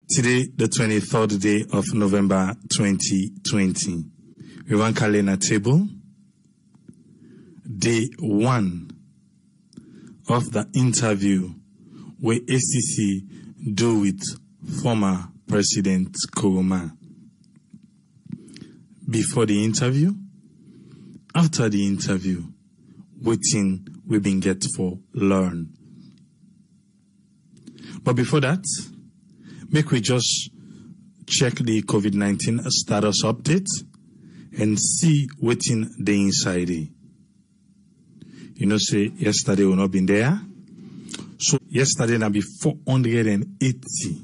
Today, the 23rd day of November 2020. We want calendar table. Day 1 of the interview where ACC do with former President Koroma. Before the interview, after the interview, waiting we've been get for learn. But before that, make we just check the COVID-19 status update and see waiting the inside. You know, say yesterday we not been there. So yesterday na be 480.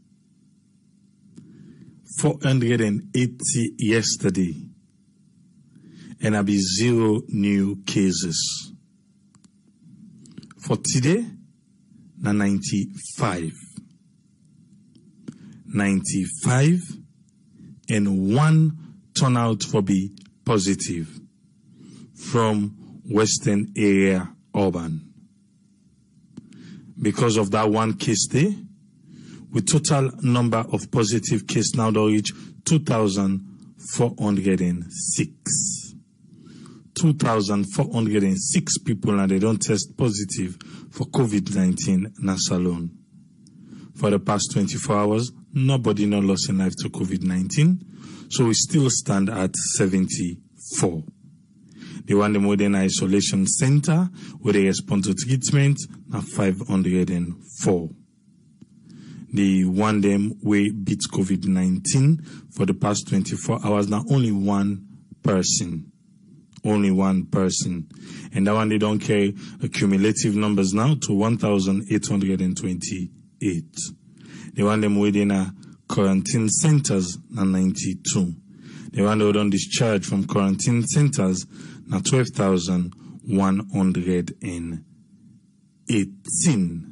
480 yesterday. And I be 0 new cases. For today, na 95. 95 and 1 turnout for be positive from Western area urban. Because of that 1 case day, with total number of positive cases now to reach 2,406. 2,406 people and they don't test positive for COVID-19 na salon. For the past 24 hours, nobody not lost in life to COVID-19, so we still stand at 74. The one the modern isolation center where they respond to treatment na 504. The one them we beat COVID-19 for the past 24 hours now only one person. Only one person. And that one they don't carry the cumulative numbers now to 1,828. The one them within quarantine centers na 92. The one that don't discharge from quarantine centers na 12,118.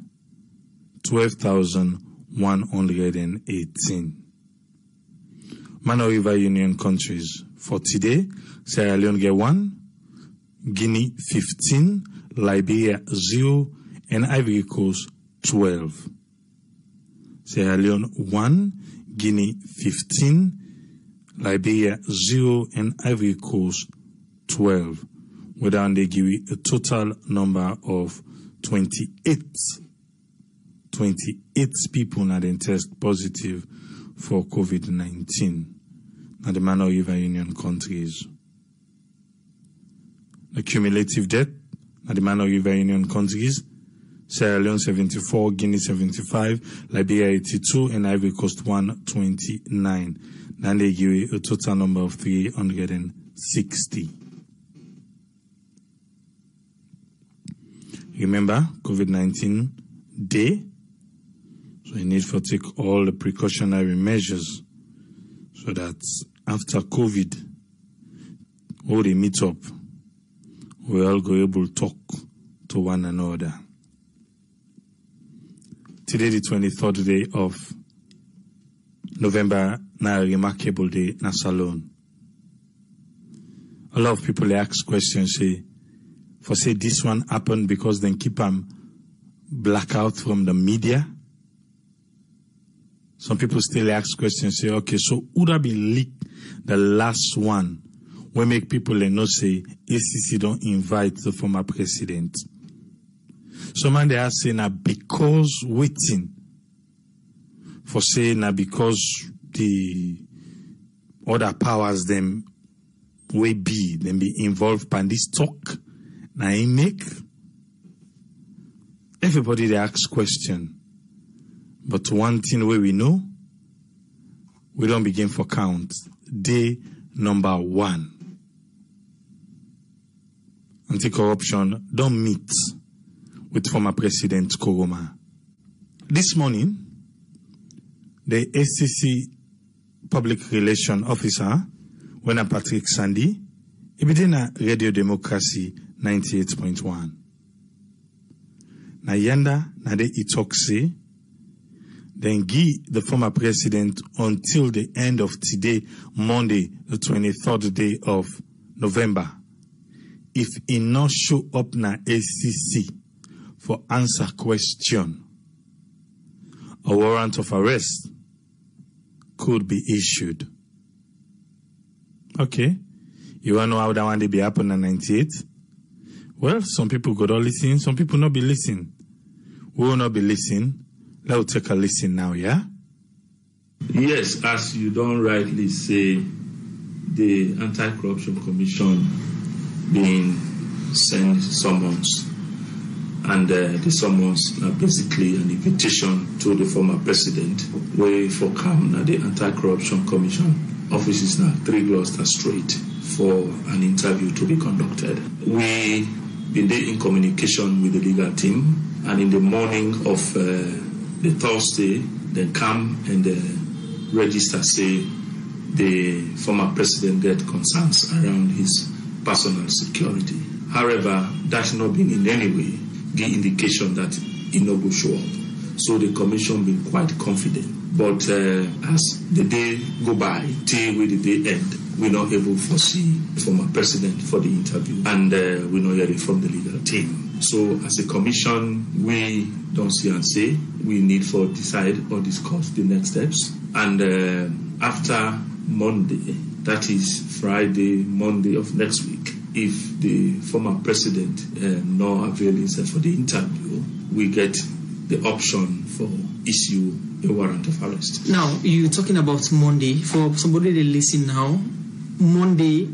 12,118. Mano River Union countries. For today, Sierra Leone get 1, Guinea 15, Liberia 0, and Ivory Coast 12. Sierra Leone 1, Guinea 15, Liberia 0, and Ivory Coast 12. Without they give a total number of 28 people now then test positive for COVID-19. Now the Mano River Union countries. The cumulative death at the Mano River Union countries, Sierra Leone 74, Guinea 75, Liberia 82, and Ivory Coast 129. Then they give a total number of 360. Remember, COVID-19 day, so you need to take all the precautionary measures so that after COVID, all they meet up, we all go able to talk to one another. Today, the 23rd day of November, na a remarkable day na salon. A lot of people ask questions, say this one happened because they keep them blackout from the media. Some people still ask questions, say, okay, so would have been leaked the last one? We make people know say ACC don't invite the former president. Some man they are saying that because waiting for saying that because the other powers them will be involved in this talk. Now he make everybody they ask question. But one thing where we know, we don't begin for count. Day number 1. Anti-corruption don't meet with former President Koroma. This morning, the ACC Public Relations Officer, when Patrick Sandy, he began a Radio Democracy 98.1. Na yanda, na de itoksi, then give the former president until the end of today, Monday, the 23rd day of November. If he not show up na ACC for answer question, a warrant of arrest could be issued. Okay. You want to know how that one day be happen on 98? Well, some people go to listen, some people not be listening. We will not be listening. Let's take a listen now, yeah? Yes, as you don't rightly say, the Anti-Corruption Commission being sent summons, and the summons are basically an invitation to the former president, where for come now the Anti-Corruption Commission offices now 3 Gloucester Street for an interview to be conducted. We been there in communication with the legal team, and in the morning of the Thursday, they come and register say the former president get concerns around his personal security. However, that's not been in any way the indication that he no go show up. So the commission been quite confident. But as the day go by, till the day end, we're not able to foresee the former president for the interview, and we're not hearing from the legal team. So as a commission, we don't see and say. We need to decide or discuss the next steps. And after Monday, that is Friday, Monday of next week, if the former president not avail himself for the interview, we get the option for issue a warrant of arrest. Now, you're talking about Monday. For somebody that listen now, Monday,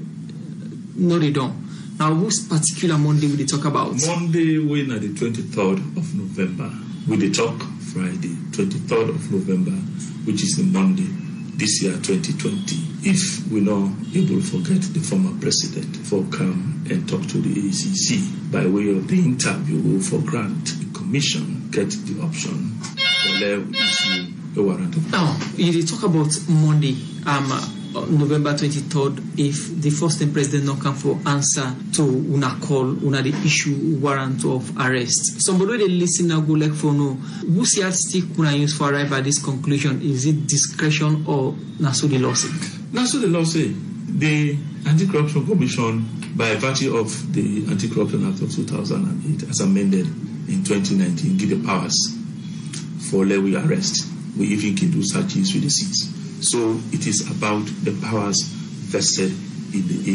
no they don't. Now, which particular Monday will they talk about? Monday, when at the 23rd of November. We they talk Friday, 23rd of November, which is the Monday this year, 2020. If we're not able to forget the former president for come and talk to the ACC by way of the interview for grant, the commission get the option for them issue a warrant of. Now, you talk about Monday, November 23rd, if the first time president not come for answer to una call, una the issue warrant of arrest. Somebody they listen now go like for no, who's the stick una use for arrive at this conclusion? Is it discretion or naso the law say? Naso the law say. The Anti-Corruption Commission, by virtue of the Anti-Corruption Act of 2008, as amended in 2019, give the powers for levy arrest. We even can do searches with the seats. So it is about the powers vested in the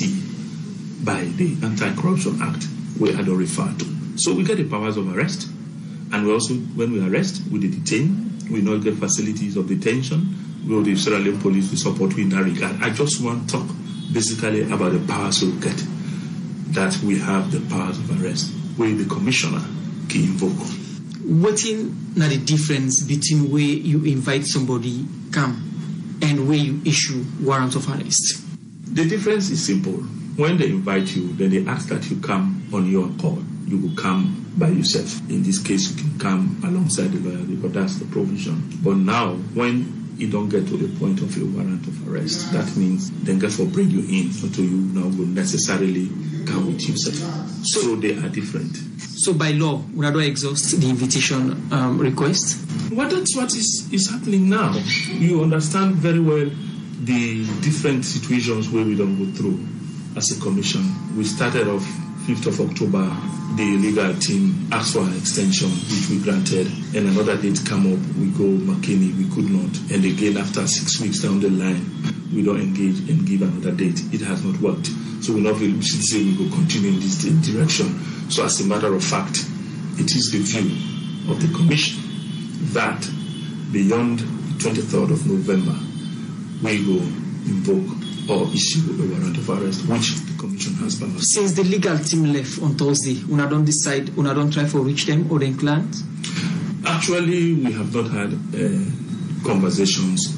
ACC by the Anti-Corruption Act we had referred to. So we get the powers of arrest, and we also, when we arrest, we detain. We not get facilities of detention. We the Sierra Leone police we support we in that regard. I just want to talk basically about the powers we get, that we have the powers of arrest, where the commissioner can invoke. What in now the difference between where you invite somebody come and where you issue warrant of arrest? The difference is simple. When they invite you, then they ask that you come on your call. You will come by yourself. In this case, you can come alongside the lawyer because that's the provision. But now, when you don't get to the point of a warrant of arrest, that means then therefore bring you in until you now will necessarily come with yourself. So they are different. So by law, we don't exhaust the invitation request? Well, that's what is happening now. You understand very well the different situations where we don't go through as a commission. We started off 5th of October, the legal team asked for an extension, which we granted, and another date come up, we go McKinney, we could not. And again, after 6 weeks down the line, we don't engage and give another date. It has not worked. So we're not really say we will continue in this direction. So as a matter of fact, it is the view of the commission that beyond the 23rd of November, we will invoke or issue a warrant of arrest, which the commission has powers. Since the legal team left on Thursday, una don't decide, una don't try to reach them or the client? Actually, we have not had conversations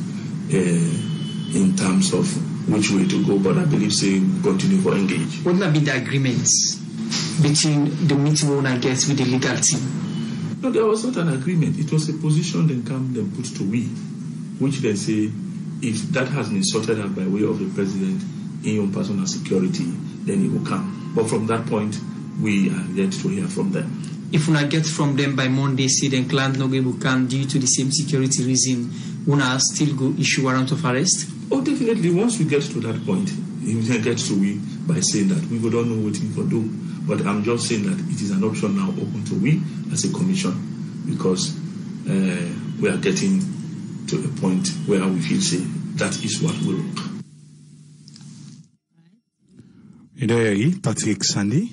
in terms of which way to go, but I believe say we continue to engage. What have been the agreements between the meeting owner gets with the legal team? No, there was not an agreement. It was a position then come then put to we, which they say if that has been sorted out by way of the president in your personal security, then it will come. But from that point, we are yet to hear from them. If we not get from them by Monday, say then client no go can due to the same security reason, una still go issue warrant of arrest? Oh, definitely. Once we get to that point, we can get to we by saying that we don't know what we can do. But I'm just saying that it is an option now open to we as a commission, because we are getting to a point point where we feel say that is what will work. Patrick Sandy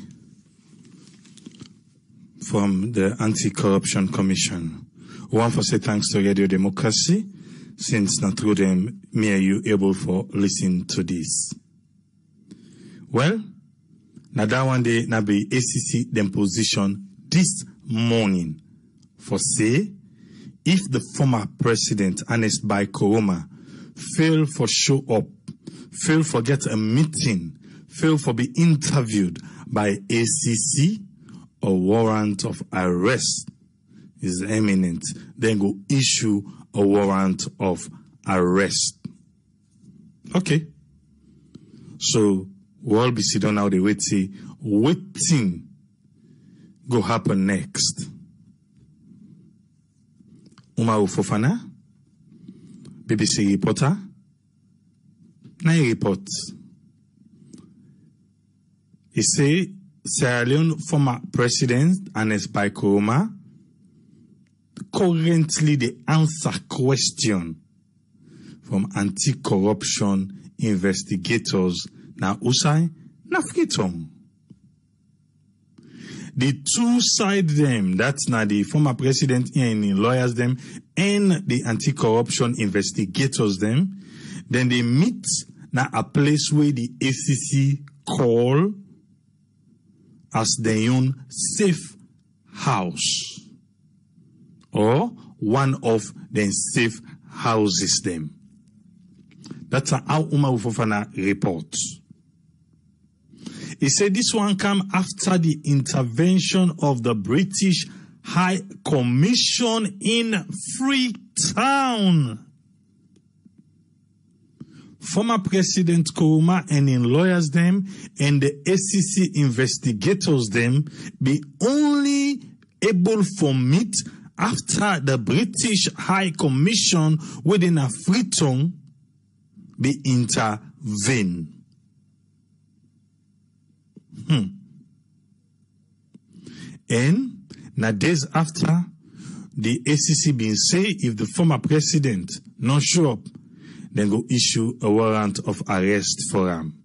from the Anti-Corruption Commission. We want to say thanks to Radio Democracy, since not through them, me and you able for listen to this. Well, now that one day, now be ACC them position this morning for say, if the former president, Ernest Bai Koroma, fail for show up, fail for get a meeting, fail for be interviewed by ACC, a warrant of arrest is imminent, then go issue a warrant of arrest. Okay. So, we'll all be sitting now, they wait, say, waiting go happen next. Umaru Fofana, BBC reporter, na report. He say, Sierra Leone former president, Ernest Bai Koroma, currently the answer question from anti-corruption investigators na Usai na Freetown. The two side them, that's now the former president and the lawyers them, and the anti-corruption investigators them, then they meet na a place where the ACC call as their own safe house, or one of the safe houses them. That's how Umaru Fofana reports. He said this one come after the intervention of the British High Commission in Freetown. Former President Koroma and in lawyers them and the ACC investigators them be only able for meet after the British High Commission within a Freetown be intervene. And now days after, the ACC been say if the former president not show up, then go issue a warrant of arrest for him.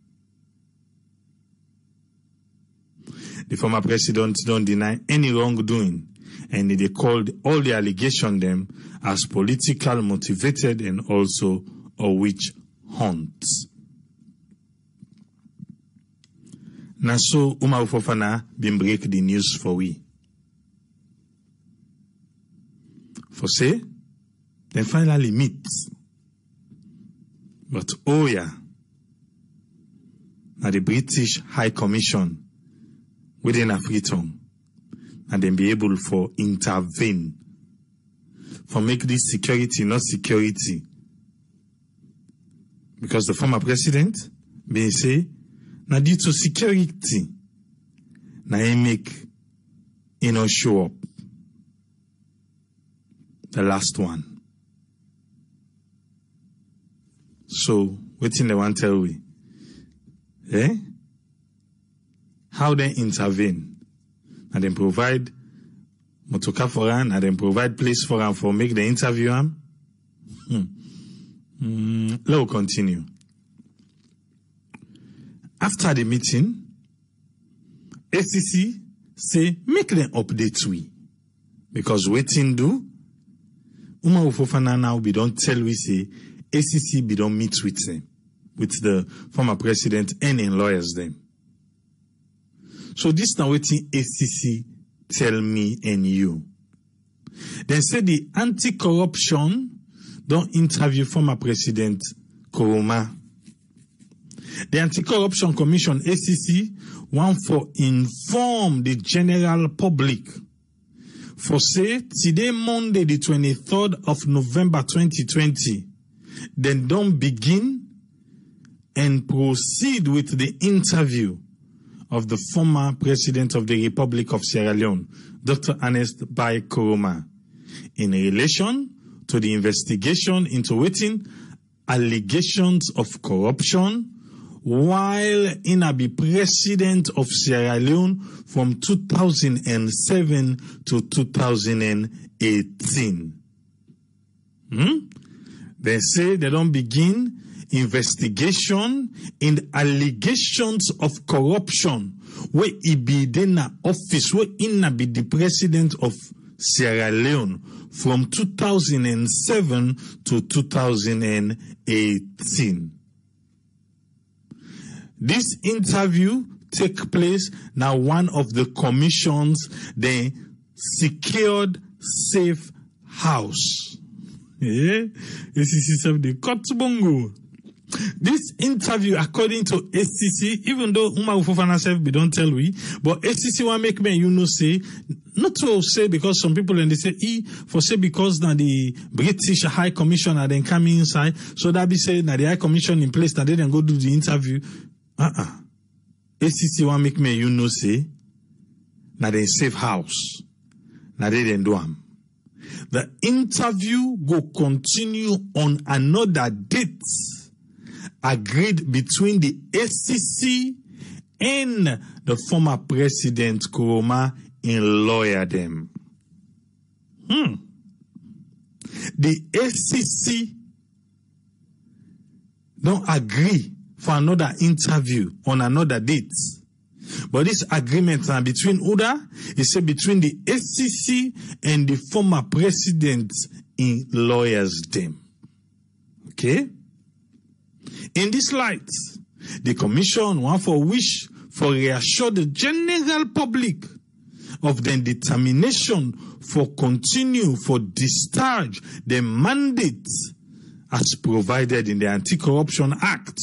The former president don't deny any wrongdoing, and they called all the allegation them as political motivated and also a witch hunt. Now so Umaru Fofana been break the news for we. For say, then finally meet. But oh yeah, now the British High Commission within a Freetown, and then be able for intervene, for make this security not security. Because the former president may say, now due to security, now he make, show up. The last one. So, waiting the one tell we. How they intervene. And then provide motoka for him, and then provide place for him for make the interview him. Let's continue. After the meeting, ACC say make them update we. Because waiting do, Umaru Fofana now be don't tell we say ACC be don't meet with them, with the former president and in lawyers them. So this now waiting ACC tell me and you. Then say the anti-corruption don't interview former president Koroma. The Anti-Corruption Commission, ACC, want for inform the general public. For say, today, Monday, the 23rd of November, 2020, then don't begin and proceed with the interview of the former president of the Republic of Sierra Leone, Dr. Ernest Bai Koroma, in relation to the investigation into waiting allegations of corruption while Inabi president of Sierra Leone from 2007 to 2018. They say they don't begin investigation in allegations of corruption where he be in office, where he be the president of Sierra Leone from 2007 to 2018. This interview take place now one of the commissions, the secured safe house. Yeah, this is the Kotsubongo. This interview, according to SCC, even though Umar Fofana self be don't tell we, but SCC want make me, say, not to say because some people and they say, for say because now the British High Commissioner then come inside, so that be say now the High Commission in place, now they then go do the interview. SCC want make me, say, now they safe house, now they then do them. The interview will continue on another date agreed between the SCC and the former President Koroma in lawyer them. The SCC don't agree for another interview on another date. But this agreement between Uda is between the SCC and the former president in lawyers them. Okay? In this light, the commission want for wish for reassure the general public of their determination for continue for discharge the mandate as provided in the Anti-Corruption Act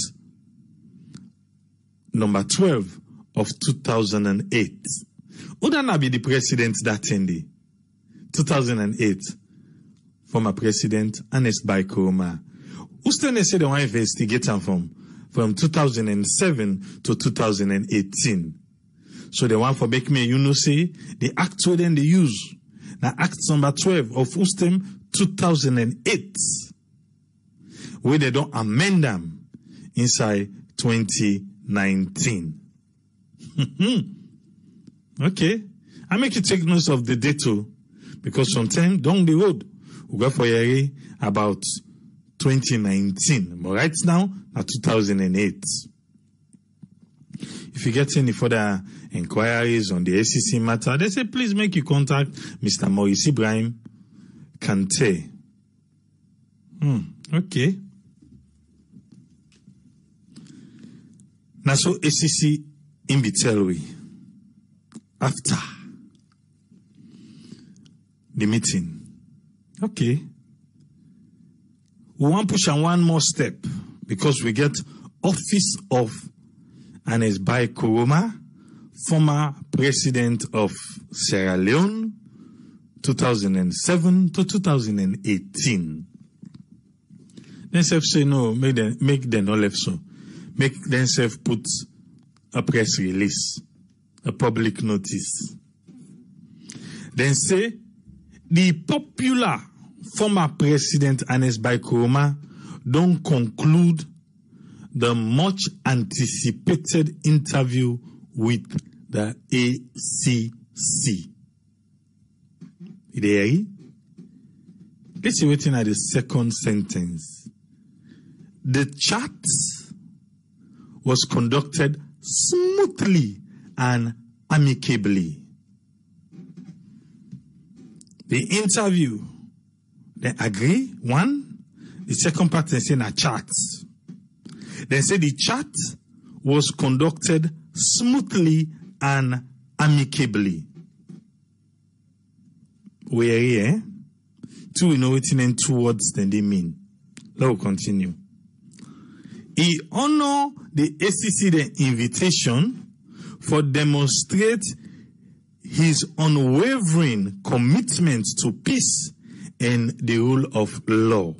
number 12 of 2008. Udana be the president that in the 2008, former president Ernest Bai Koroma. Ustene said they want to investigate from 2007 to 2018. So they want for make me, say, the act where then they use. Now act number 12 of Ustem 2008. Where they don't amend them inside 2019. Okay. I make you take notes of the date too. Because sometimes down the road, we go for a about 2019. But right now, 2008. If you get any further inquiries on the SCC matter, they say please make you contact Mr. Maurice Ibrahim Kante. Okay. Now so SCC in Bitelwi after the meeting. Okay. We want to push on one more step because we get Office of Ernest Bai Koroma, former president of Sierra Leone, 2007 to 2018. Then self say no, make them not left so. Make themselves put a press release, a public notice. Then say the popular former president Ernest Bai Koroma don't conclude the much anticipated interview with the ACC. Let's see waiting at the second sentence. The chat was conducted smoothly and amicably. The interview, they agree, one. The second part, they say a chat. They say the chat was conducted smoothly and amicably. Where here, two we know it in 2 words, then they mean. Let us continue. He honor the ACC the invitation for demonstrate his unwavering commitment to peace and the rule of law.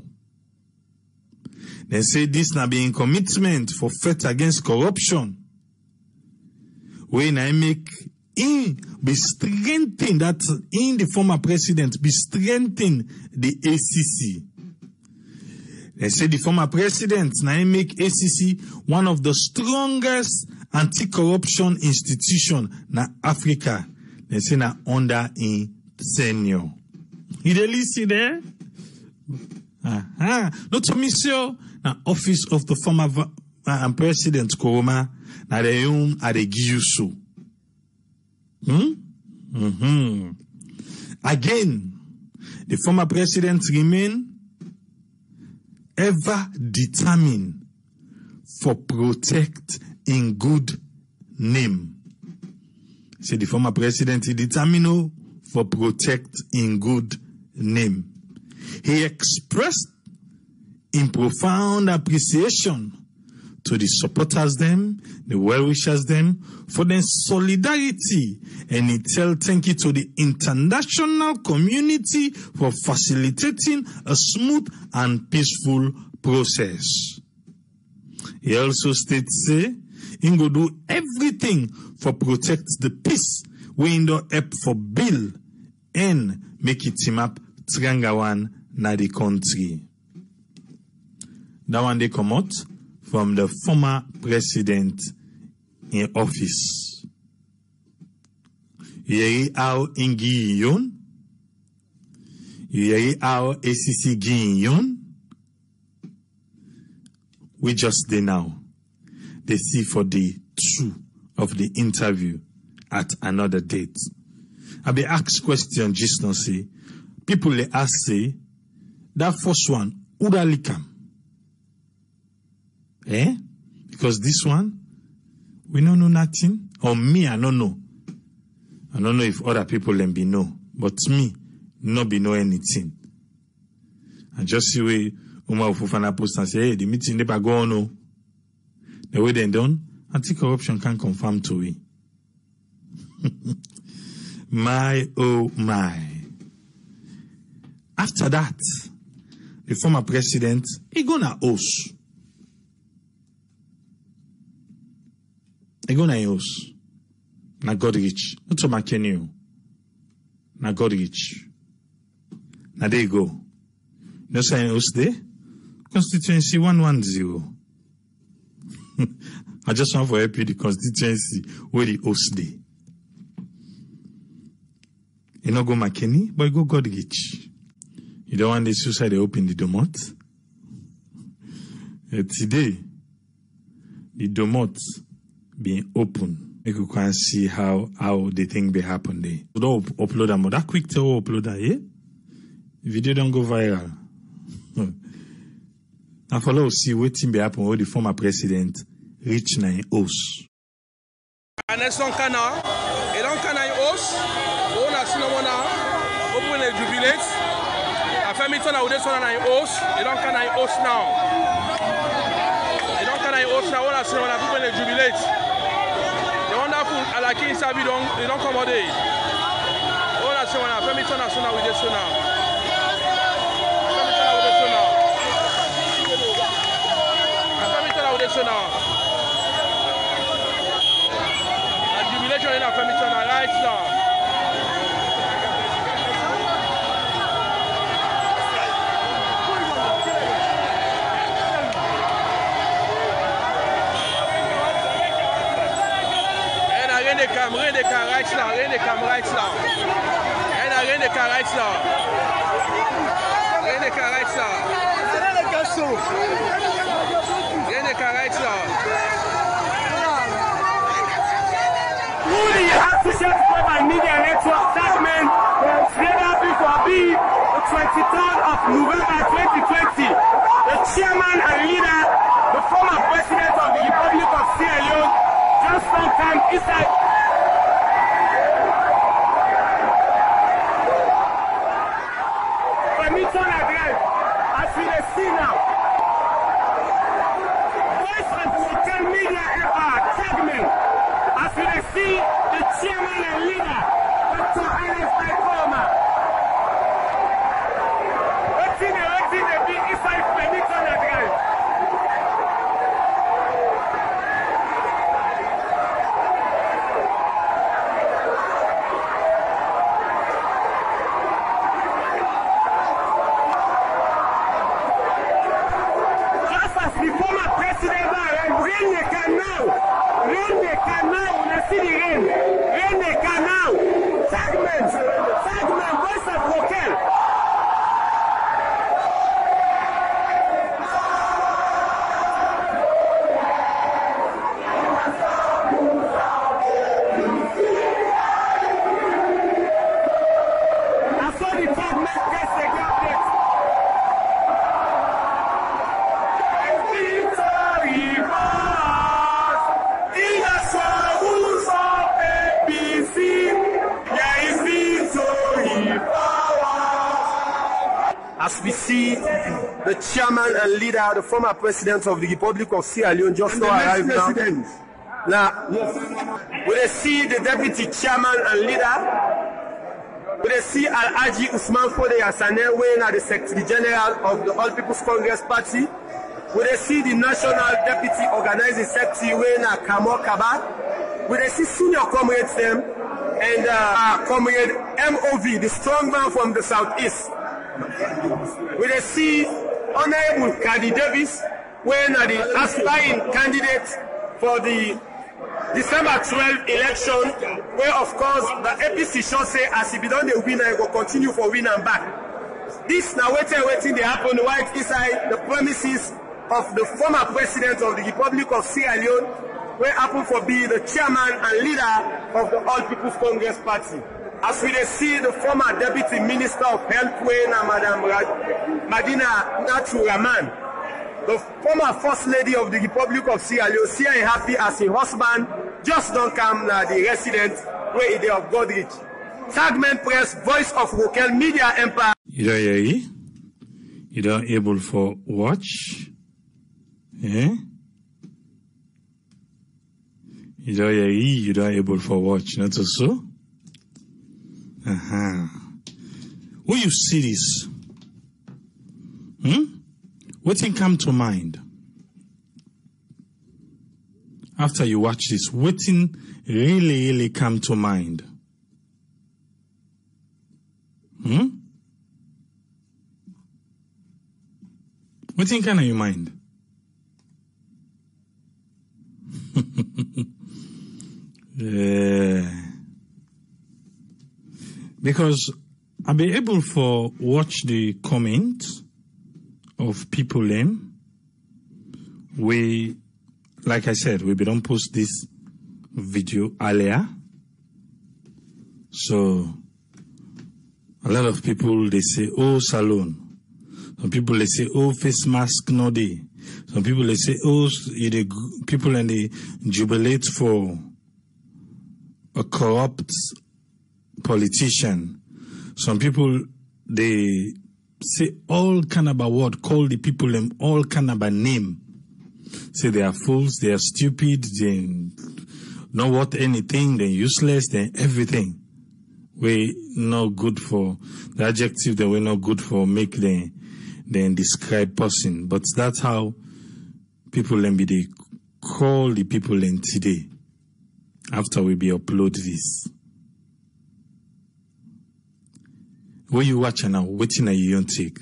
They say this now being commitment for fight against corruption. When I make in be strengthen that in the former president be strengthen the ACC. They say the former president now make ACC one of the strongest anti-corruption institution na Africa. They say now under in tenure. You really see there? Not to miss you. Now, office of the former President Koroma, now they are the Giyusu. Again, the former president remain ever determined for protect in good name. See, the former president is determined for protect in good name. He expressed in profound appreciation to the supporters them, the well-wishers them, for their solidarity, and he tell thank you to the international community for facilitating a smooth and peaceful process. He also states, say, he go do everything for protect the peace, we in the help for build and make it team up Trangawan na the country. That one they come out from the former president in office. Yeri ao ingi yon. Yeri ao ACC yon. We just there now. They see for the two of the interview at another date. I be asked question just now say, people they ask say, that first one, Udalikam. Because this one, we don't know nothing. Or me, I don't know. I don't know if other people them be know. But me, not be know anything. I just see way Umar Fufana post and say, hey, the meeting never go on. No. The way they done, anti-corruption can confirm to it. My, oh my. After that, the former president, he gonna host. He gonna host. Na Godrich. Not to McKinney. Na Godrich. Na there you go. No sign host there. Constituency 110. I just want for help you the constituency where the host there. You not go McKinney, but you go Godrich. You don't want the suicide to open the Domot. Today, the Domot being open. You can see how the thing be happen there. You don't upload them, that quick to upload that, yeah? The video don't go viral. Now follow see what thing be happen where the former president reach na in house. Nelson Kana, et donc Kana in house, on a sinon open the jubilate. A famille ton a oudé son na in house, et donc Kana in house now. Et donc Kana in house now, on a sinon on a open the jubilate. Et on a pour à la qui s'habille donc et donc commandé. On a sinon on a famille ton a son na oudé son now. La jubilation in la famille on a right now. And rien de cam right now, rien de cam right now. And rien de cam right now. Rien de cam right now. Truly, you have to share my media network segment. Let up for be the 23rd of November 2020. The chairman and leader, the former president of the Republic of Sierra Leone, just sometime inside. Permission address, as we see now. Media segment, as we see the chairman and leader, Dr. Alex Aikoma. What's in the big inside permission address? Just as the former president rain the canal, on see the rain the canal, segment, voice of local. as we see the chairman and leader, the former president of the Republic of Sierra Leone, just now arrived now. Now, we see the deputy chairman and leader. We see Alhaji Usman Fode Asane, weighing at the Secretary General of the All People's Congress Party. We see the National Deputy Organizing Secretary, weighing at Kamo Kaba. We see senior comrades them and comrade MOV, the strong man from the southeast. We see Honorable Kadi Davis, weighing at the aspiring candidate for the December 12th election, where of course the APC should say as if he done the winner, he will continue for win and back. This now waiting they happen right inside the premises of the former president of the Republic of Sierra Leone, where happen for be the chairman and leader of the All People's Congress Party. As we see the former deputy minister of health, Madam Madina Natu Rahman, the former first lady of the Republic of Sierra Leone, Sierra happy as her husband just don't come now the resident where they of Godrich. Segment Press, voice of local media empire. You don't able for watch. Eh? You don't able for watch, not so? When you see this, what thing come to mind? After you watch this, what thing really come to mind? What thing come in your mind? Because I'll be able to watch the comments of people we, like I said, we don't post this video earlier. So a lot of people, they say, oh, salon. Some people, they say, oh, face mask no day. Some people, they say, oh, people and they jubilate for a corrupt politician. Some people, they say all kind of a word, call the people them all kind of a name. Say they are fools, they are stupid, they not worth anything, they're useless, they're everything. We not good for the adjective that we're not good for make them describe person. But that's how people them be they call the people in today after we be upload this. What you watching now? Waiting a you don't take.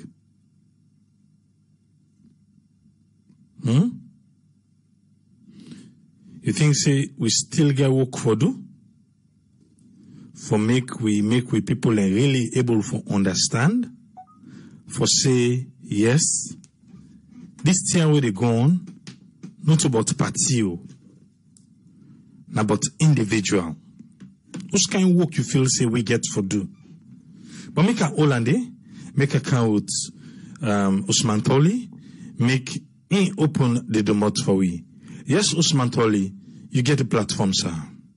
You think say we still get work for do? For make we people are really able to understand? For say yes, this thing where they go on, not about party, not about individual. Which kind of work you feel say we get for do? But make a Hollande, make a count with Usman Toli, make him open the domot for we. Yes, Usman Toli, you get the platform, sir.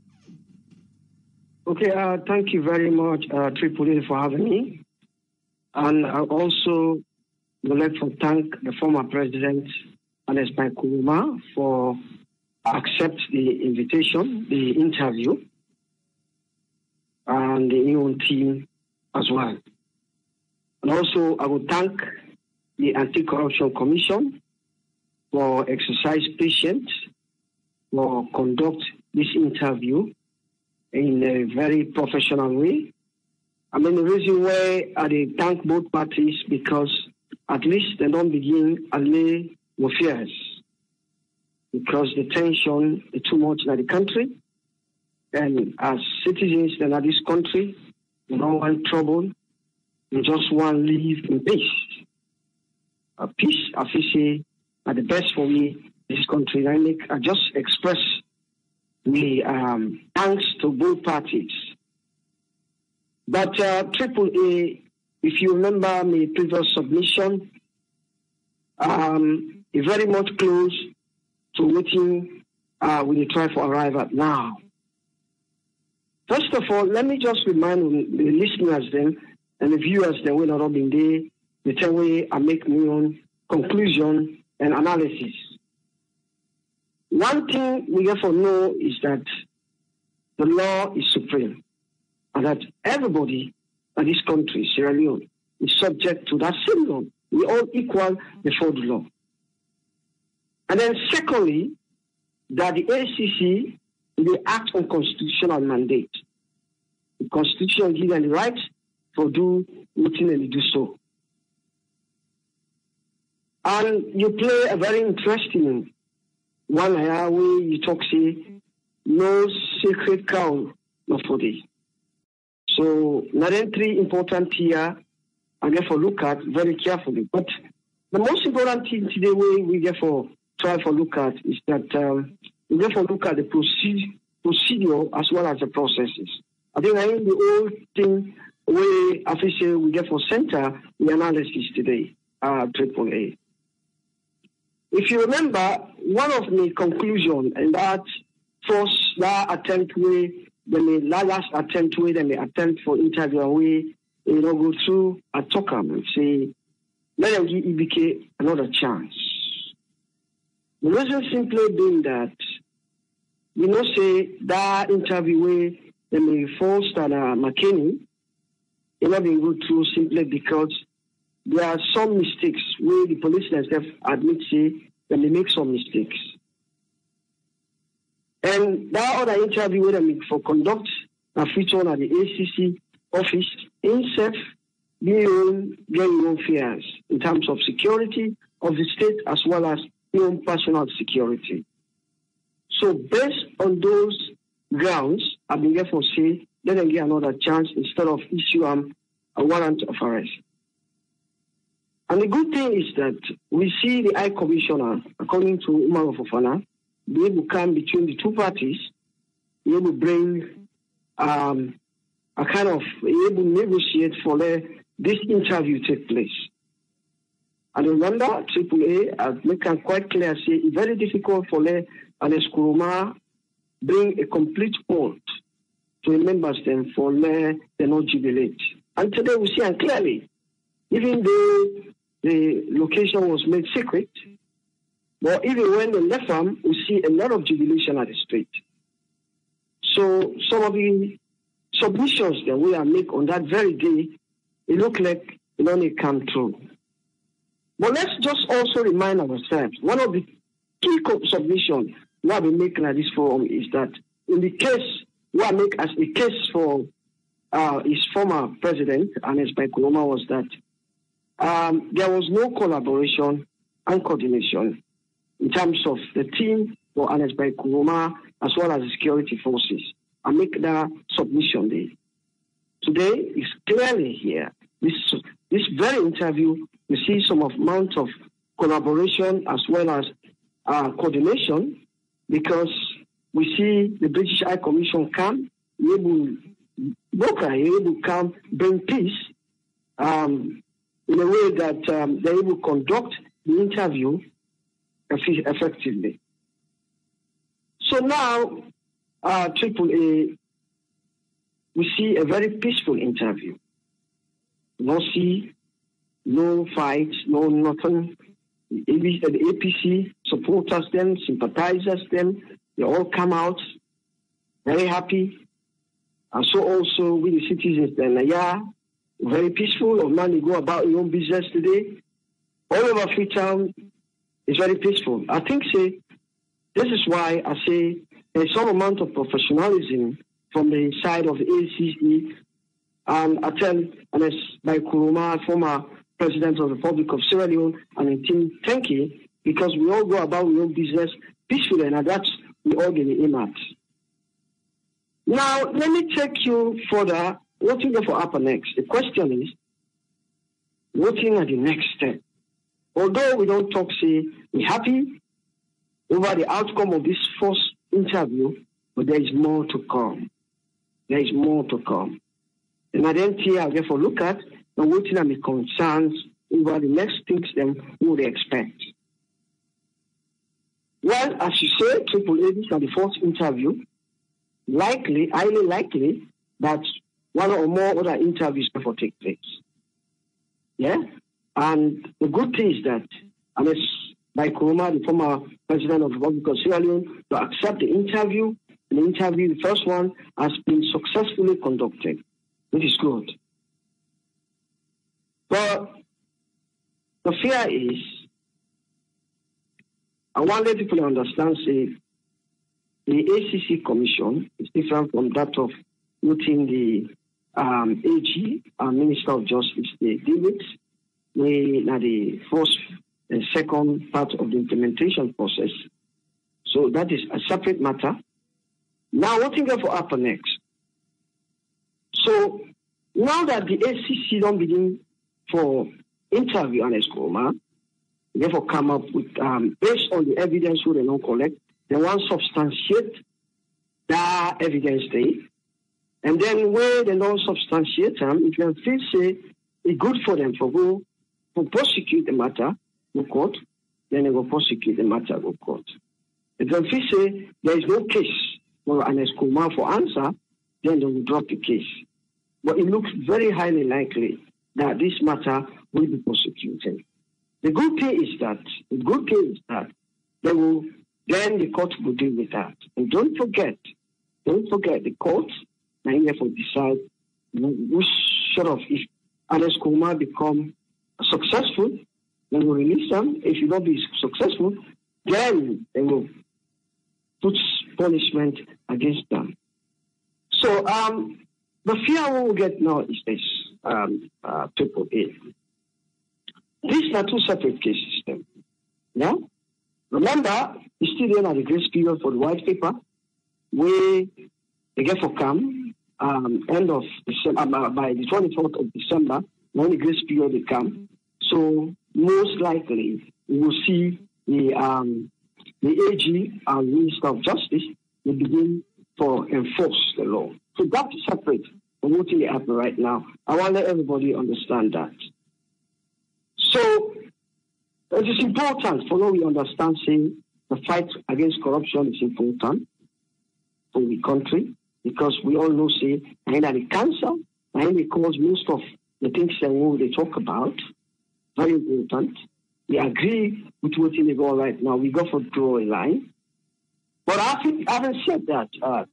Okay, thank you very much, Tripoli, for having me. And I also would like to thank the former president, Ernest Bai Koroma, for accepting the invitation, the interview, and the new team as well. And also, I would thank the Anti-Corruption Commission for exercise patience, for conduct this interview in a very professional way. I mean, the reason why I thank both parties because at least they don't begin allay affairs because the tension is too much in the country. And as citizens in this country, we don't want trouble. We just want to live in peace. Peace, I feel say, are the best for me in this country. I just express the thanks to both parties. But AAA, if you remember my previous submission, is very much close to waiting when you try for arrival now. First of all, let me just remind the listeners then and the viewers that we're not been there the same way I make my own conclusion and analysis. One thing we therefore know is that the law is supreme, and that everybody in this country, Sierra Leone, is subject to that same law. We all equal before the law. And then secondly, that the ACC will act on constitutional mandate. The Constitution gives them the right to do nothing and do so. And you play a very interesting one where you talk, say, no sacred cow, not for this. So, not three important here, and therefore look at very carefully. But the most important thing today we therefore try to look at is that we therefore look at the procedure as well as the processes. I think the whole thing we officially we therefore center the analysis today, AAA. If you remember, one of the conclusions in that last attempt where they may attempt for interview we go through a talk and say, let them give EBK another chance. The reason simply being that say that interview where they may force that McKinney, they not been go through simply because there are some mistakes where the police themselves admit say that they make some mistakes. And that other interview where they make for conduct a feature at the ACC office himself getting your own fears in terms of security of the state as well as your own personal security. So based on those grounds, I've been therefore say let them get another chance instead of issue a warrant of arrest. And the good thing is that we see the High Commissioner, according to Umar Fofana, be able to come between the two parties, be able to bring a kind of able to negotiate for this interview take place. And remember, AAA has made it quite clear, say it's very difficult for Ernest Koroma bring a complete halt to the members then for they not jubilate. And today we see and clearly, even though the location was made secret, but even when they left them, we see a lot of jubilation at the street. So some of the submissions that we are make on that very day, it look like it only come true. But let's just also remind ourselves, one of the key submissions we have been making at this forum is that in the case, we are make as a case for his former president, Ernest Bai Koroma, was that there was no collaboration and coordination in terms of the team for Ernest Bai Koroma as well as the security forces. I make that submission there. Today is clearly here. This very interview, we see some amount of collaboration as well as coordination, because we see the British High Commission come, able to come bring peace in a way that they're able to conduct the interview effectively. So now, AAA, we see a very peaceful interview. No see, no fight, no nothing. The APC supporters them, sympathizers them, they all come out very happy. And so also with the citizens then, very peaceful. Of man, they go about your own business today. All over Freetown is very peaceful. I think, this is why I say there's some amount of professionalism from the side of the ACC. And I tell Ernest Bai Koroma, former President of the Republic of Sierra Leone, and the team, thank you, because we all go about our own business peacefully, and that's we all get the aim at. Now, let me take you further. What will therefore happen next? The question is, looking at the next step. Although we don't talk, we're happy over the outcome of this first interview, but there is more to come. There is more to come. And I then I'll therefore look at and what are my concerns over the next things then we would expect. Well, as you say, AAA, this is the first interview. Highly likely, that one or more other interviews before take place. Yeah? And the good thing is that, unless by Nkrumah, the former president of the Republic of Sierra Leone, to accept the interview. The interview, the first one, has been successfully conducted, which is good. But the fear is, I want to let people understand, say, the ACC Commission is different from that of within the AG, Minister of Justice, the DWIT. We are the first and second part of the implementation process. So that is a separate matter. Now, what is going to happen next? So now that the ACC don't begin for interview on Nkrumah, therefore come up with, based on the evidence who they don't collect, they want to substantiate that evidence there. And then where they don't substantiate them, if they feel say it's good for them for go to prosecute the matter, go court, then they will prosecute the matter, go court. If they feel say there is no case for an Nkrumah for answer, then they will drop the case. But it looks very highly likely that this matter will be prosecuted. The good thing is that they will, then the court will deal with that. And don't forget the court, and therefore decide which sort of, if Nkrumah become successful, they will release them. If you don't be successful, then they will put punishment against them. So the fear we will get now is this, people A. These are two separate cases. Yeah? Remember, it's still in the grace period for the white paper, where they get for come end of December, by the 24th of December, when the grace period will come. So most likely we will see the AG and Minister of Justice will begin to enforce the law. So that's separate from what is happening right now. I want to let everybody understand that. So it is important for all we understand, saying the fight against corruption is important for the country, because we all know, say, and the cancer, and they cause most of the things that they talk about. Very important. We agree with what they go right now. We go for draw a line. But having said that,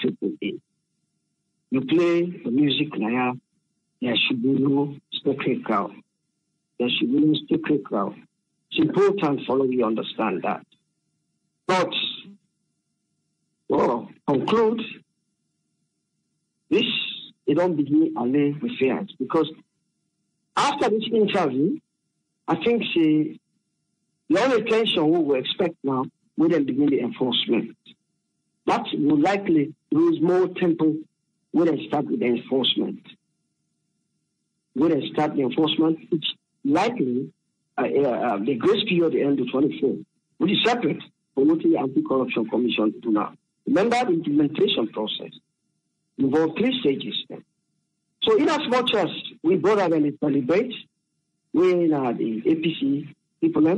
you play the music now, there should be no spectacle. There should be no spectacle. It's important for you to understand that. But, conclude, this, it don't begin allay with fears, because after this interview, I think the only tension we will expect now will then begin the enforcement. That will likely lose more tempo when they start with the enforcement. When they start the enforcement, it's likely the grace period at the end of 24, which is separate from what the Anti-Corruption Commission do now. Remember, the implementation process involves 3 stages. So in as much as we both are going to celebrate, we in the APC people,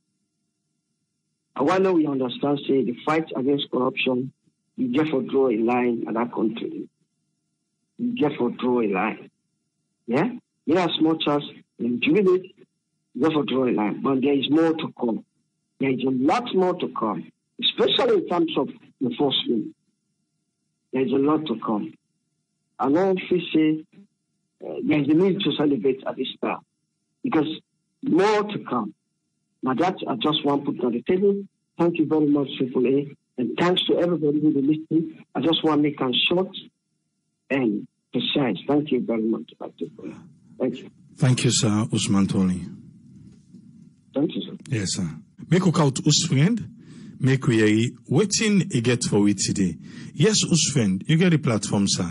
I want to we understand, say, the fight against corruption, you therefore draw a line at that country. You therefore draw a line. Yeah? In as much as you jubilate, you therefore draw a line. But there is more to come. There is a lot more to come, especially in terms of enforcement. There is a lot to come. I know if we say there is a need to celebrate at this time, because more to come. Now that I just want to put on the table. Thank you very much, AAA, and thanks to everybody who is listening. I just want to make it short and precise. Thank you very much. Thank you. Thank you, sir, Usman Tolly. Thank you, sir. Yes, sir. Make a call to Usfriend. Make we waiting a get for it today. Yes, Usfriend, you get the platform, sir.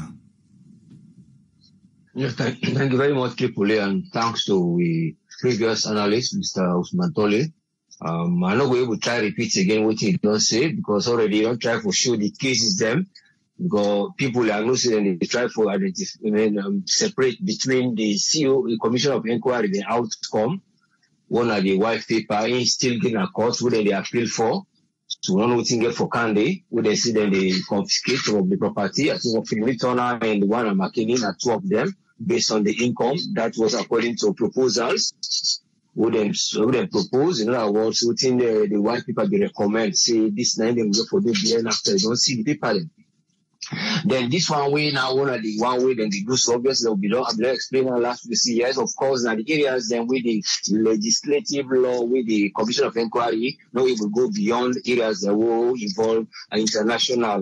Yes, thank you very much, AAA, and thanks to the previous analyst, Mr. Usman Tolly. I'm not going to try to repeat again what he don't say, because already don't try to show the cases them, because people are not saying they try to identify, separate between the CEO, the Commission of Inquiry, the outcome. One of the white paper is still getting a court where they appeal for. So one of the for Kande, where they see then they confiscate some of the property. I think of Philip Turner and the one I'm making are 2 of them based on the income that was according to proposals. would them propose, in other words, within the white paper they recommend, say this 9 them go for the end after they don't see the paper. Then this one way now, one of the one way then they do so obviously they'll be I'll explain last week. See, yes, of course, now the areas then with the legislative law, with the Commission of Inquiry, now it will go beyond areas that will involve international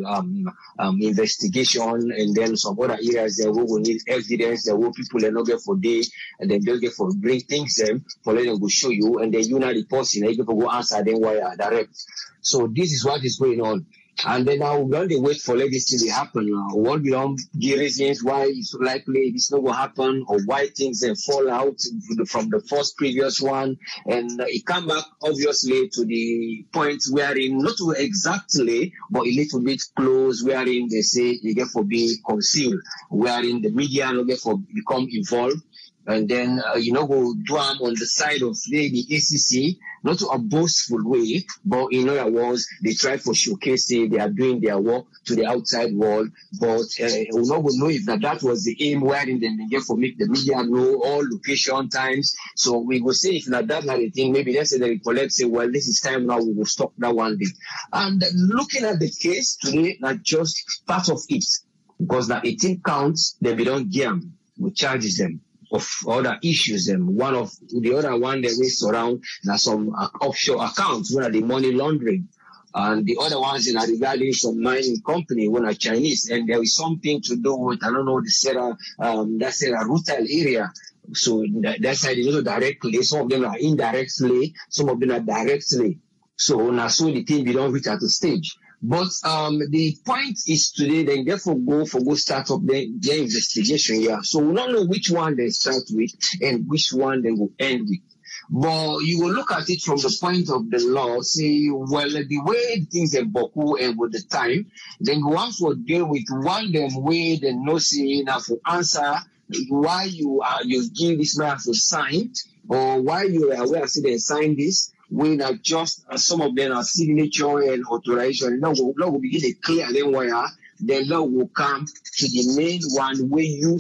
investigation, and then some other areas that will need evidence that will people are not get for day, and then they'll get for bring things them for let them go show you, and then you know the person they get for go answer them wire direct. So this is what is going on. And then now we're going to wait for this thing to happen. What beyond the reasons why it's likely this not going to happen, or why things fall out from the first previous one, and it come back obviously to the point wherein not exactly, but a little bit close, wherein they say you get for being concealed, wherein the media not get for become involved. And then, go do them on the side of the ACC, not to a boastful way, but in other words, they try for showcase they are doing their work to the outside world. But we're not going to know if that was the aim wherein they get for make the media know all location times. So we will say if that's not the thing, maybe let's say they collect, say, well, this is time now, we will stop that one day. And looking at the case today, not just part of it, because that 18 counts, they don't get them, we charges them of other issues, and one of the other one that we surround now some offshore accounts, one of the money laundering, and the other ones in regarding some mining company, one are Chinese, and there is something to do with I don't know the Serra, that's a Rutal area. So that side is not directly, some of them are indirectly, some of them are directly. So now so the thing we don't reach at the stage. But the point is today they therefore go start up their investigation here. So we don't know which one they start with and which one they will end with. But you will look at it from the point of the law, say, well, the way things are boku and with the time, then you also deal with one them way they no see enough for answer why you give this man for sign, or why you are aware say they sign this. When not just some of them are signature and authorization, now will begin to clear them where then law will come to the main one where you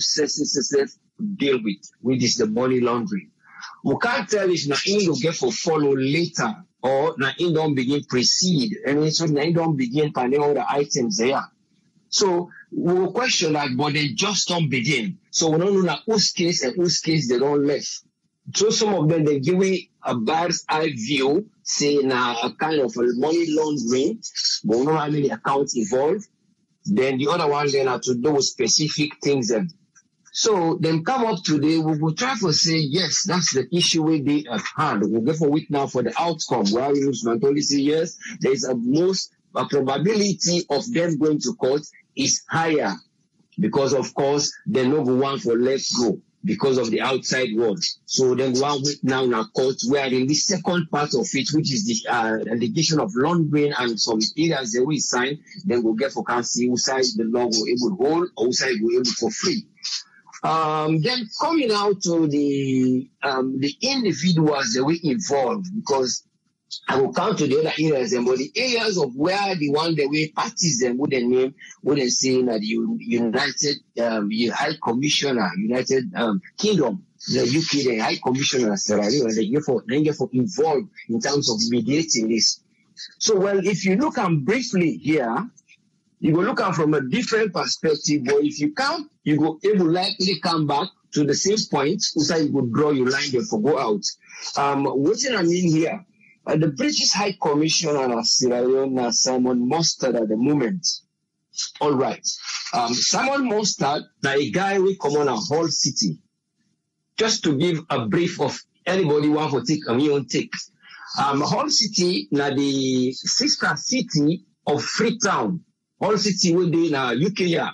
deal with, which is the money laundering. We can't tell if now in you get for follow later, or now in don't begin precede, and so now don't begin finding all the items there. So we will question that, but they just don't begin. So we don't know now whose case and whose case they don't left. So some of them, they give me a bird's eye view, saying a kind of a money laundering, but we don't have any accounts involved. Then the other one, then, are to do with specific things. Then. So then come up today, we will try to say, yes, that's the issue we did at hand. We'll go for it now for the outcome. Where we use Mantoli say, yes, there is a probability of them going to court is higher because, of course, they know the one for let's go. Because of the outside world. So then one week now in our court, where in the second part of it, which is the allegation of laundering and some areas that we sign, then we'll get for counsel who side the law will able to hold, or who side will able for free. Then coming out to the individuals that we involved, because I will come to the other areas, but the areas of where the one that we parties them wouldn't name, wouldn't say that United High Commissioner, United Kingdom, the UK, the High Commissioner, Sarah, and they get for involved in terms of mediating this. So, well, if you look at briefly here, you will look at from a different perspective, but if you count, you will able likely come back to the same point, so you will draw your line there for go out. What I mean here? The British High Commissioner Sierra Leone, Simon Mustard at the moment. All right. Simon Mustard, now a guy we come on a whole city. Just to give a brief of anybody want to take a own take. Whole city, now the sister city of Freetown. Whole city will be in UK.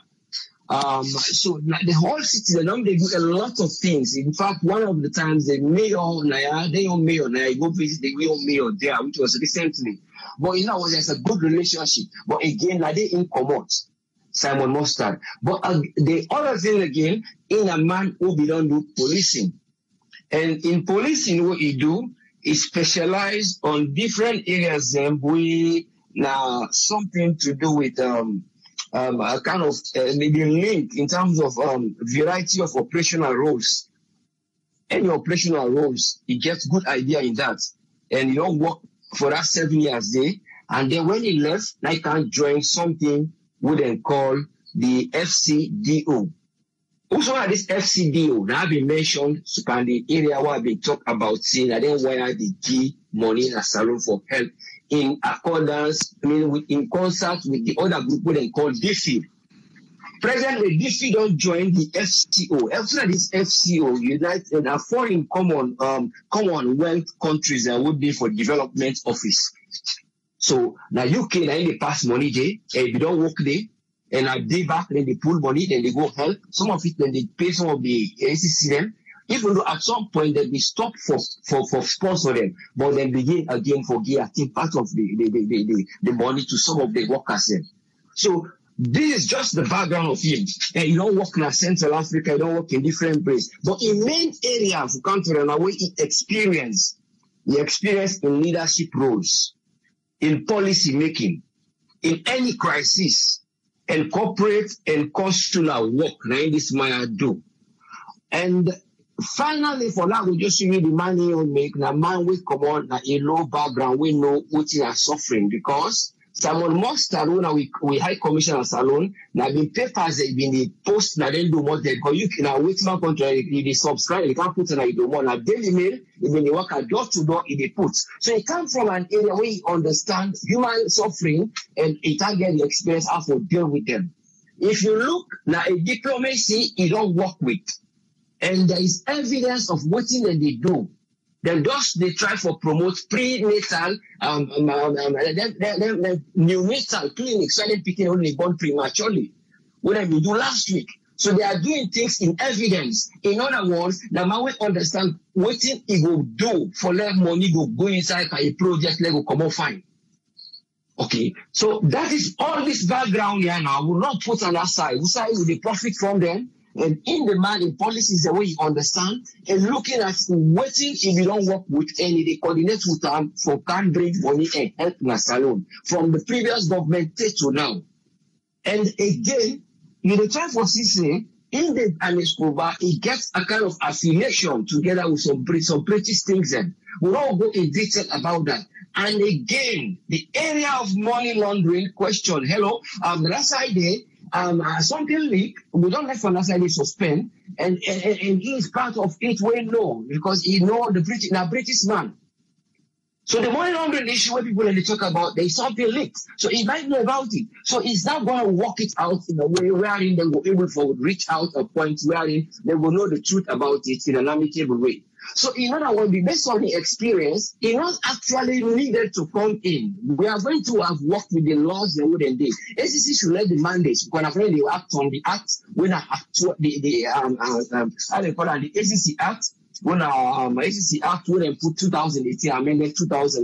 So the whole city, they do a lot of things. In fact, one of the times the mayor, they go visit the real mayor there, which was recently. But you know, there's a good relationship. But again, they incommode Simon Mustard. But the other thing again, in a man who be don't do policing. And in policing, what he do is specialize on different areas, we now something to do with a kind of maybe link in terms of variety of operational roles. any operational roles, he gets good idea in that. And he don't work for that 7 years there. And then when he left, I can join something we then call the FCDO. Also, this FCDO, now been mentioned, so can the area where I've been talked about, saying, and then why the key money in a salon for help in accordance, in concert with the other group we then call DFID. Presently, DFID don't join the FCO. After this FCO, United Foreign Commonwealth countries that would be for development office. So now UK now they pass money there, and they don't work there. And they back, then they pull money, then they go help. Some of it, then they pay some of the ACCM. Even though at some point they be stopped for sponsor them, but then begin again for give, I think, part of the money to some of the workers then. So this is just the background of him. And you don't work in Central Africa, you don't work in different places. But in main areas of country and where he experienced in leadership roles, in policy making, in any crisis, and corporate and consular work that this man do. And finally, for that, we just see the money you make. Now, man, we come on a low background. We know what you are suffering because Simon Mustard, when we High Commissioner Salon, now the papers they been the post now then do more than because you can now wait my country they subscribe. You can't put in a do more now daily mail. Even they work at door to door, they put. So it comes from an area where you understand human suffering and it can get the experience how to deal with them. If you look now, a diplomacy you don't work with, and there is evidence of what they do. Then thus they try for promote prenatal, neonatal clinics, so they picking only born prematurely. What we do last week. So they are doing things in evidence. In other words, the man will understand what he will do for let money go inside a project let go come out fine. Okay, so that is all this background here now. I will not put on that side. We say we profit from them. And in the man in policies the way you understand and looking at waiting if you don't work with any they coordinate with them for can bring money and help in a salon from the previous government to now. And again, you try for CC in the Escobar, it gets a kind of affiliation together with some British things then. We'll all go in detail about that. And again, the area of money laundering question, hello, last side there. Something leak, we don't let for NASA suspend, and he is part of it. We know because he know the British man. So the money laundering issue where people they talk about, there is something leaked. So he might know about it. So he's not going to work it out in a way wherein they will able to reach out a point wherein they will know the truth about it in an amicable way. So in other words, based on the experience, he not actually needed to come in. We are going to have worked with the laws they wouldn't do. ACC should let the mandates because they will act on the act when how they call it, the ACC Act. When ACC Act when they put 2018 amended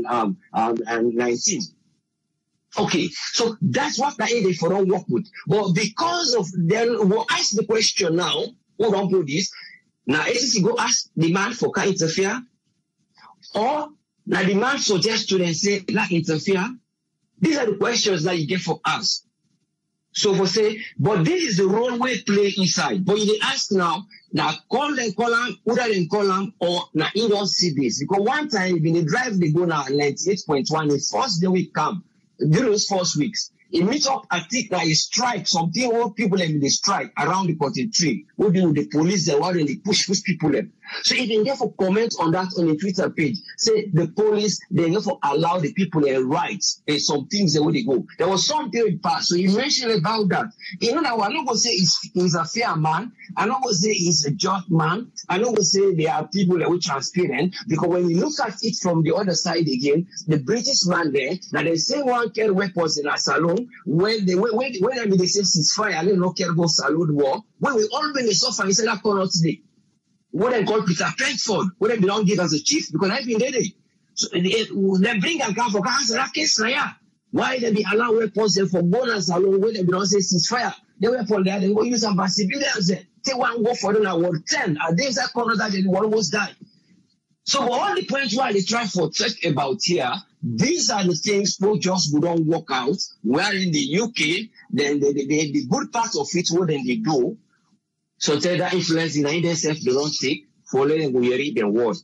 2019. Okay, so that's what they for don't work with. But because of then we'll ask the question now, who don't do this? Now, ACC go ask the man for can interfere, or now the man suggests to them say like interfere. These are the questions that you get for us. So for say, but this is the role we play inside. But you ask now call them, either them call them, or now you don't see this because one time when they drive they go now 98.1. The first day we come during those first weeks. It meets up a tick like a strike, something where people in the strike around the cotton tree. What do the police they want and they push people in. So if they therefore comment on that on the Twitter page, say the police they therefore allow the people their rights and some things the way they go. There was something in the past, so he mentioned about that. You know now I'm not gonna say he's a fair man, I'm not gonna say he's a just man, I'm not gonna say there are people that were transparent, because when you look at it from the other side again, the British man there, now they say one carry weapons in a salon. When they say ceasefire, they don't care about salute war. When we all been suffer inside that corner today. What they call Peter Pentford, what they don't give as a chief, because I've been there. So they bring a guy for that case now. Why they be allow weapons for bonus alone when they don't say ceasefire? They weapon there, they go use some civilians. Take one go for them at World 10. And there's that corner that they almost die. So all the points why they try for talk about here, these are the things who just don't work out. Where in the UK, then the good part of it, what then they do. So tell that influence in themselves they don't take. for letting go hear them word.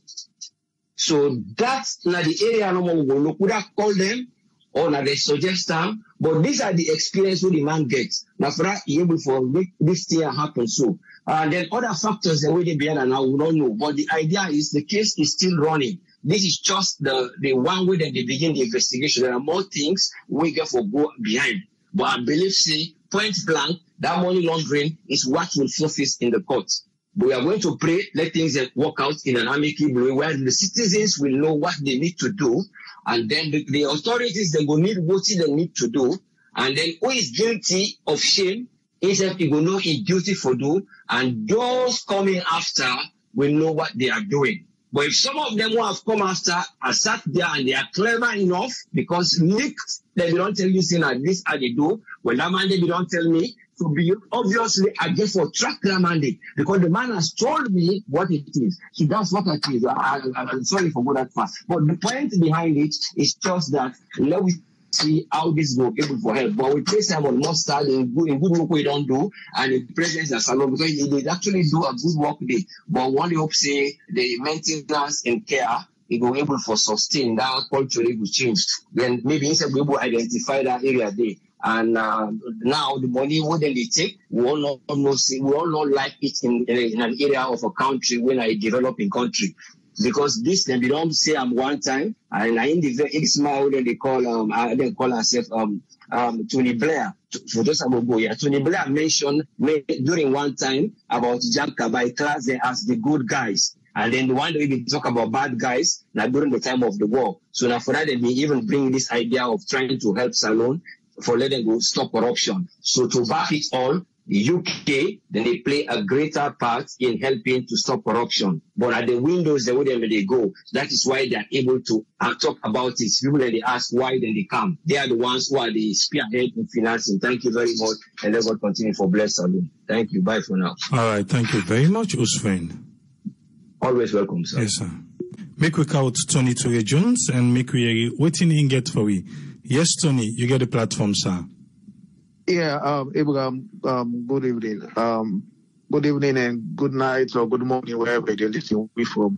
So that's not the area no more we go look. Could have called them or not they suggest them, but these are the experience who the man gets. Now for that, he able for make this thing happen. So and then other factors the way they be and now we don't know. But the idea is the case is still running. This is just the one way that they begin the investigation. There are more things we get for go behind. But I believe, say, point blank, that money laundering is what will surface in the court. But we are going to pray, let things work out in an amicable way where the citizens will know what they need to do. And then the authorities, they will need what they need to do. And then who is guilty of shame, instead they will know he's guilty for do. And those coming after will know what they are doing. But if some of them who have come after are sat there and they are clever enough, because leaked, they don't tell you, saying that this how they do. Well, that man, they don't tell me. So be obviously, I get for track that mandate because the man has told me what it is. So that's what it is. I'm sorry for going that far. But the point behind it is just that let me see how this go able for help. But we pray Simon Mustard in good work we don't do, and the president of Salon because they actually do a good work there. But one hope say the maintenance and care it will be able for sustain that culture will change. Then maybe instead we able to identify that area there. And now the money wouldn't they take? We all not like it in an area of a country when a developing country. Because this then they don't say one time and in the small then they call ourselves Tony Blair. For those who go here, Tony Blair mentioned during one time about Jack Kabai class as the good guys. And then the one that we talk about bad guys now during the time of the war. So now for that they may even bring this idea of trying to help Salon for letting go stop corruption. So to back it all, the UK, then they play a greater part in helping to stop corruption. But at the windows, the way they go, that is why they are able to talk about it. People that they ask why, then they come. They are the ones who are the spearhead in financing. Thank you very much. And let God continue for Bless Salon. Thank you. Bye for now. All right. Thank you very much, Usman. Always welcome, sir. Yes, sir. Make we call Tony Ture Jones and make we waiting in get for we. Yes, Tony, you get the platform, sir. Yeah, Abraham, good evening. Good evening and good night or good morning, wherever you're listening from.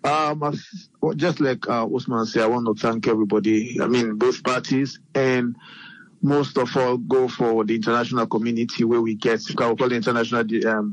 Just like Usman said, I want to thank everybody, I mean, both parties, and most of all, go for the international community where we get, we call the international,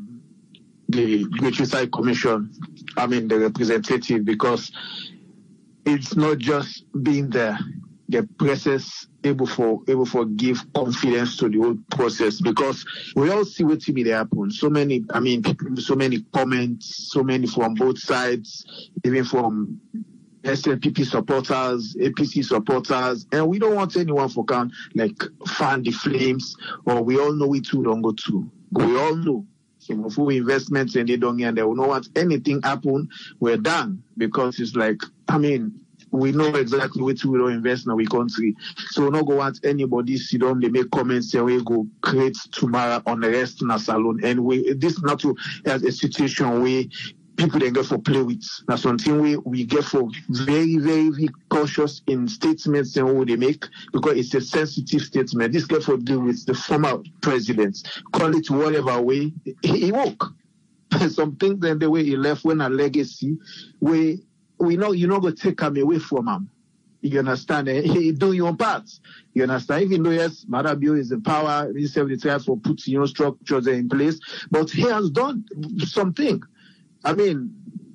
the Great Reset Commission, I mean, the representative, because it's not just being there. The process able for give confidence to the whole process because we all see what may happen. So many, I mean, so many comments, so many from both sides, even from SNPP supporters, APC supporters, and we don't want anyone for can like fan the flames or we all know it too don't go to. But we all know some of our investments and they don't and they will not want anything happen. We're done because it's like I mean. We know exactly what we don't invest in our country. So we don't go want anybody sit down, they make comments and we go create tomorrow unrest in a salon. And this not to as a situation where people then get for play with. That's something we get for very, very, very cautious in statements and what they make because it's a sensitive statement. This get for deal with the former president. Call it whatever way he woke. Some things then the way he left when a legacy where we know you're not going to take him away from him. You understand? He do your part. You understand? Even though, yes, Marabio is in power, he said the tries for putting structures in place, but he has done something. I mean,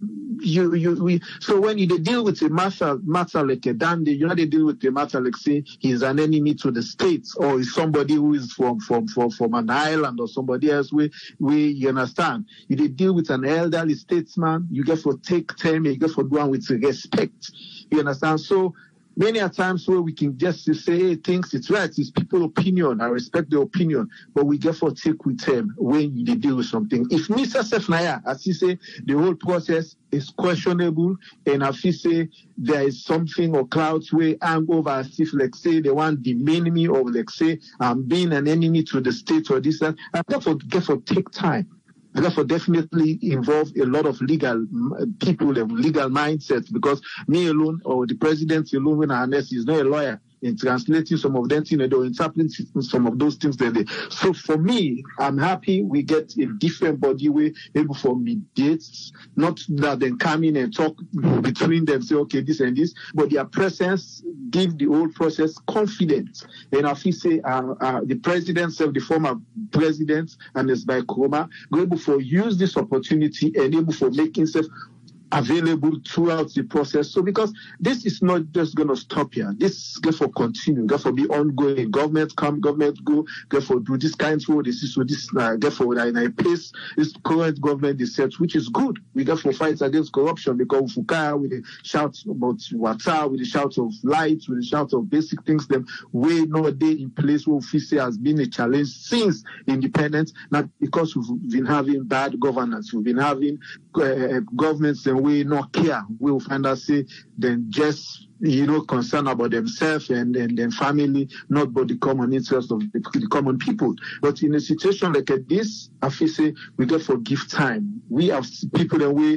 so when you deal with a matter like a dandy, you know they deal with a matter like say he's an enemy to the states or is somebody who is from an island or somebody else where you understand. You deal with an elderly statesman, you get for take time, you get for do one with respect. You understand? So many a times where we can just say, hey, things it's right, it's people's opinion, I respect their opinion, but we get for take with them when you deal with something. If Mr. Sefnaya, as he say, the whole process is questionable, and if he say there is something or clouds where hang over as if, like say, they want the enemy or like say, being an enemy to the state or this, and therefore get for take time. And therefore definitely involve a lot of legal people and legal mindsets because me alone or the president alone when is not a lawyer. in translating some of them things or interpreting some of those things. So for me, I'm happy we get a different body way able for mediate, not that they come in and talk between them, say, okay, this and this, but their presence give the whole process confidence. And I feel say the president, the former president, and it's by Kuruma, go able for use this opportunity and able for make himself available throughout the process. So because this is not just going to stop here. This is going to continue, going to be ongoing. Government come, government go, going to do this kind of thing. This is so this, therefore, in a place, this current government is set, which is good. We got to fight against corruption because Fukaya with the shouts about water, with the shouts of light, with the shouts of basic things, them way nowadays in place where we say has been a challenge since independence, not because we've been having bad governance. We've been having governments and we not care. We'll find out say then just concerned about themselves and then family, not about the common interest of the common people. But in a situation like this, I feel say we got to give time. We have people that we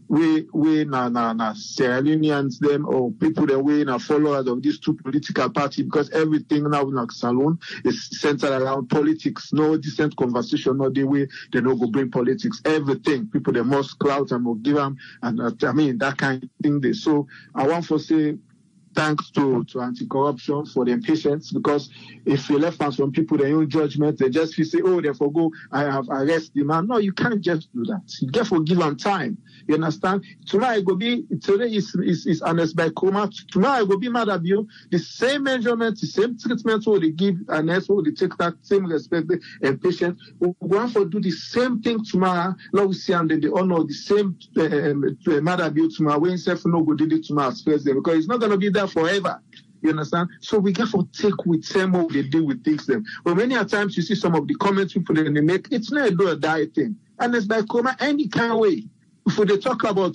Sierra Leoneans them or people that we followers of these two political parties because everything now in Salon is centered around politics. No decent conversation, no the way they no go bring politics. Everything people they must clout and must give them and that kind of thing. So I want to say thanks to anti-corruption for their patience, because if you left us from people their own judgment, they just say, oh, therefore go, I have arrested the man. No, you can't just do that. You therefore give them time. You understand? Tomorrow today is Ernest by Kuruma. Tomorrow I will be mad at you. The same measurement, the same treatment will they give Ernest, will they take that same respect and patience. We're going to do the same thing tomorrow. Now we see and then they honor the same mad at you tomorrow. When self no go did it tomorrow as president, because it's not going to be there forever. You understand? So we got to take with them what they do with things them. But many a times you see some of the comments people they make, it's not a do or die thing. And it's by Kuruma any kind of way. If they talk about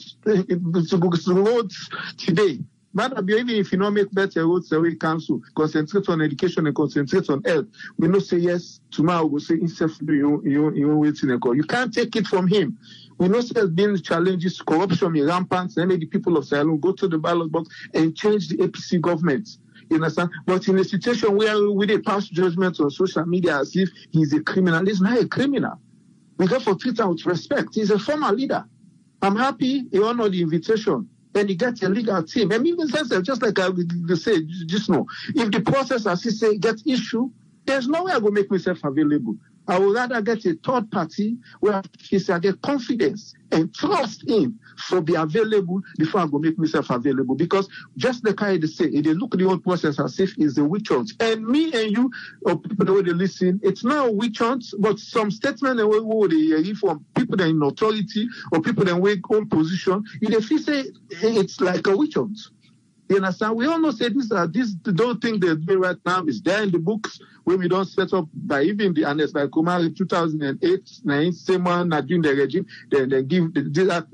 roads today, even if you don't make better roads, the way council concentrate on education and concentrate on health, we not say yes. Tomorrow we'll say you waiting a call. You can't take it from him. We know there's been challenges, corruption is rampant. Then the people of Sierra Leone go to the ballot box and change the APC government. You understand? But in a situation where we they pass judgment on social media as if he's a criminal, he's not a criminal. We got to treat him with respect. He's a former leader. I'm happy he honored the invitation. Then he gets a legal team. And even says just like I say just now, if the process as he say gets issue, there's no way I will make myself available. I would rather get a third party where I get confidence and trust in for be available before I go make myself available. Because just like I say, if they look at the whole process as if it's a witch hunt. And me and you, or people that they listen, it's not a witch hunt, but some statement that they hear from people that are in authority or people that in own position, if they say it's like a witch hunt. You understand? We all know say this don't think they're doing right now is there in the books when we don't set up by even the Ernest by Kumar in 2008, same one not doing the regime, they give the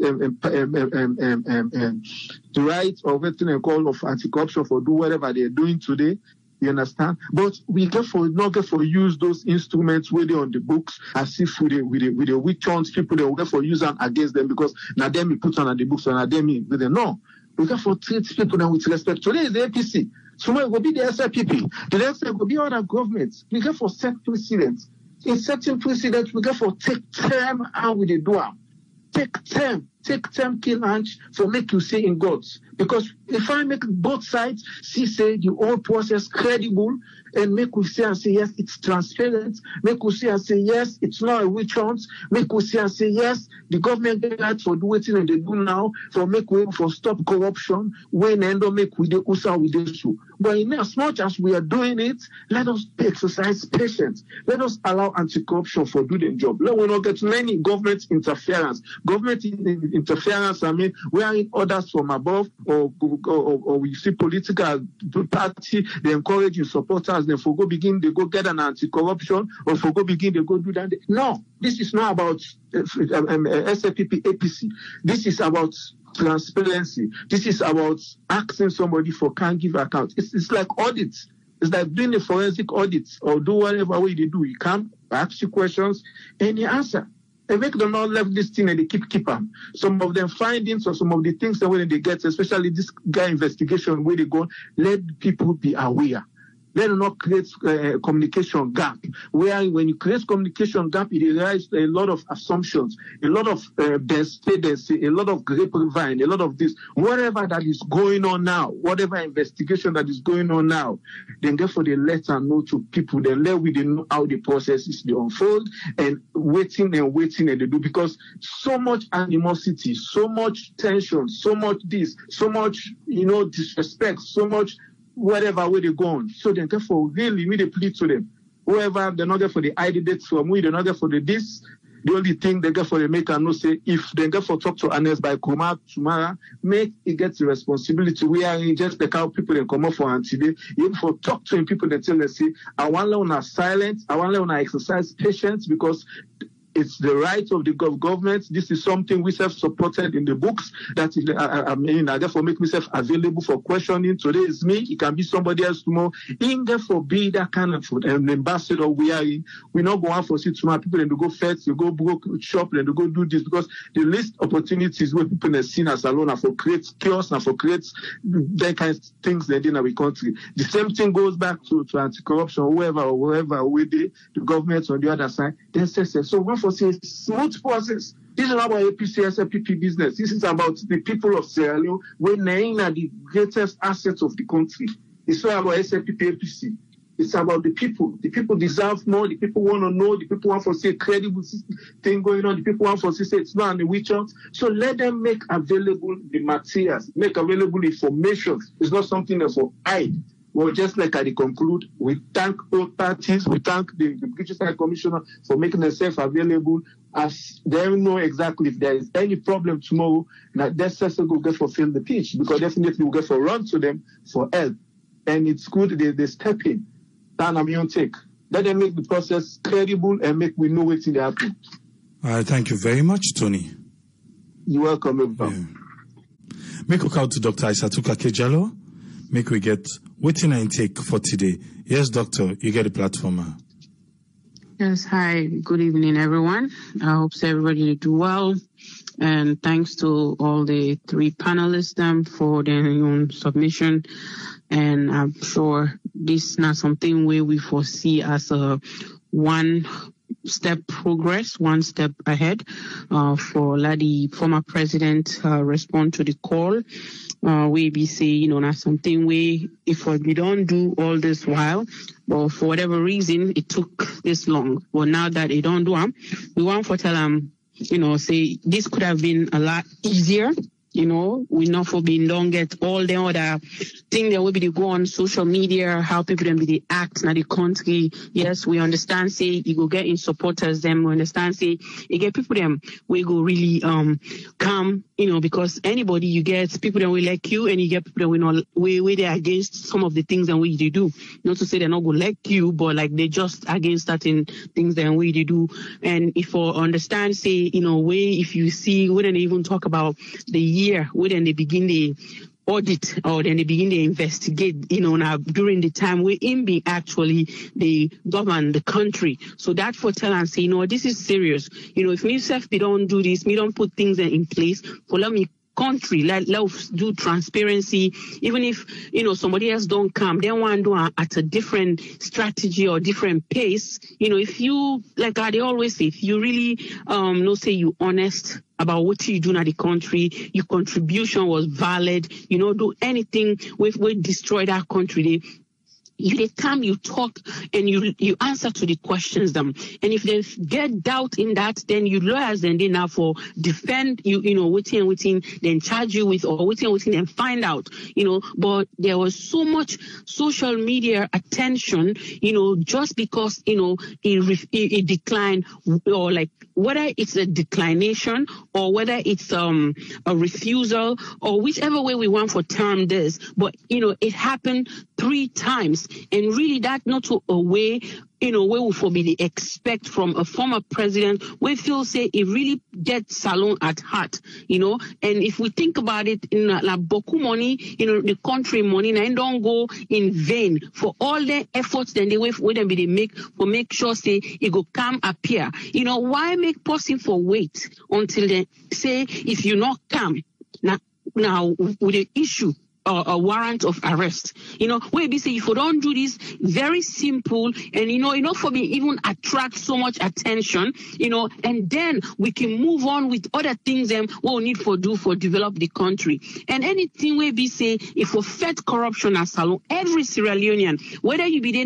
right of everything and call of anti-corruption for do whatever they're doing today. You understand? But we not get for use those instruments where they're on the books as if with the witch hunts people they will get for use them against them because now them we put on the books and now them with them. No. We got to treat people now with respect. Today is the APC. Tomorrow it will be the SLPP. The next day it will be other governments. We got to set precedents. In setting precedents, we got to take time out with the door. Take time, kill lunch for make you say in God's. Because if I make both sides see say the whole process credible and make we say and say yes, it's transparent, make we say and say yes, it's not a witch hunt, make we say and say yes, the government get right for doing what they do now, for make way for stop corruption, when end up make we do usa with this too. But in as much as we are doing it, let us exercise patience. Let us allow anti-corruption for do the job. Let we not get many government interference. Government interference, I mean, we are in orders from above, or we see political party, they encourage supporters, they for go begin, they go get an anti-corruption, or for go begin, they go do that. No, this is not about SLPP, APC. This is about transparency. This is about asking somebody for can't give account. It's like audits. It's like doing a forensic audit or do whatever way they do. You come, ask you questions, and you answer. and make them not left this thing and they keep them. Some of them findings or some of the things that when they get, especially this guy investigation where they go, let people be aware. Let them not create communication gap. Where when you create communication gap, it arises a lot of assumptions, a lot of a lot of grapevine, a lot of this. Whatever that is going on now, whatever investigation that is going on now, then therefore they let and know to people. Then let we know how the process is they unfold and waiting and they do, because so much animosity, so much tension, so much this, so much disrespect, so much whatever way they go on. So then therefore really we plead to them. Whoever they're not there for the ID dates from we, they're not there for the this. The only thing they get for the make and no say if they get for talk to Anes by Kuma tomorrow, make it get the responsibility. We are in just the cow people and come up for and today. Even for talk to people that tell us say I want to learn silence, I want to learn exercise patience, because it's the right of the government. This is something we self-supported in the books. That is, I therefore make myself available for questioning. Today is me. It can be somebody else tomorrow. In therefore be that kind of an ambassador we are in. We not go out for see tomorrow. People and to go fetch, they go broke shop, and to go do this, because the least opportunities where people are seen as alone are for create chaos and for create that kind of things in our country. The same thing goes back to anti-corruption, whoever with the government on the other side. Then says so. One for say smooth process. This is not about APC, SLPP business. This is about the people of Sierra Leone. We're the greatest assets of the country. It's not about SLPP, APC. It's about the people. The people deserve more. The people want to know. The people want to see a credible thing going on. The people want to say it's not on the witch hunt. So let them make available the materials, make available information. It's not something that for hide. Well, just like I conclude, we thank both parties. We thank the British High Commissioner for making themselves available, as they know exactly if there is any problem tomorrow, that their sister will get for fill the pitch, because definitely we'll get for run to them for help. And it's good they step in. Then I'm your take. Let them make the process credible and make we know what's in the happen. Thank you very much, Tony. You're welcome, everybody. Yeah. Make a call to Dr. Isatuka Kejalo. Make we get waiting and take for today. Yes, doctor, you get the platform. Yes, hi. Good evening, everyone. I hope everybody do well. And thanks to all the three panelists for their own submission. And I'm sure this is not something where we foresee as a one-step progress, one step ahead for the former president respond to the call. We be say, not something we, if we don't do all this while, but for whatever reason, it took this long. But now that they don't do them, we want to tell them, say this could have been a lot easier. We not for being don't get all the other thing that will be to go on social media, how people then be the act in the country. Yes, we understand, say, you go get in supporters them, we understand, say, you get people them, we go really, come, because anybody you get, people that will like you, and you get people that will not, where they're against some of the things that we do. Not to say they're not going to like you, but like they just against certain things that we do. And if you understand, say, if you see, we don't even talk about the year, when they begin the audit or then they begin to investigate, now during the time we're in being actually they govern the country. So that for tell and say, this is serious. If myself, we don't do this, we don't put things in place for let me country, let's do transparency. Even if, somebody else don't come, they want to do at a different strategy or different pace. If you, like they always say, if you really, say you honest about what you do in the country, your contribution was valid, do anything with destroy that country. The time you talk and you answer to the questions them. And if they get doubt in that, then you lawyers then they now for defend you, waiting, then charge you with or waiting, and find out, but there was so much social media attention, just because, it declined, or like whether it's a declination or whether it's a refusal or whichever way we want for term this, but it happened 3 times. And really that not a way where we for be expect from a former president, we feel say it really gets Salon at heart, and if we think about it, like Boku money, the country money, and don't go in vain for all the efforts that they make sure say it go come appear. Why make person for wait until they say if you not come now with the issue a warrant of arrest. Where we say if you don't do this, very simple, and for me even attract so much attention, and then we can move on with other things what we need for develop the country. And anything where we say if we fight corruption as Salon, every Sierra Leonean, whether you be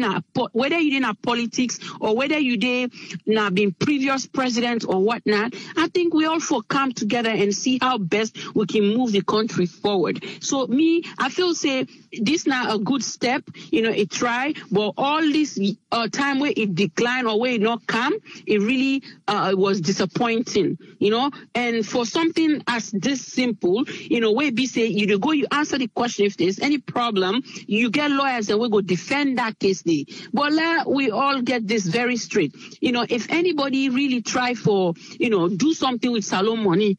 in politics or whether you now been previous president or whatnot, I think we all for come together and see how best we can move the country forward. So I feel say this now a good step, it try, but all this time where it declined or where it not come, it really was disappointing, and for something as this simple, where be say you answer the question if there's any problem, you get lawyers and we go defend that case. But we all get this very straight. If anybody really try for, do something with Salon money,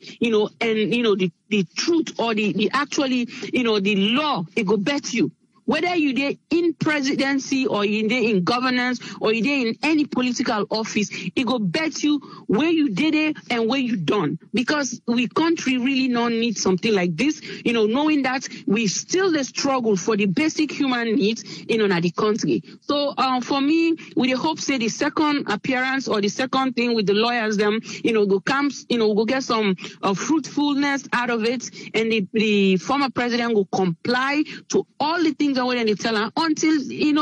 and the truth or the actually, the law, it go bet you. Whether you there in presidency or you there in governance or you there in any political office, it go bet you where you did it and where you done. Because we country really don't need something like this, knowing that we still the struggle for the basic human needs, in the country. So for me, we hope say the second appearance or the second thing with the lawyers, go comes, go get some fruitfulness out of it, and the former president will comply to all the things that they tell him until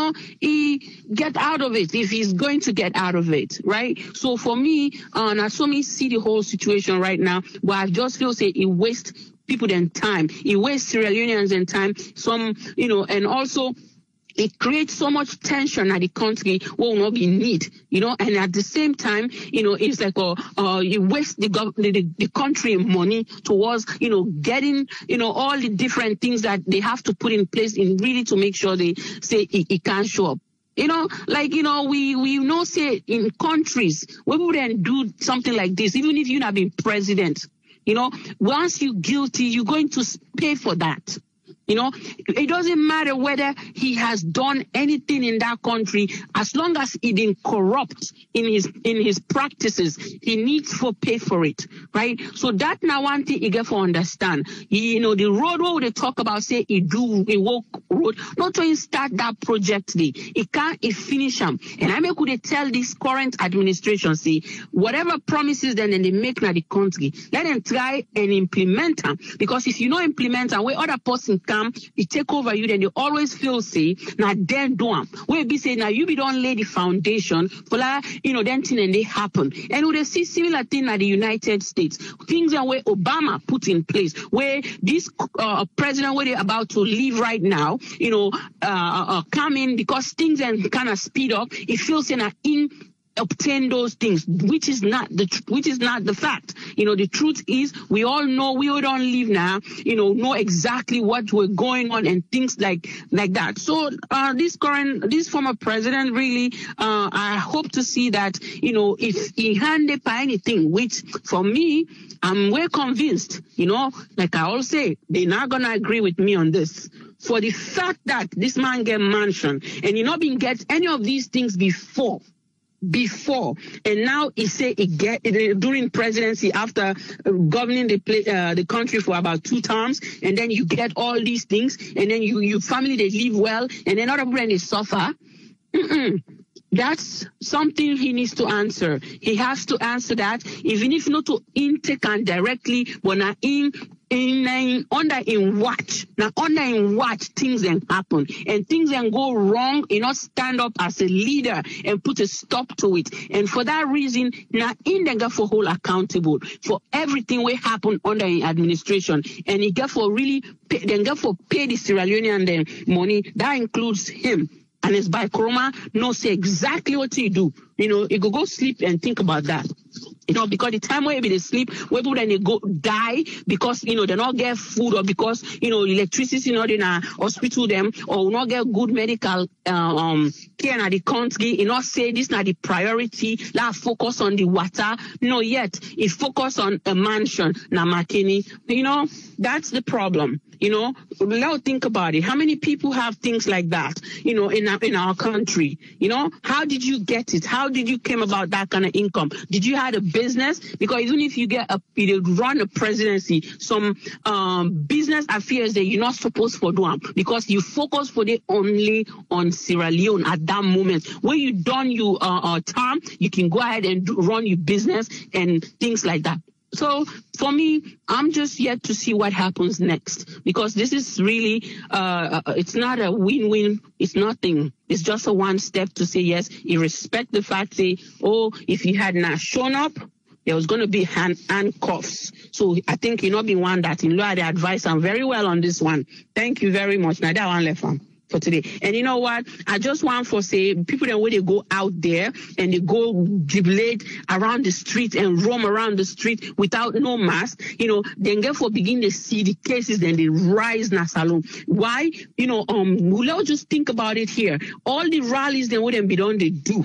he get out of it, if he's going to get out of it, right? So for me, I saw me see the whole situation right now, but I just feel say it wastes people their time, it wastes Sierra Leoneans and time, and also it creates so much tension at the country will not be need, and at the same time, it's like you waste the country money towards, getting, all the different things that they have to put in place in really to make sure they say it can't show up. We know say in countries where we wouldn't do something like this, even if you've not been president, once you're guilty, you're going to pay for that. It doesn't matter whether he has done anything in that country, as long as he didn't corrupt in his practices, he needs to pay for it, right? So that now one thing you get to understand. The road where they talk about say he walk road, not to start that project, he can't finish them. And I could tell this current administration, see, whatever promises then they make now the country, let them try and implement them. Because if you don't implement them, where other person come, it take over you, then they always feel say, now then do them. Where be say, now you be don't lay the foundation for then thing and they happen. And we see similar thing at the United States. Things are where Obama put in place, where this president, where they're about to leave right now, come in because things are kind of speed up. It feels obtain those things, which is not the fact. The truth is we all know we all don't live now, know exactly what we're going on and things like that. So this former president really, I hope to see that, if he handed by anything, which for me, I'm well convinced, like I always say, they're not gonna agree with me on this. For the fact that this man get mansion and he not been get any of these things before, and now he say he get during presidency after governing the country for about 2 terms, and then you get all these things, and then you family they live well, and then other people they suffer. That's something he needs to answer. He has to answer that, even if not to intake and directly, but not under watch things then happen and things then go wrong. Not stand up as a leader and put a stop to it. And for that reason, now in the get for whole accountable for everything will happen under an administration, and he get for really pay the Sierra Leonean then money that includes him. And it's by Kuruma, no say exactly what he do. He go sleep and think about that. Because the time where they sleep, where people then they go die because, they not get food or because, electricity not in a hospital them or not get good medical care in the country, not say this not the priority, like focus on the water. No, yet it focus on a mansion, na Makeni. That's the problem. Now think about it. How many people have things like that, in our country? How did you get it? How did you came about that kind of income? Did you have a business? Because even if you run a presidency, some business affairs that you're not supposed to do them because you focus for it only on Sierra Leone at that moment. When you done your term, you can go ahead and run your business and things like that. So for me, I'm just yet to see what happens next because this is really, it's not a win-win. It's nothing. It's just a one step to say, yes, you respect the fact, say, if you had not shown up, there was going to be handcuffs. So I think you're not being one that in law, the advice I'm very well on this one. Thank you very much. Now that one left on for today. And you know what? I just want to say people that when they go out there and they go jubilate around the street and roam around the street without no mask, then get for begin to see the cases, then they rise na salon. Why? We'll just think about it here. All the rallies then wouldn't be done, they do.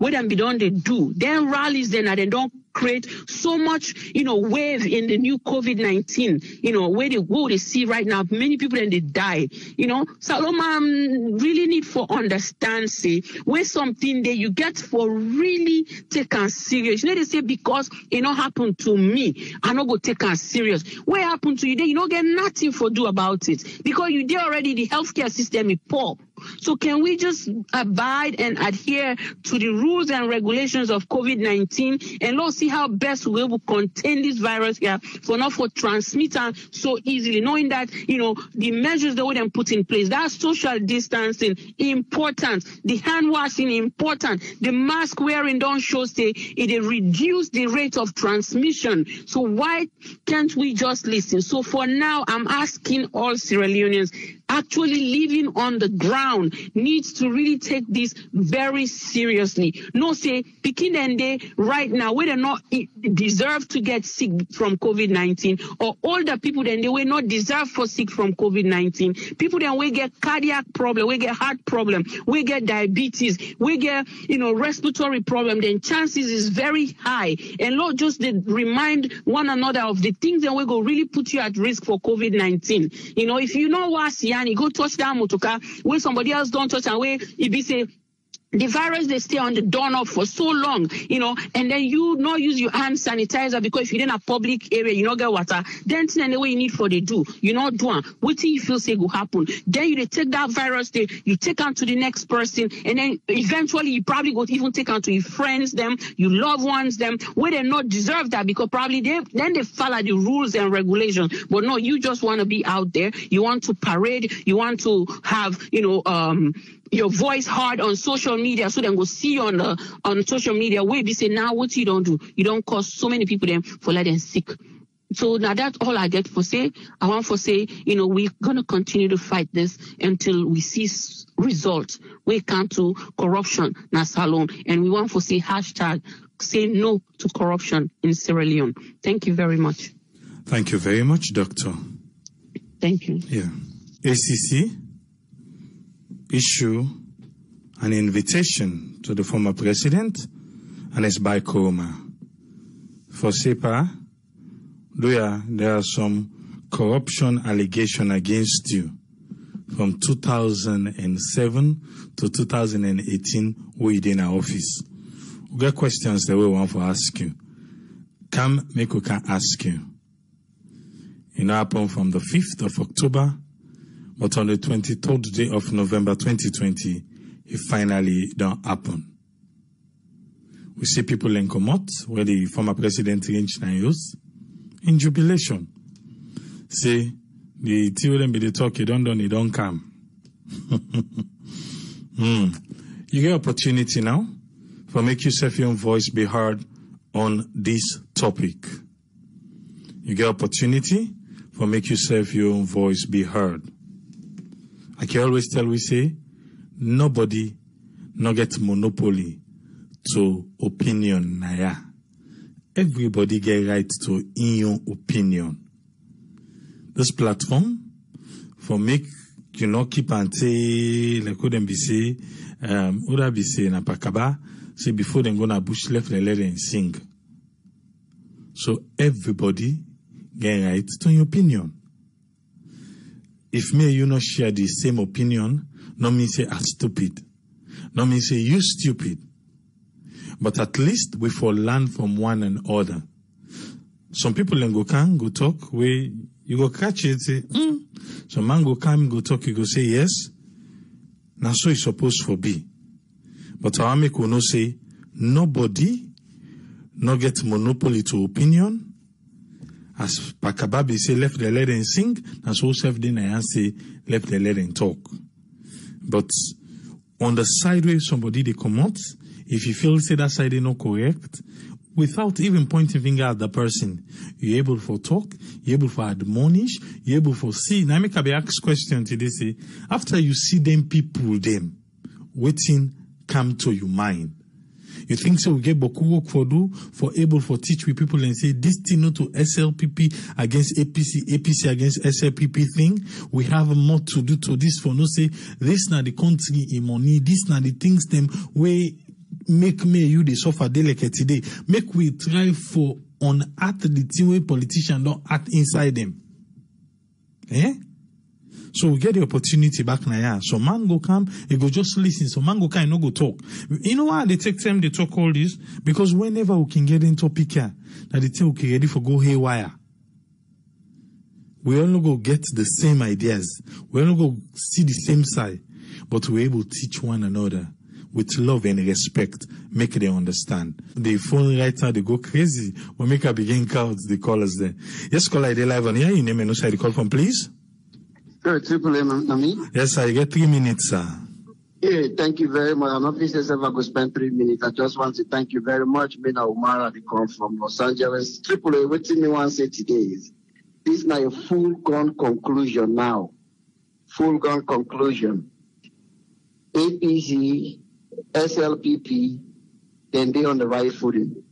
Then rallies then and they don't create so much, wave in the new COVID-19, where they see right now, many people and they die, Saloma really need for understand, say, where something that you get for really take on serious. They say, because it not happen to me, I not go take on serious. What happened to you there? You don't get nothing for do about it because you there already, the healthcare system is poor. So can we just abide and adhere to the rules and regulations of COVID-19 and let's see how best we will contain this virus here for not for transmitting so easily, knowing that, the measures that we then put in place, that social distancing important, the hand washing important, the mask wearing don't show say it reduce the rate of transmission. So why can't we just listen? So for now, I'm asking all Sierra Leoneans actually living on the ground needs to really take this very seriously. No say, picking and they right now, we do not deserve to get sick from COVID-19 or older people then they will not deserve for sick from COVID-19. People then we get cardiac problem, we get heart problem, we get diabetes, we get, respiratory problem, then chances is very high. And Lord, just remind one another of the things that we go really put you at risk for COVID-19. If you know what's Yani, go touch that motoka where somebody else don't touch and where it be say, the virus, they stay on the doorknob for so long, and then you not use your hand sanitizer because if you're in a public area, you not get water, then the way you need for the do, you not do it. What do you feel say will happen? Then you take that virus, you take on to the next person, and then eventually you probably go even take on to your friends, them, your loved ones, them, where they not deserve that because probably they follow the rules and regulations. But no, you just want to be out there. You want to parade. You want to have, your voice hard on social media so then go see you on social media where we say now what you don't do. You don't cause so many people them for letting sick. So now that's all I get for say. I want to say, we're going to continue to fight this until we see results. We come to corruption na salon and we want to say hashtag say no to corruption in Sierra Leone. Thank you very much. Thank you very much, Doctor. Thank you. Yeah. ACC issue an invitation to the former president and his Koroma. For SEPA, there are some corruption allegations against you from 2007 to 2018 we in our office. We got questions that we want to ask you. Come, make we can ask you. It happened from the 5th of October, but on the 23rd day of November 2020, it finally don't happen. We see people in Komot, where the former president reached Nayos, in jubilation. Say, the theorem be the talk, you don't come. You get opportunity now for make yourself your own voice be heard on this topic. You get opportunity for make yourself your own voice be heard. I can always tell we say, nobody no get monopoly to opinion naya. everybody get right to in your opinion. This platform for make keep and say like couldn't be say Ura be say na Pakaba say before them gonna bush left the letter and sing. So everybody get right to your opinion. If me you not share the same opinion, no mean say I'm stupid. No mean say you stupid. But at least we for learn from one another. Some people then go talk where you go catch it, say, Some man go come, go talk, you go say yes. Now so it's supposed to be. But our make will not say nobody no get monopoly to opinion. As Pakababi say left the letter and sing, and so self then I say left the letter and talk. But on the side where somebody they come out, if you feel say that side is not correct, without even pointing finger at the person, you're able for talk, you're able for admonish, you're able for see. Now make a ask question today say, after you see them people them, waiting come to your mind. You think so we get boku work for do, for able for teach with people and say this thing not to SLPP against APC, APC against SLPP thing. We have more to do to this for no say this now the country in money, this now the things them way make me you they suffer delicate today. Make we try for on at the thing way politicians don't act inside them. Eh? So we get the opportunity back now. So man go come, he go just listen. So man go come, no go talk. You know why they take time they talk all this? Because whenever we can get in topic here, that they think we can ready for go haywire. We all go get the same ideas. We all go see the same side, but we're able to teach one another with love and respect, make them understand. The phone right now, they go crazy. We make a begin count the callers there. Yes, caller, they live on here. You name and no side call from, please. Triple M, Nami. Yes, sir. You get 3 minutes, sir. Yeah, thank you very much. I'm not pleased to ever go spend 3 minutes. I just want to thank you very much. Mina Umara, the call from Los Angeles. Triple A, what me want to say today is, this is now a full-gone conclusion now. Full-gone conclusion. APC, SLPP, then they on the right footing.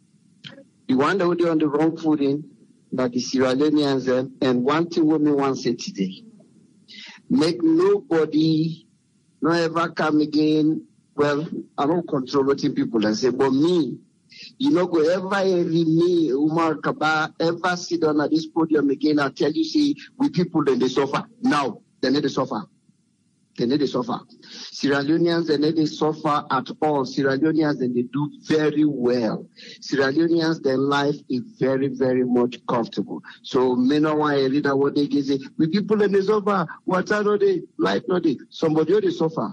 The one that would be on the wrong footing, that the Sierra Leoneans, and one thing we want to say today. Make nobody no ever come again. Well, I don't control what people and say, but me, you know, go ever me, Umar Kaba, ever sit on at this podium again and tell you, see, we people then they suffer. Now, they need to suffer. They need to suffer. Sierra Leoneans, they need to suffer at all. Sierra Leoneans, they do very well. Sierra Leoneans, their life is very, very much comfortable. So, me no want to read what they say. We people in the suffer. What are they? Life not they. Somebody they suffer.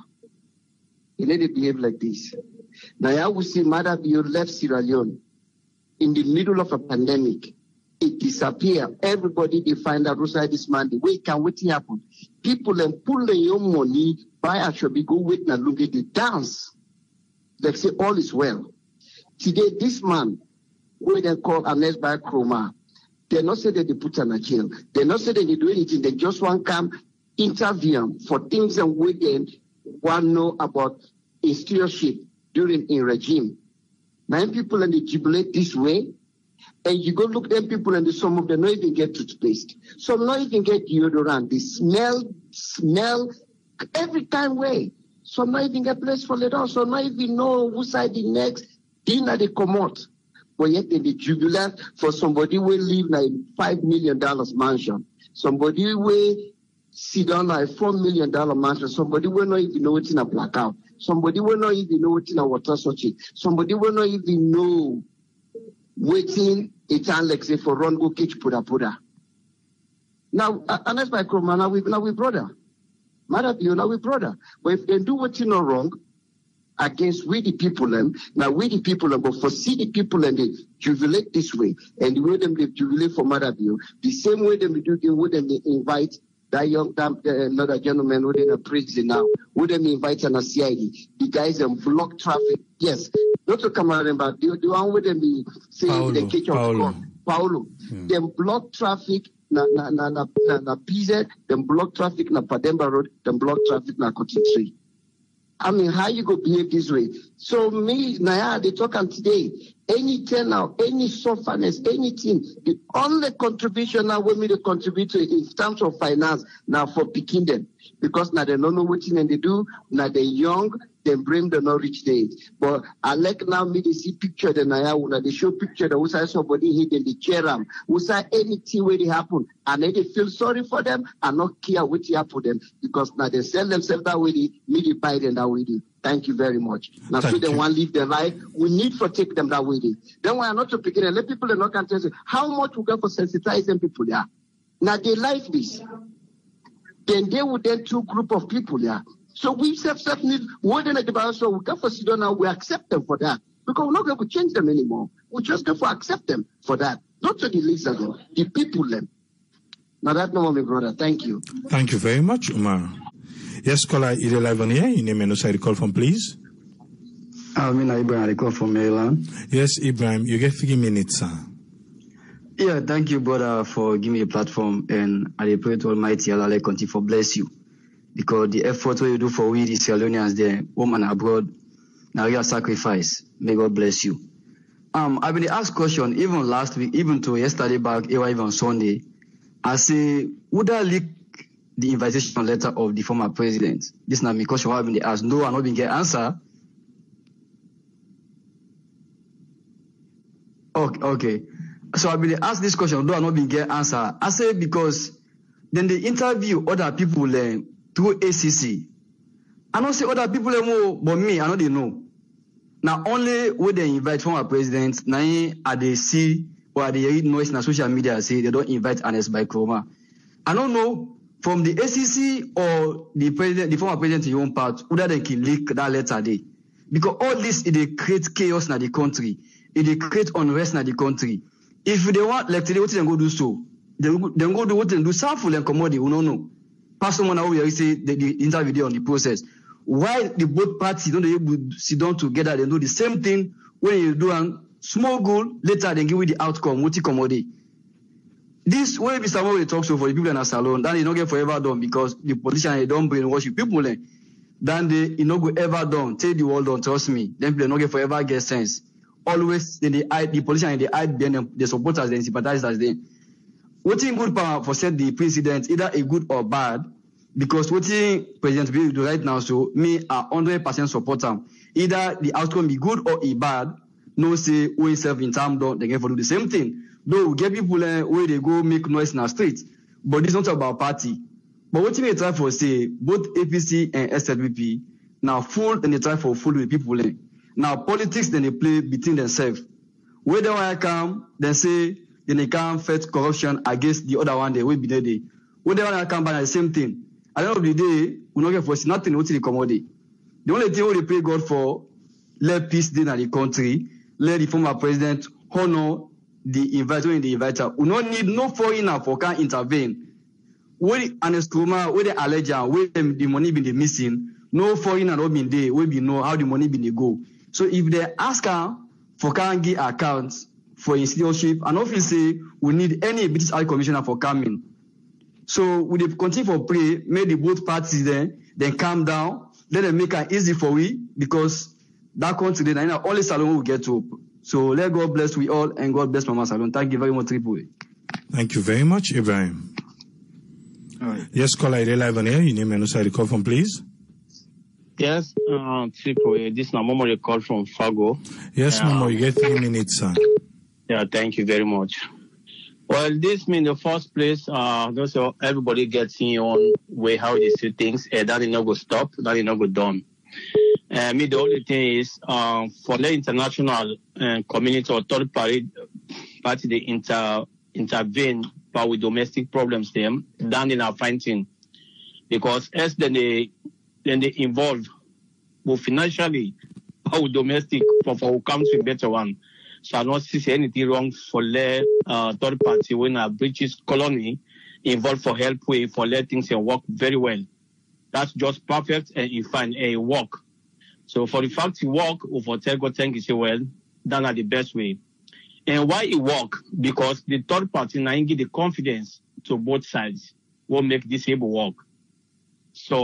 You need to behave like this. Now, I will see Mother you left Sierra Leone in the middle of a pandemic. It disappeared. Everybody they find out outside this man. The way can wait happen. People and pull their own money, buy a shop, go wait and look at the dance. They say all is well. Today, this man, who they call Anes by Chroma, they not say that they put him in jail. They not say that they do anything. They just want to come interview him for things and we then want to know about his stewardship during a regime. Now, people and they jubilate this way. And you go look at them people and some of them not even get toothpaste. Some not even get deodorant. They smell every time way. Some not even get place for it all. Some not even know who side the next dinner they come out. But yet they be jubilant for somebody will live like $5 million mansion. Somebody will sit down like $4 million mansion. Somebody will not even know what's in a blackout. Somebody will not even know what's in a water searching. Somebody will not even know waiting it's like say for run go catch pura. Now, unless by Chroma, now we brother. Matter you now we brother. But if they do what's not wrong against we the people now we the people but for see the people and they jubilate this way and the way them they jubilate for Maravio, the same way them they do the way them they invite that young another gentleman who in a prison now, who them invite on a CID, the guys and block traffic. Yes. Not to come around, but the one with them be saying the case of Paulo. Them block traffic na PZ, them block traffic na Pademba Road, them block traffic na Cotton Tree. I mean, how you go behave this way? So me, Naya, they talking today. Any turnout, any sufferness, anything, the only contribution now we need to contribute to in terms of finance now for picking them. Because now they don't know what thing they do, now they're young, then bring the not reach the age. But I like now me to see picture the Naya, when they show picture the who somebody hit in the chair, who say anything where they happen, and then they feel sorry for them and not care what happen to them, because now they sell themselves that way, me they buy them that way. Thank you very much. Now, so they want to live their life. We need to take them that way. Then we are not to pick it and let people not can tell you how much we got for sensitizing people there. Now they like this. Then they would then two group of people there. So we self need more than about so we got for sit down now, we accept them for that. Because we're not going to change them anymore. We just going to accept them for that. Not to the least of them, the people them. Now that's no more, my brother. Thank you. Thank you very much, Umar. Yes, caller, you're live on here. Your name and also call from, please. Ibrahim, I call from Maryland. Yes, Ibrahim, you get 3 minutes, sir. Yeah, thank you, brother, for giving me a platform. And I pray to Almighty Allah continue for bless you. Because the effort you do for we, the Sierra Leoneans there, home and abroad, now real sacrifice. May God bless you. I've been asked question, even last week, even to yesterday back, even on Sunday. I say, would I leak the invitation letter of the former president? This is not my question. I've been asked. No, I'm not been get answer. Okay. So I've been asked this question. No, I'm not been get answer. I say because then they interview other people through ACC. I don't say other people more, but me, I know they know. Now only when they invite former presidents, now are they see or they read noise in social media say they don't invite Ernest Bai Koroma. I don't know. From the ACC or the president, the former president in your own part, whether they can leak that letter there. Because all this, it create chaos in the country. It create unrest in the country. If they want, like today, what they go do so? They go do what they do, sample and commodity, we don't know. Pastor Mona, we say the interview there on the process. Why the both parties don't able to sit down together, they do the same thing when you do a small goal, later they give you the outcome, what you commodity. This way, Mr. Mo will talk so for the people in a salon, then they don't get forever done because the politicians they don't brainwash you people. Then they not go ever done. Tell the world don't trust me. Then people don't get forever get sense. Always then they hide the politicians they hide behind them, the supporters and sympathizers then. What in good power for set the president either a good or bad, because what President Bill do right now, so me are 100% support him. Either the outcome be good or a bad. No say we self in time done they get for do the same thing. Though we get people where they go make noise in the street, but this is not about party. But what you try for say, both APC and SLPP now full and they try for full with people. Now politics then they play between themselves. Where they want to come, they say then they can fight corruption against the other one they will be there. Where they want to come by the same thing. At the end of the day, we not get for nothing what they commodity. The only thing we pray God for, let peace in the country, let the former president honor the inviter. We don't need no foreigner for can intervene. When Ernest Koroma, where the allegiance, where the money been missing, no foreigner not been there, we be know how the money been go. So if they ask her for can give accounts for his leadership, and often say we need any British High Commissioner for coming. So we continue for pray, make the both parties then calm down, let them make it easy for we, because that country then only Salon will get to. So let God bless we all and God bless Mama Salon. Thank you very much, Triple. Thank you very much, Ibrahim. All right. Yes, caller, you're live on air. Your name and also the call from, please. Yes, Triple. This is Momo call from Fago. Yes, Momo, you get 3 minutes, sir. Yeah, thank you very much. Well, this means the first place, everybody gets in your own way how they see things, and that is not go stop, that is not go done. The only thing is, for the international community or third party, they intervene but with domestic problems them, then in our fighting. Because as then they involve both financially or with domestic for country better one. So I don't see anything wrong for the third party when a British colony involved for help way for let things work very well. That's just perfect and you find a work. So for the fact you work over thank you say well, done at the best way. And why it work? Because the third party now give the confidence to both sides will make this able work. So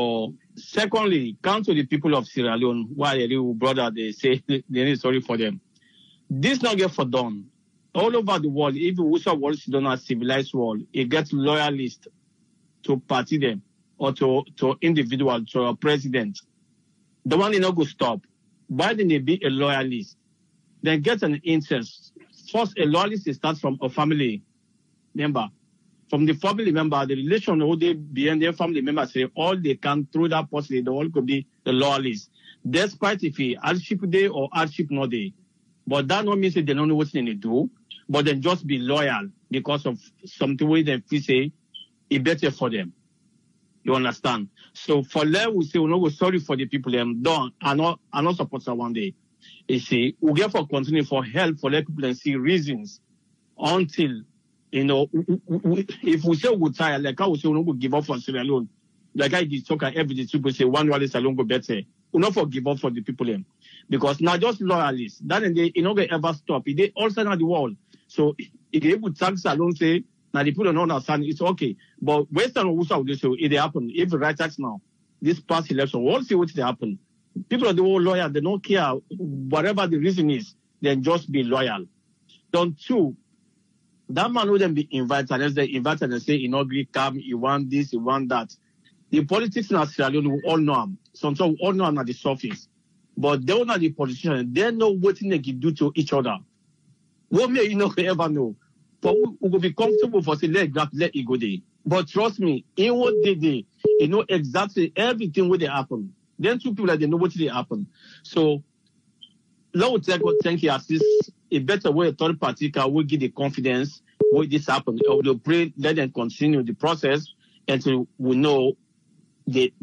Secondly, come to the people of Sierra Leone, why they brother, they say they need sorry for them. This not get for done. All over the world, even Western world, don't have civilized world, it gets loyalists to party them or to individual, to a president. The one not go stop. Why didn't they be a loyalist? Then get an interest. First, a loyalist starts from a family member. From the family member, the relation who they behind their family members say all they can through that person, they all could be the loyalist. Despite if he hardship day or hardship no day. But that don't mean that they don't know what they do, but then just be loyal because of something where they feel say it's better for them. You understand? So for them, we say we're sorry for the people them done and not support her one day. You see, we get for continue for help for let people and see reasons until, you know, if we say we're tired, like I would say we're not going to give up for Sierra Leone. Like I did talk every day, people say one rally salon go better. We're not for give up for the people them. Because now just loyalists, that and they not gonna ever stop. It they all side of the world. So if they would tax salon say now the people don't understand it's okay. But Western also would say if they happen, if the right tax now, this past election, we'll see what they happen. People are the whole loyal, they don't care whatever the reason is, then just be loyal. Then two, that man wouldn't be invited unless they invite and say, in ugly come, you want this, you want that. The politics in Sierra Leone, we all know them. Sometimes we all know them at the surface. But they don't know the politicians. They know what they can do to each other. What may you not ever know? But we will be comfortable for saying, let it go there. But trust me, in what they do, you know exactly everything what they happen. Then two people that they know what they happen. So, Lord will thank you assist a better way a third party will give the confidence what this happen. They'll pray, let them continue the process until we know the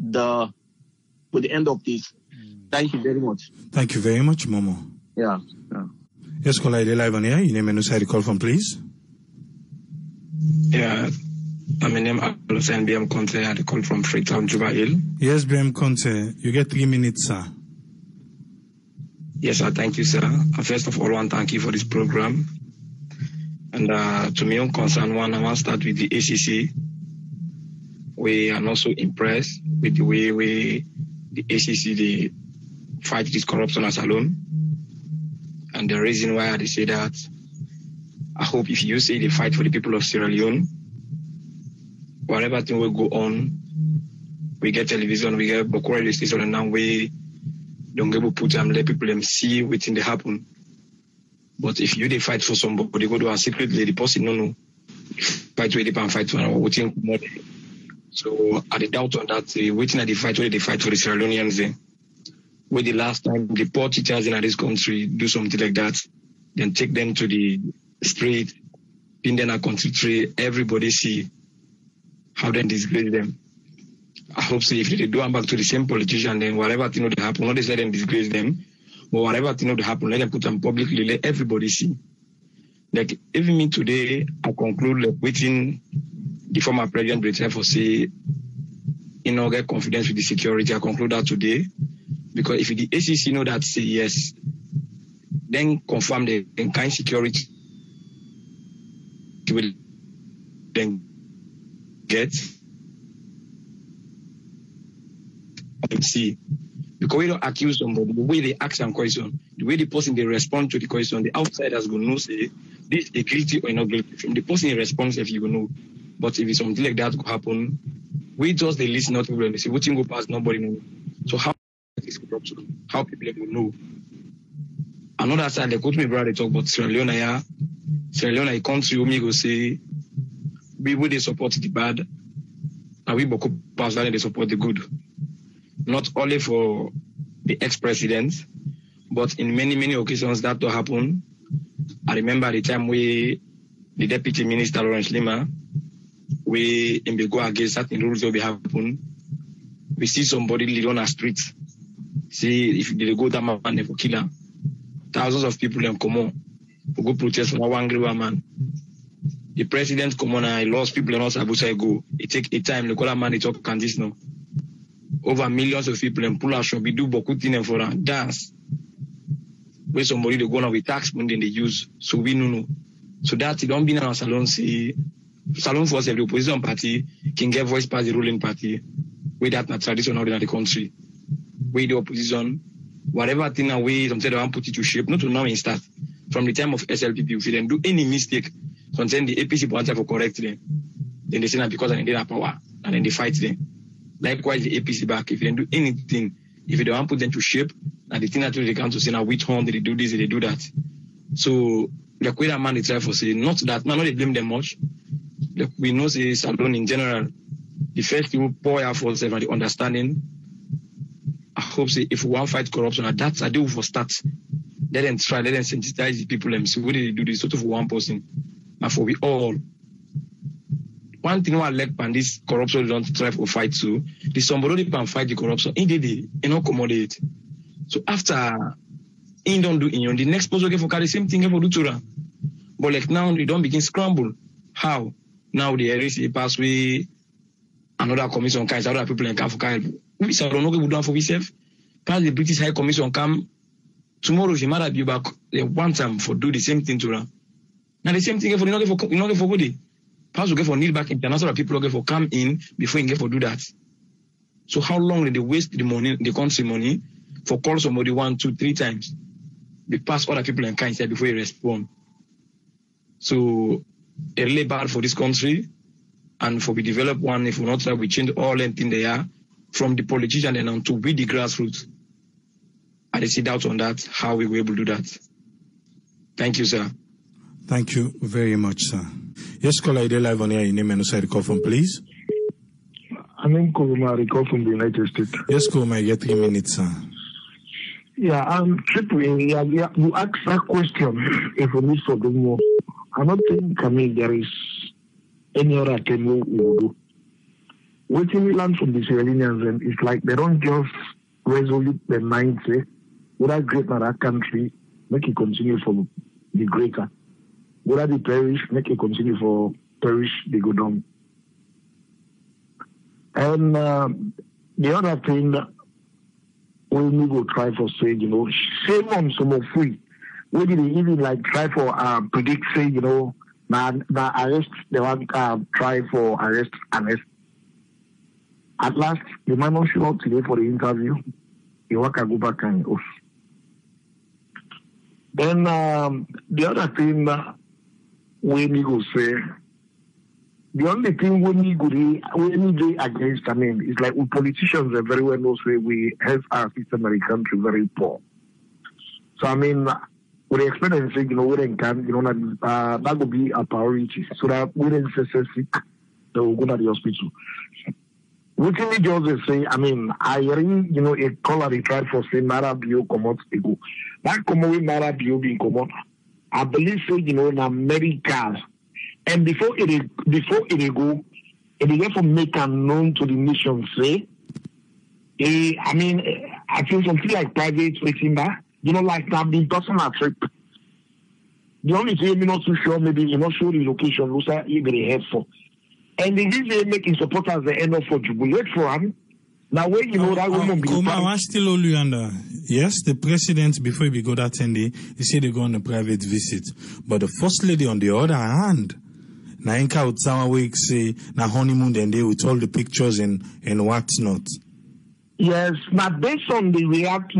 end of this. Thank you very much. Thank you very much, Momo. Yeah. Yes, caller, live on here. Your name and who call from, please. Yeah, my name is Hussein BM Conte. I call from Freetown, Juba Hill. Yes, BM Conte. You get 3 minutes, sir. Yes, sir. Thank you, sir. First of all, I want to thank you for this program. And to me, own concern, I want to start with the ACC. We are not so impressed with the way the ACC they fight this corruption as alone. And the reason why I say that, I hope if you say they fight for the people of Sierra Leone, whatever thing will go on, we get television, we get Boko radio station, and now we don't get to put them, let people them see what thing they happen. But if you they fight for somebody, go to a secretly, the person no fight with the fight for what thing more. So I doubt on that, waiting at the fight where they fight for the Sierra Leoneans. Where the last time the poor teachers in this country do something like that, then take them to the street, in then a country tree, everybody see how they disgrace them. I hope so if they do come back to the same politician, then whatever thing would happen, not just let them disgrace them, but whatever thing would happen, let them put them publicly, let everybody see. Like even me today, I conclude like waiting the former president Britain for say, you know, get confidence with the security. I conclude that today. Because if the ACC know that say yes, then confirm the kind security will then get and see. Because we don't accuse somebody, the way they ask some question, the way the person they respond to the question, the outsiders will know say this is guilty or not guilty. From the person he responds, if you will know. But if it's something like that could happen, we just they listen not people and they say what thing go past, nobody knows. So how is corruption? How people will know? Another side, they go to me brother, they talk about Sierra Leone here. Sierra Leone, a country who me go say we will they support the bad and we Boko personally they support the good. Not only for the ex-president, but in many occasions that will happen. I remember the time we the Deputy Minister Lawrence Lima we in go against certain rules that will happen. We see somebody lead on a street. See if they go that man they for killer. Thousands of people then come on to go protest for one angry man. The president come on and lost people and also Abuja go. It take a time, the call man they talk can this now. Over millions of people and pull out shop, we do bokutin for a dance. Where somebody they go now with tax money they use. So we know. So that it don't be in our salon say salon force the opposition party can get voice past the ruling party. where that not tradition out in the country, where the opposition, whatever thing away, some say they want to put it to shape, not to now start. From the time of SLPP, if you then do any mistake, concern the APC want to correct them, then they say that because they have power, and then they fight them. Likewise, the APC back, if they do anything, if you don't want to put them to shape, and the thing that they come to say now which one did they do this, did they do that. So the way that man they try for say, not that, now they blame them much. We know say Salone in general, the first thing we pour out for self and the understanding. I hope say if we want to fight corruption, and that's a deal for start. Let them try, let them sensitize the people and see what they do this sort of one person. And for we all. One thing I like when this corruption don't try to fight to, the somebody can fight the corruption. In the not accommodate. So after in don't do in the next person for carry the same thing for do to. But like now they don't begin scramble. How? Now the RC pathway, another commission comes, other people in Kafu help. We say don't know what we do for ourselves. Because the British High Commission come tomorrow, she might be back. They want them for do the same thing to her. Now the same thing for you not get for good. Perhaps we get for need back international people get for come in before you get for do that. So how long did they waste the money, the country money, for call somebody 1, 2, 3 times? They pass other people and kind before you respond. So it's really bad for this country, and for we develop one, if we not try, we change all anything they are from the politician and on to be the grassroots. I see doubt on that, how we were able to do that. Thank you, sir. Thank you very much, sir. Yes, caller, you're live on air. Your name and also call from, please. I'm in Kuruma, I call from the United States. Yes, Kuruma, you get 3 minutes, sir. Yeah, Triple A, you asked that question if we need for the more. I don't think, there is any other thing we will do. What we learn from the Sierra Leoneans is like they don't just resolute their mind, say, whether great in that country, make it continue for the greater. Whether they perish, make it continue for perish, they go down. And the other thing when we go try for say, shame on some of free. We didn't even like try for predict, say, now arrest, they want try for arrest. At last, the man not show up today for the interview. He want to go back and off. Then the other thing when we go say, the only thing when we go against, it's like we politicians are very well known, say we have our system in the country very poor. So we expect and say, we can, that will be a priority. So that we don't say sick, they will go to the hospital. We can just say, I really, a caller they tried for say Mara Bio come out ago. That come away Mara Bio being come out. I believe say, in America. And before it go, it began to make known to the nation say, I feel something like private waiting back. Like that being personal trip. The only thing you're not too sure, maybe you're not sure the location, those are very helpful. And they usually making supporters the end of for jubilate for him. Now, when that woman be. I still all you under. Yes, the president, before he go that 10 day, he said they go on a private visit. But the first lady, on the other hand, now in out some weeks say, now honeymoon, then they with all the pictures and whatnot. Yes, now based on the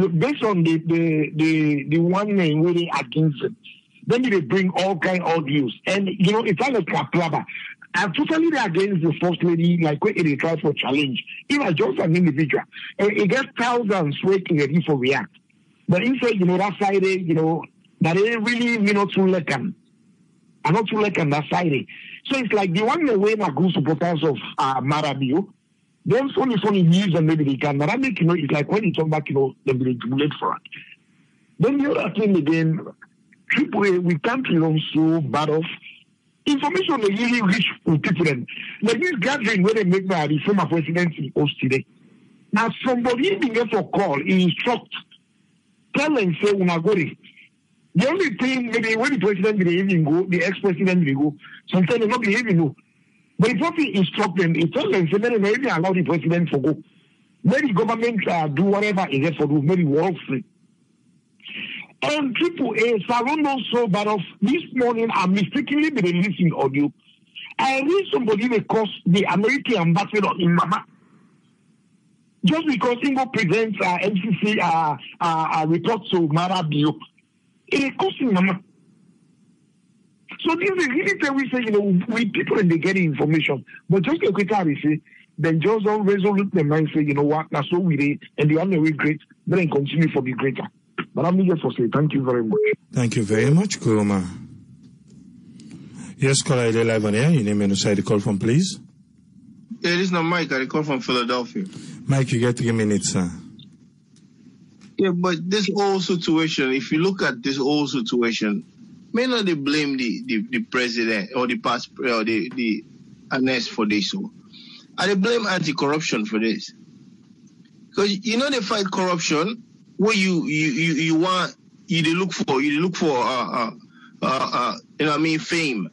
one name really against it, then they bring all kind of views. And, it's like a clapper. I'm totally against the first lady, like when they try for challenge. Even just an individual. It gets thousands waiting ready for react. But inside, that side, that they really, too like them. I'm not too like on that side. So it's like the one way my good supporters of Marabio, those only news and maybe they can. But that make, it's like when you talk back, they will jubilate for it. Then the other thing again, AAA, we can't so bad off. Information they really reach with people. Like this gathering where they make the former presidency host today. Now somebody being there for call, he instruct, tell them say Unagori. The only thing maybe when the president will even go, the ex-president will go, sometimes they not be even go. But if you instruct them, it tells them say maybe they allow the president to go. Maybe government do whatever is there for do, maybe work free. And people, Salon also, but of this morning, I mistakenly been releasing audio. I read somebody because the American ambassador in Mama. just because Ingo presents MCC report to Marabio. It costs him, Mama. So this is really that we say, we people and they get information, but just like we say, then just don't resolute the mind say, what, that's what we did, and the only way great, then continue for be greater. But I'm just for say thank you very much. Thank you very much, Kuruma. Yes, caller, you're live on air. Your name and side the call from, please. Yeah, this is not Mike. I call from Philadelphia. Mike, you get 3 minutes, sir. Yeah, but this whole situation, if you look at this whole situation, may not they blame the president or the past or the Anes for this. So I they blame anti-corruption for this. Because they fight corruption where you want they look for fame,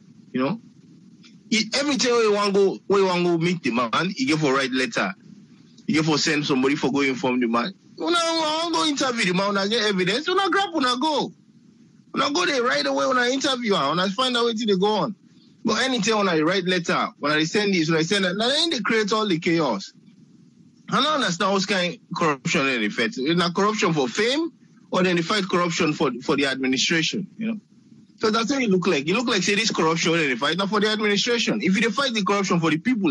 Every time we want to go meet the man, you get for write letter. You get for send somebody for go inform the man. When I go interview the man, when I get evidence, when I grab, when I go. When I go there right away, when I interview her, when I find out where they go on. But anytime when I write letter, when I send this, when I send that, then they create all the chaos. I don't understand what kind of corruption in effect. Is it corruption for fame, or then they fight corruption for the administration, So that's what it look like. It look like, say, this corruption in the fight, not for the administration. If you fight the corruption for the people,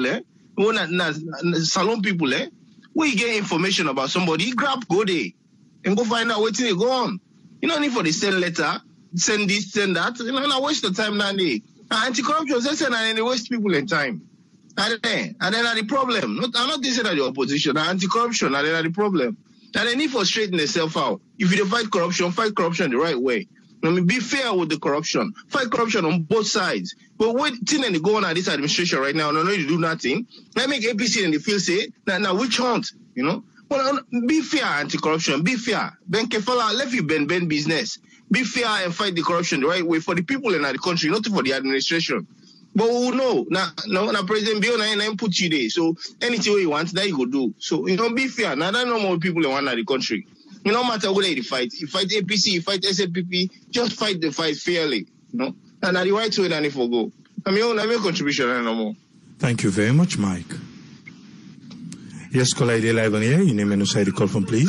salon people, where you get information about somebody, grab, go there, and go find out what they go on. You don't need for the send letter, send this, send that. Not waste the time down there. Anti-corruption, they waste people in time. And then the problem. I'm not saying that the opposition, anti-corruption, and then the problem. And they need for straighten themselves out. If you fight corruption the right way. Be fair with the corruption. Fight corruption on both sides. But what thing they go on at this administration right now, no, you do nothing. Let make APC and the field say, now which hunt, Well, be fair, anti-corruption. Be fair. Ben Kefala, let you bend business. Be fair and fight the corruption the right way for the people in the country, not for the administration. But we know, now President Bill and put you there. So anything you want, that you go do. So, be fair. Now, there are no more people in one of the country. No matter what they fight. You fight APC, you fight SLPP, just fight the fight fairly. And at the right way, then if we go. I'm your contribution no more. Thank you very much, Mike. Yes, caller, live on here. Your name and side the call from, please.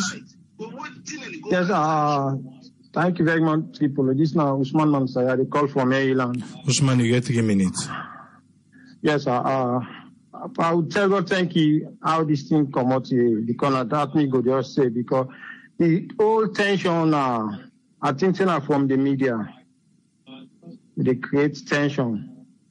Yes, thank you very much, people. This now Usman Mansai, the call from Maryland. Usman, you get 3 minutes. Yes, I would tell God thank you how this thing come out here, because that me go just say, because the whole tension, I think from the media, they create tension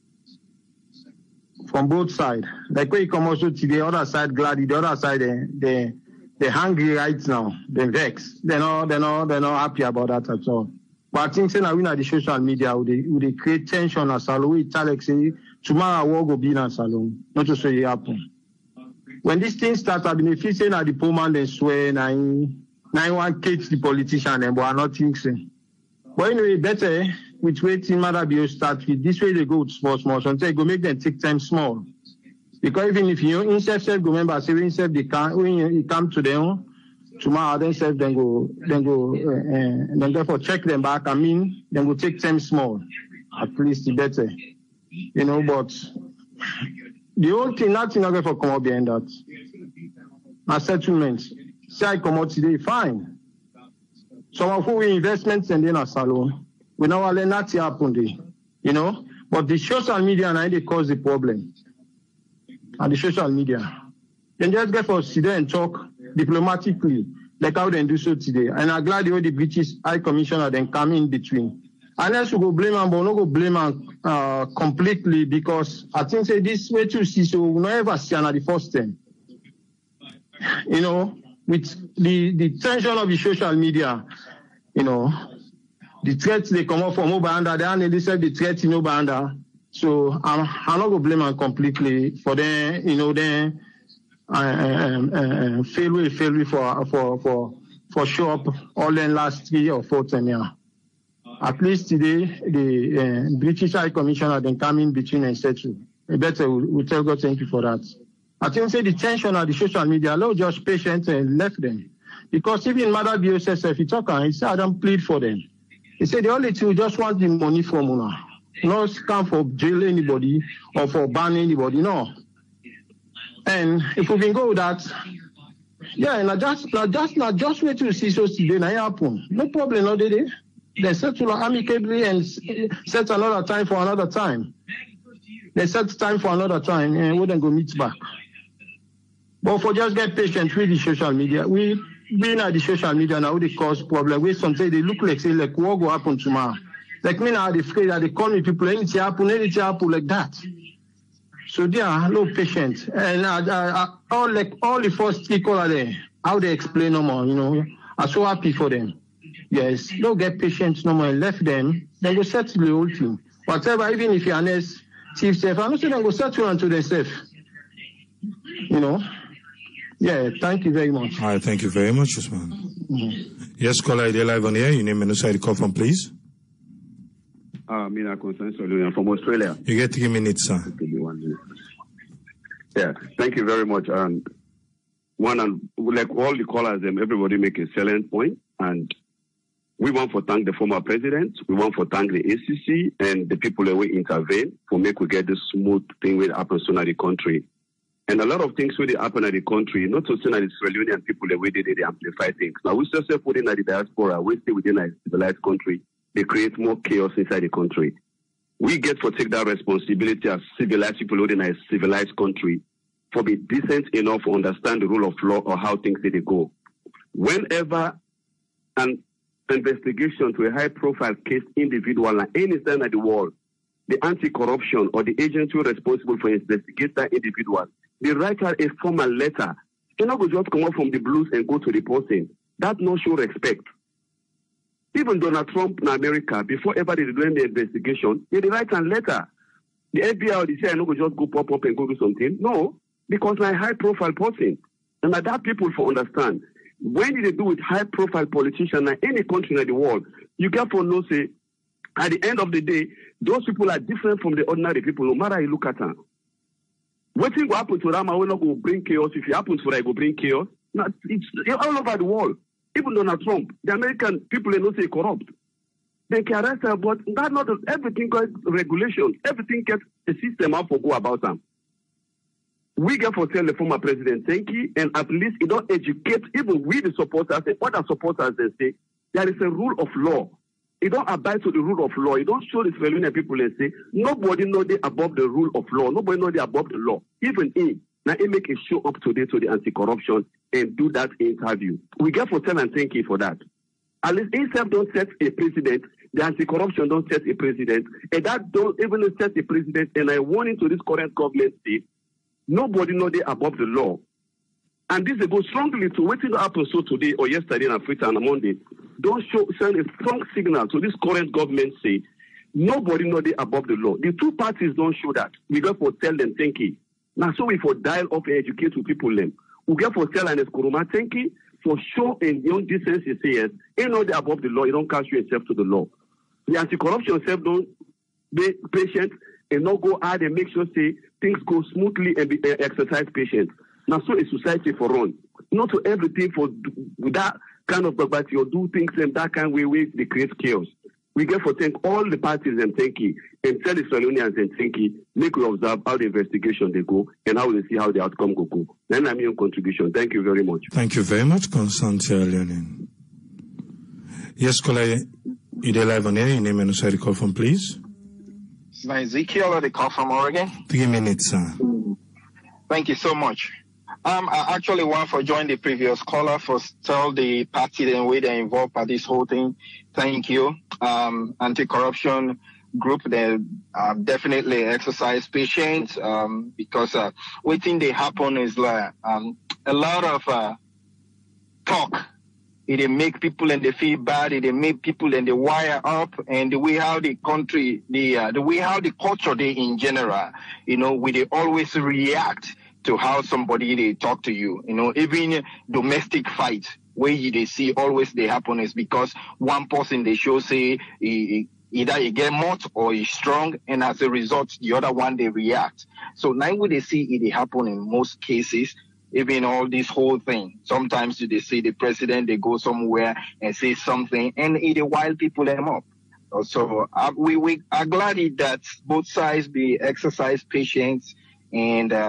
from both sides. Like when you come also to the other side, glad the other side, they're hungry right now. They're vexed. They're not happy about that at all. But I think we at the social media, they create tension as salon. We tell like say tomorrow I will go be in a salon. Not to say it happen. When this thing starts, I've been saying that the poor man they swear now one catch the politician and but I not think so. But anyway, better with waiting Marabio start with this way they go small. So until go make them take time small. Because even if you instead go remember say instead they can when you come to them tomorrow then self then go therefore check them back. Then go take time small. At least the better. But the whole thing nothing not going for come up behind that. A settlement. Say I come out today, fine. Some of who investments and then a salon. We now let nothing happen there. But the social media now they cause the problem. And the social media. Then just get for sit there and talk diplomatically, like how they do so today. And I'm glad the British High Commissioner then come in between. Unless we go blame him, but we not go blame him completely, because I think say this way to see, so we not ever see another first time. With the tension of the social media, the threats they come up from Obanda, they said the threats in Obanda. So I'm not gonna blame them completely for them, failure for show up all the last 3 or 4 years. At least today, the British High Commissioner then come in between and settle. Better we tell God thank you for that. I think say the tension of the social media, allow just patient and left them. Because even Mother BOSS, if you talk and he said, I don't plead for them. He said the only two just want the money from Una. Not come for jail anybody or for ban anybody, no. And if we can go with that, Yeah, and just wait to see so today now happen. No problem, no day. They settle amicably and set another time for another time. They set time for another time and we then go meet back. But for just get patient with the social media, we being at the social media now they cause problem. We sometimes they look like say like what will happen tomorrow. Like me now they afraid that they call me people anything happen like that. So they are no patient and all the first people are there. How they explain no more, I'm so happy for them. Yes, don't get patient no more and left them. They go settle the whole thing. Whatever, even if you're honest, chief self, I'm not saying they go settle unto themselves. Yeah, thank you very much. All right, thank you very much, Usman. Yes, caller, you're live on air. Your name and where you call from, please. Mina Constance from Australia. You get 3 minutes, sir. Yeah, thank you very much. And like all the callers, everybody make a salient point. And we want to thank the former president. We want to thank the ACC and the people that will intervene for make we get this smooth thing with happen soon in the country. And a lot of things will happen in the country, not to say that the Sierra Leonean people the way they amplify things. Now we still say put in the diaspora, we stay within a civilized country. They create more chaos inside the country. We get to take that responsibility as civilized people within a civilized country for be decent enough to understand the rule of law or how things they go. Whenever an investigation to a high-profile case individual at any time in the world, the anti-corruption or the agency responsible for investigating that individual, they write out a formal letter. You're not going to just come out from the blues and go to the person. That no show respect. Even Donald Trump in America, before ever they doing the investigation, they write a letter. The FBI or the CIA not going to just go pop up and go do something. No, because I'm a high-profile person. And that people for understand. When they do with high-profile politicians in any country in the world, you get for no say, at the end of the day, those people are different from the ordinary people, no matter how you look at them. What thing will happen to them, I will not go bring chaos. If it happens for them, go bring chaos. No, it's all over the world. Even Donald Trump, the American people, they don't say corrupt. They can arrest them, but that not everything gets regulations. Everything gets a system how to go about them. We get for tell the former president, thank you, and at least it don't educate even we the supporters and other supporters. They say there is a rule of law. It don't abide to the rule of law. It don't show the Sierra Leonean people and say nobody know they above the rule of law. Nobody know they above the law. Even him. Now he make a show up today to the anti-corruption and do that interview. We get for tell and thank you for that. At least himself don't set a president. The anti-corruption don't set a president. And that don't even set a president. And I warn into this current government state, nobody know they above the law. And this they go strongly to what happened so today or yesterday in Africa on a Monday. Don't send a strong signal to this current government say nobody know they above the law. The two parties don't show that. We got for tell them thank you. Now so we for dial up and educate to people them. We get for tell and Eskoroma thank you for show and young decency say yes. Ain't know they above the law, you don't cast yourself to the law. The anti-corruption self don't be patient and not go hard and make sure say things go smoothly and be exercise patience. Now so a society for run. Not to everything for that kind of but you do things in that kind of way they create chaos. We get for thank all the parties and thank you and tell the Sierra Leoneans and thank you, make we observe how the investigation they go and how they see how the outcome go. Then I'm your contribution. Thank you very much. Thank you very much, Constant Sierra Leonean. Yes, caller, you're live on air. Your name and where you call from, please. It's Ezekiel, I call from Oregon. 3 minutes, sir. Thank you so much. I actually want to join the previous caller for tell the party the way they're involved by this whole thing. Thank you. Anti-corruption group, they definitely exercise patience because what thing they happen is like a lot of talk. It make people and they feel bad. It make people and they wire up, and the way how the country, the way how the culture they in general, we they always react to how somebody they talk to you. Even domestic fight where they see always they happen is because one person they show say either he get mad or he's strong, and as a result the other one they react. So now what they see it happen in most cases. Even all this whole thing. Sometimes they see the president, they go somewhere and say something, and it wild people them up. So we are glad that both sides be exercise patience and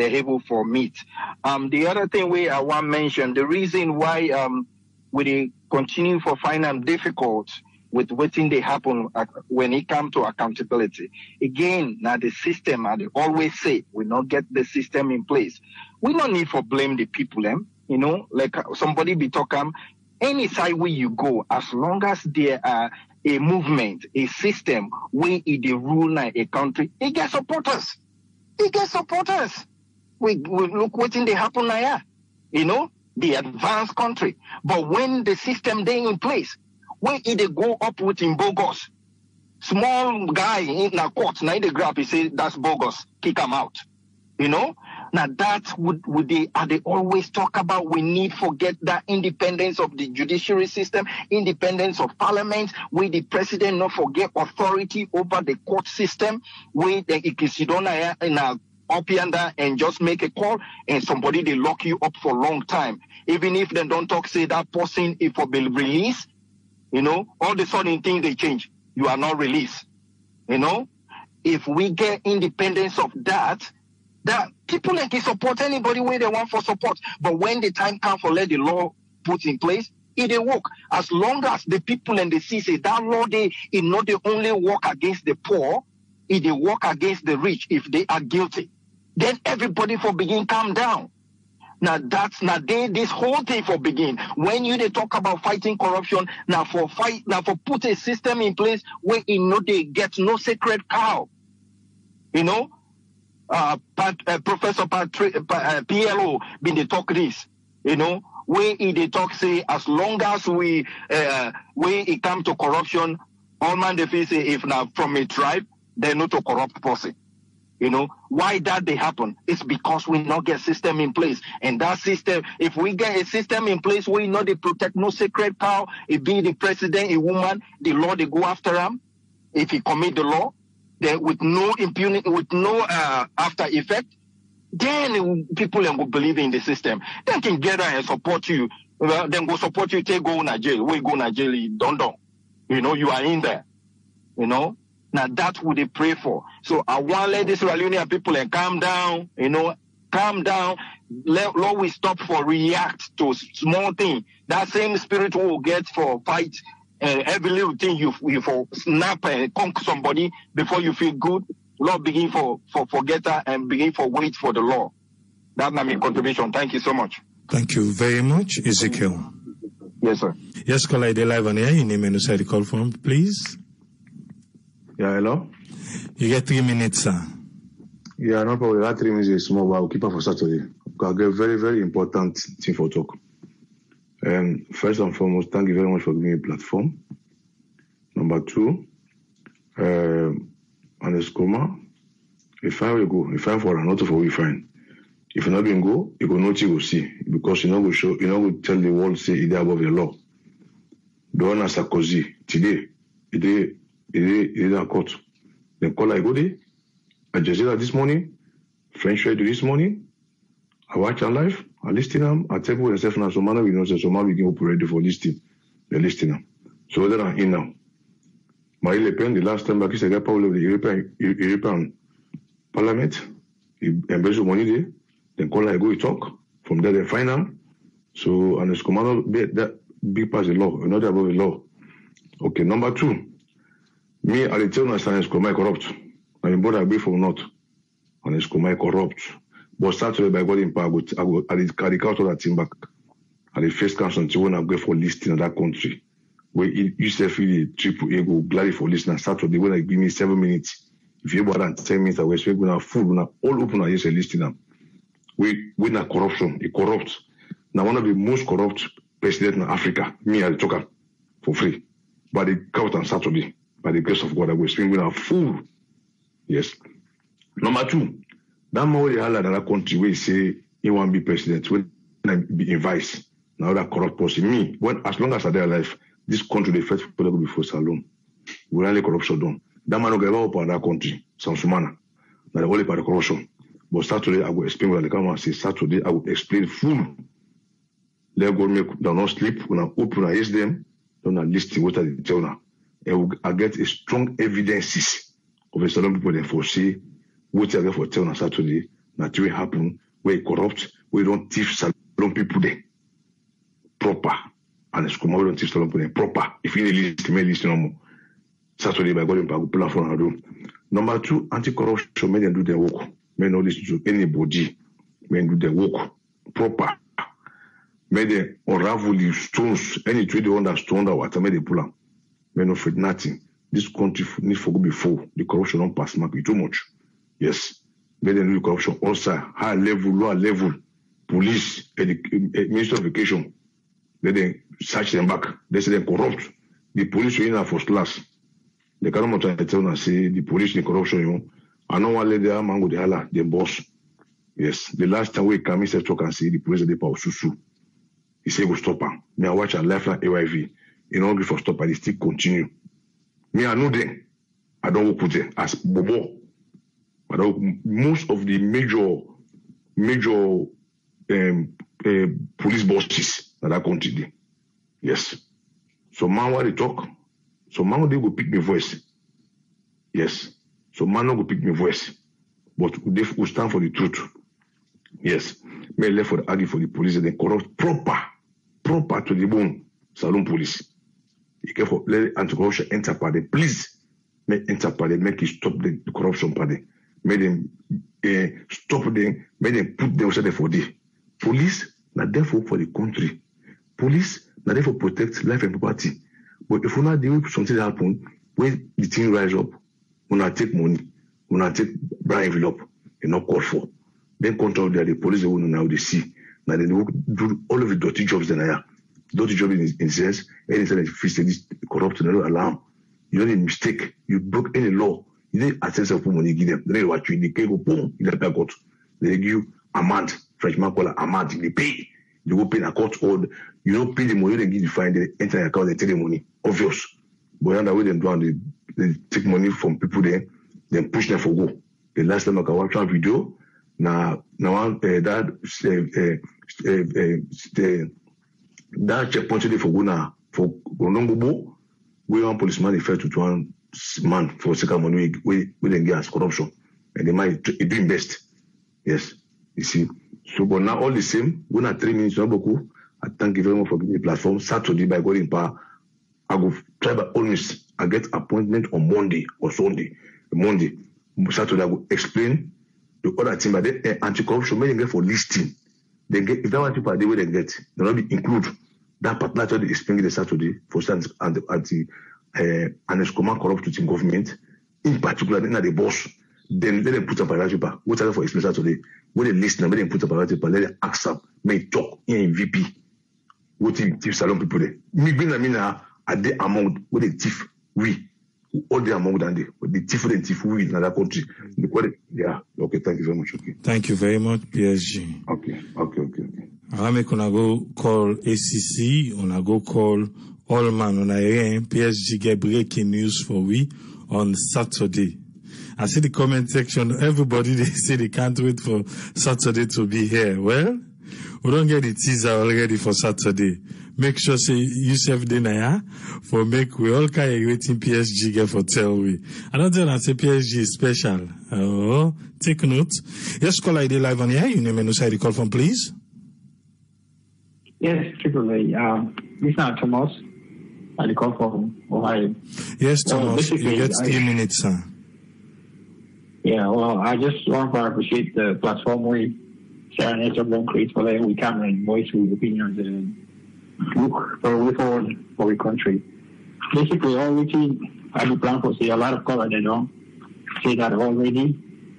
they're able for meat. The other thing I want to mention, the reason why we continue for find them difficult with what thing they happen when it comes to accountability. Again, now the system, and they always say, we not get the system in place. We don't need for blame the people, you know, like somebody be talking, any side where you go, as long as there are a movement, a system where it the rule a country, it gets supporters. It gets supporters. We look what thing they happen now, you know, the advanced country. But when the system they in place, when they go up with in bogus, small guy in a court, now they grab, he say that's bogus, kick him out. You know? Now that would they always talk about we need forget that independence of the judiciary system, independence of parliament, where the president not forget authority over the court system, where they sit down in a up yonder and just make a call and somebody they lock you up for a long time. Even if they don't talk, say that person if for be released, you know, all the sudden things they change. You are not released. You know, if we get independence of that people like to support anybody where they want for support. But when the time comes for let the law put in place, it work. As long as the people and the sea say that law it not the only work against the poor, it work against the rich if they are guilty. Then everybody for begin calm down. Now this whole thing for begin. When they talk about fighting corruption, now for put a system in place where they get no sacred cow. You know, Professor PLO been they talk this. You know, where they talk say as long as when it comes to corruption, all man they feel say if now from a tribe, they're not a corrupt person. You know, why that they happen? It's because we not get system in place. And that system, if we get a system in place where they protect no sacred cow, it be the president, a woman, the law, they go after him. If he commit the law, then with no impunity, with no after effect, then people will believe in the system. They can get there and support you. Well, then go support you, take go to jail. We go to jail, don't. You know, you are in there. You know? Now that's what they pray for. So I want to let this Sierra Leonean people and calm down, you know, calm down. Let we stop for react to small thing. That same spirit we will get for fight every little thing you for snap and conk somebody before you feel good. Lord begin for forget that and begin for wait for the law. That's my contribution. Thank you so much. Thank you very much, Ezekiel. Yes, sir. Yes, caller, they live on air. Your name and who the call from, please. Yeah, hello? You get 3 minutes, sir. Yeah, no problem. That 3 minutes is small, but I'll keep it for Saturday. I'll get very, very important thing for talk. First and foremost, thank you very much for giving me a platform. Number 2, on the schema, if I will go, if I'm for a not for we fine. If you're not going to go, you go not you will see. Because you're not going to show, you're not going to tell the world, say, it's above the law. The one as Sarkozy, today, it is a court. Then call I go there. Al Jazeera this morning, French radio this morning. I watch on live. I listen them. I tell people themselves now. So man, we know so man we can operate for listing. They listen them. So they're in now. Marine Le Pen, the last time back, he said, "Paul of the European Parliament, he embezzled money there. Then call I go we talk. From there they find out. So and it's command that big pass the law, not above the law. Okay, number 2. Me, I tell you, science my corrupt. I mean, both agree for not. And it's my corrupt. But Saturday, by God in power, I will carry out all that team back. And the first council until when I go for listing in that country. Where you say, feel triple A go gladly for listening Saturday, when I give me 7 minutes. If you about 10 minutes, I will speak when I'm full, when I'm all open, I say listing them. We not corruption, it corrupt. Now, one of the most corrupt presidents in Africa, me, I talk for free. But they count on Saturday. By the grace of God, I will speak when I'm full. Yes. Number 2, that more they highlight that country where say he want to be president, when I be in vice. Now that corrupt person, me, when as long as I die alive, this country the first people will be for salon. We only corruption done. That man will give up on that country, Sansumana. Now the only part of corruption. But Saturday I will explain what the camera say. Saturday I will explain full. Let God make them not sleep. When I open I ask them, don't I listen what I tell now. And I get a strong evidences of the Salon people that foresee what I get for tell on Saturday That will happen where corrupt, we don't thief salon people there. Proper. And it's come, we don't thief salon people there. Proper. If you listen no more. Saturday by going back, pull phone do. Number 2, anti-corruption, may they do their work. May not listen to anybody. May do their work. Proper. May they unravel the stones. Any trade they want that stone that water, may they pull out. May not fit nothing. This country needs to go before the corruption don't pass mark too much. Yes. May they do the corruption also high level, lower level, police, Minister of Education. May they search them back. They say they're corrupt. The police are in our first class. They cannot tell and say the police in corruption, you know. I know one lady man with the hala, the boss. Yes. The last time we come, he said talk and say the police are the power susu. He said go stop her. Me I watch a lifeline AYV. In order for stop her, they still continue. Me I know them. I don't work with them as Bobo. But most of the major police bosses that are country. Yes. So man what they talk. So man they go pick me voice. Yes. So man no go pick me voice. But they will stand for the truth. Yes. May left for the argue for the police and they corrupt proper to the bone. Salon police. You careful, let anti-corruption enter party. Please make enter party, make it stop the corruption party. Make them stop them, make them put themselves for the police, not therefore for the country. Police, not therefore protect life and property. But if we not deal with something that happen, when the thing rise up, we not take money, we not take bribe envelope, and not call for. Then control there, the police they will now they see. Now they do all of the dirty jobs then are. Dirty job in sense, any sense if this corrupt and not allow. You don't need mistake. You broke any law. You didn't access of money give them. They watch you, they go boom, you let court. They give you amount, Frenchman call it amount, they pay. You go pay in a court order. You don't pay the money, they give you fine, they enter your account, they take the money. Obvious. But on the way they do and they take money from people there, then push them for go. The last time I can watch a video, now that checkpoint today for Guna for Gonongobo, we one policeman referred to one man for second money we then get as corruption. And they might do best. Yes. You see. So but now all the same, we not 3 minutes, I thank you very much for giving me the platform. Saturday by going in power, I go try by all means. I get appointment on Monday or Sunday. Monday. Saturday I will explain the other thing, but then anti-corruption may get for listing. They get if that one people are the way they get, they will be include that particular to explain the Saturday for instance and the command corrupt in government, in particular then the boss. Then let them put up a paper. What are they for explain Saturday? When they listen, let them put up a paper, let them ask up, may talk in VP. What if salon people there? Me being a they among what they thief we. All they among than they, but the thief we in other country. Yeah, okay, thank you very much. Okay. Thank you very much, PSG. Okay. I'm gonna go call ACC, gonna go call Allman on Iran. PSG get breaking news for we on Saturday. I see the comment section, everybody they say they can't wait for Saturday to be here. Well, we don't get the teaser already for Saturday. Make sure say yourself dinner for make we all kind of waiting PSG get for tell we. I don't tell and say PSG is special. Oh, take note. Yes, call ID live on here. You name and say the call from please. Yes, Triple A. This is Thomas. I call from Ohio. Yes, Thomas. You get 3 minutes, sir. Yeah, well, I just want to appreciate the platform we share an Instagram create for we can and voice with opinions and look for a way forward for the country. Basically, all we see, I do plan for say a lot of color they don't say that already.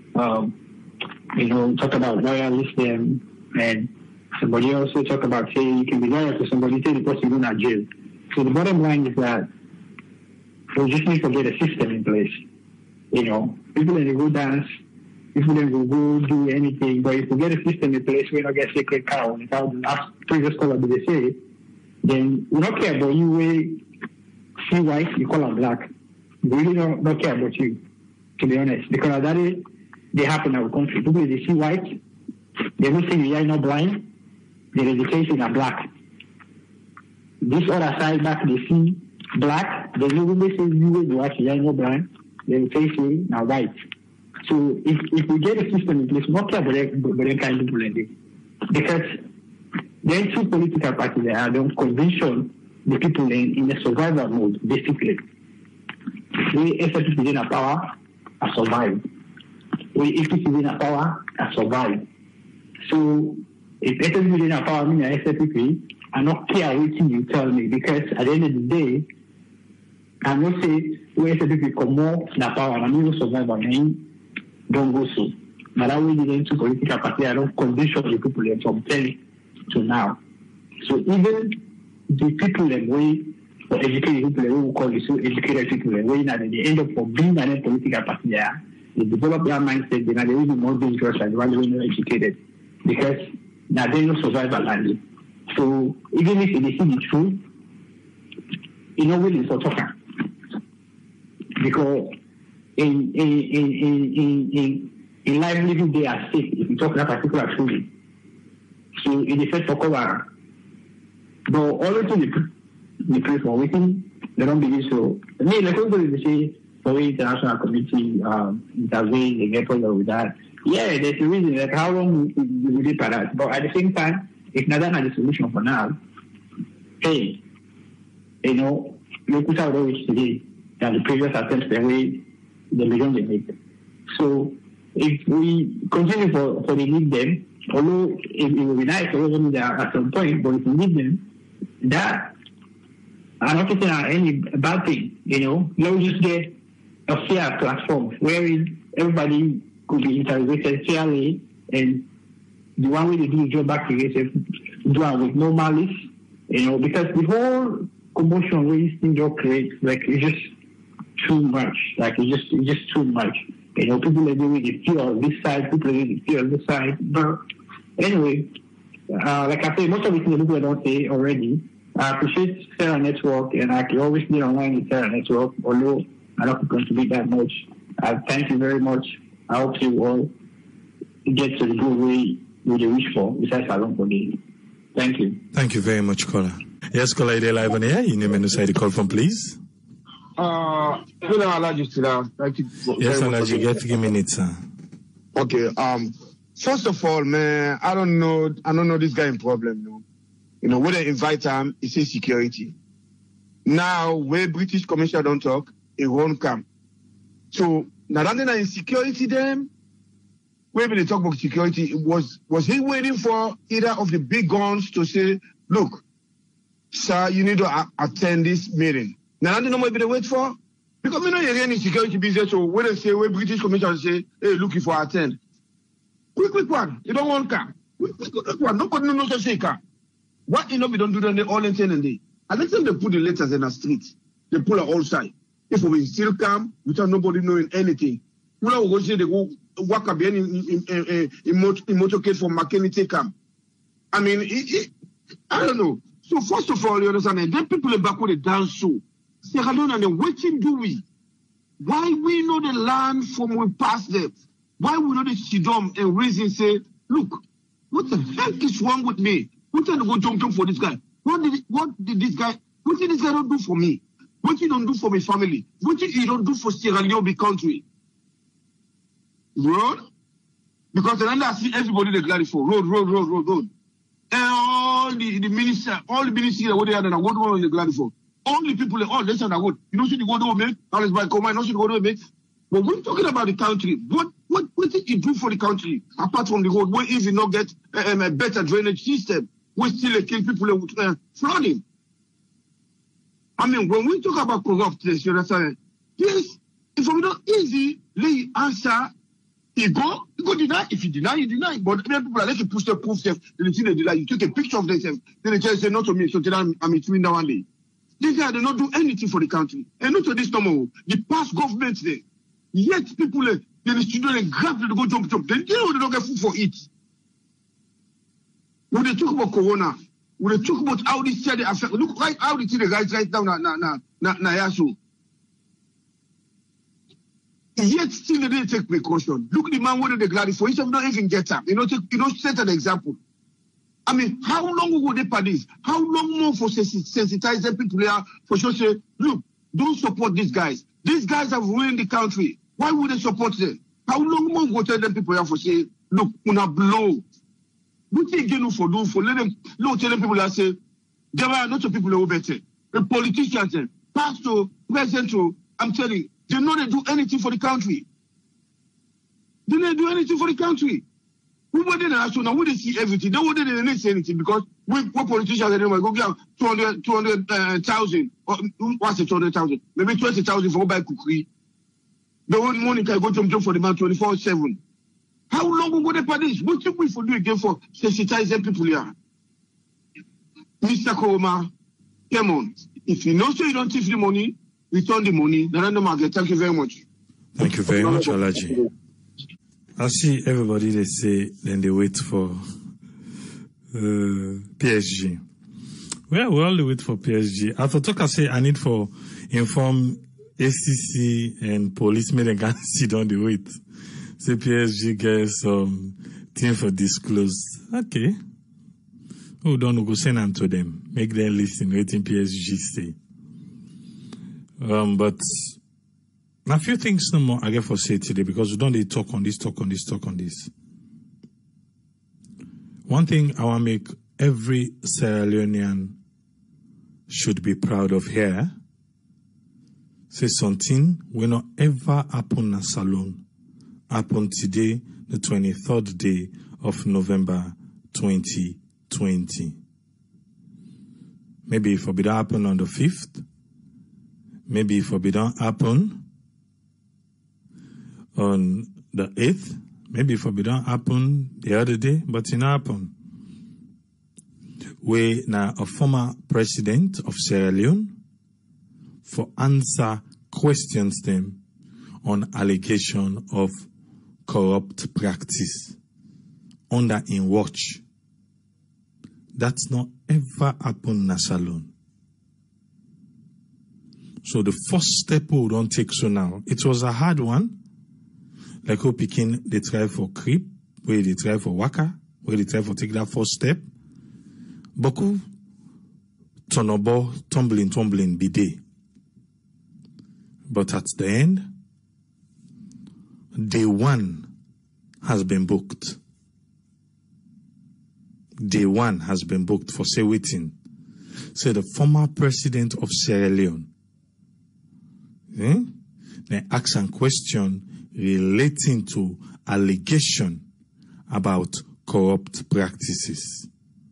Talk about loyalism and somebody also talk about say you can be loyal to somebody, say the person go not jail. So the bottom line is that we just need to get a system in place. People that go dance, people that will go do anything, but if we get a system in place, we don't get sacred cow. And how the last previous caller did they say, then we don't care about you. We see white, you call them black. We really don't care about you, to be honest, because that is they happen in our country. People they see white, they will say you are not blind. Their education are black. This other side back they see black. They will say you are actually not blind. They will say you now white. So if we get a system in place, not care about the kind of people in it. Because there are two political parties that are don't convention the people in a survival mode, basically. We SFP is in a power, I survive. We APC is in a power, I survive. So if SFP is in a power, I mean SFP, I don't care what you tell me, because at the end of the day, I will say we SFP come more na power, and we will survive, and don't go so. But I will get into political party, I don't condition the people from 10 to now. So even the people that we for educated people who call it so educated people and when they end up for being a political party there, they develop their mindset, they are even more dangerous than when they're not educated. Because now they don't survive a land. So even if they see the truth, you know willing for talking. Because in livelihood they are safe if you talk that particular truth. So in the first for cover. But all the pray for waiting, they don't believe so. Me, like everybody say for the international community intervene, they get problem with that. Yeah, there's a reason, like how long we did for that. But at the same time, if Nadan has a solution for now, hey, you know, you put out always today than the previous attempts the way the million they make. So if we continue for the need them, although it will be nice for them at some point, but if we need them, that I'm not saying any bad thing, you know. Let's just get a fair platform wherein everybody could be interrogated fairly, and the one way they do the job back to yourself, do it with no malice, you know, because the whole commotion where this thing just creates, like, it's just too much. Like, it's just too much. You know, people are doing the fear on this side, people are doing the fear on this side. But anyway, like I say, most of the things people don't say already. I appreciate Sarah Network, and I can always be online with Sarah Network, although I don't contribute that much. Thank you very much. I hope you all get to the good way you wish for, besides Salon for me. Thank you. Thank you very much, caller. Yes, caller, you're live on air. Your name and the call from, please. Yes, Alaji, get 3 minutes, sir. Okay. First of all, man, I don't know this guy in problem, no. You know, when they invite him, he says security. Now, where British Commissioner don't talk, it won't come. So, now that in security them, when they talk about security, was he waiting for either of the big guns to say, look, sir, you need to attend this meeting? Now, I don't know what they wait for. Because we know you're in security business, so when they say, where British Commissioner say, hey, looking for attend. Quick one. You don't want car. Quick one. Nobody knows to say car. What we don't do that they all intend and they. And let's say they put the letters in the street. They pull it all side. If we still come without nobody knowing anything, we don't go say they go walk up in motorcade for McKinney come. I mean, I don't know. So first of all, you understand, and then people in back with the dance show. Say, hello, and waiting do we? Why we know the land from we pass them? Why we know the Sidom and reason say, look, what the heck is wrong with me? What did I go jump for this guy? What did this guy not do for me? What he don't do for my family? What did he don't do for Sierra Leone country? Road? Because then I see everybody they glad for road. And all the ministers that what they are what one they glad for. All the people all this and what you know should go to make, all is by command, no should go to make. But we're talking about the country. What did he do for the country? Apart from the road, where if you not get a better drainage system, we still kill people with flooding. I mean, when we talk about corruptness, you understand? Yes, if we not easy, lay answer, you go deny. If you deny, you deny. But people are like to push the proof, then they see they deny. You take a picture of themselves, then they just say, not to me, so then I'm between now and then. These guys do not do anything for the country. And not to this normal. The past governments there. Yet people, the students, they grab to go jump. They don't get food for it. When they talk about corona, when they talk about how this year they affect, look right how they see the guys right now, Yasu. Yet still they didn't take precaution. Look the man whether they glad for himself not even get up. You know, set an example. I mean, how long will they pay this? How long more for sensitize the people there for sure say, look, don't support these guys. These guys have ruined the country. Why would they support them? How long more go tell them people have to say, look, una blow. What they again for do for let them no tell them people that say there are not of people who are better. The politicians, pastor, president, I'm telling you, they know they do anything for the country. They don't do anything for the country. We wouldn't ask now, we didn't see everything. They wouldn't say anything because we politicians anyway go get 200,000 or what's it 200,000? Maybe 20,000 for buy cookery. The one money can go to for the man 24/7. How long will they pay this? What should we for do again for sensitizing people here? Mr. Koroma, come on. If you know so you don't take the money, return the money. Thank you very much. Thank you very much, Alaji. I see everybody they say, then they wait for PSG. Well, we all wait for PSG. After talk, I say I need for inform ACC and police make them can sit on the wait. Say PSG gets some thing for disclose. Okay. Oh, don't go send them to them. Make them listen waiting PSG say. But a few things no more I get for say today because we don't need talk on this. One thing I want to make every Sierra Leonean should be proud of here. Say something will not ever happen in Salone. Happen today, the 23rd day of November 2020. Maybe if it don't happen on the 5th. Maybe if it don't happen on the 8th, maybe if it don't happen the other day, but it happen. We now a former president of Sierra Leone for answer questions them on allegation of corrupt practice under in watch. That's not ever happened in Salone. So the first step we don't take so now, it was a hard one. Like who picking they try for creep, where they try for waka, where they try for take that first step. Boku tonobo tumbling be day. But at the end, day one has been booked. Day one has been booked for say waiting. Say the former president of Sierra Leone. They ask a question relating to allegation about corrupt practices.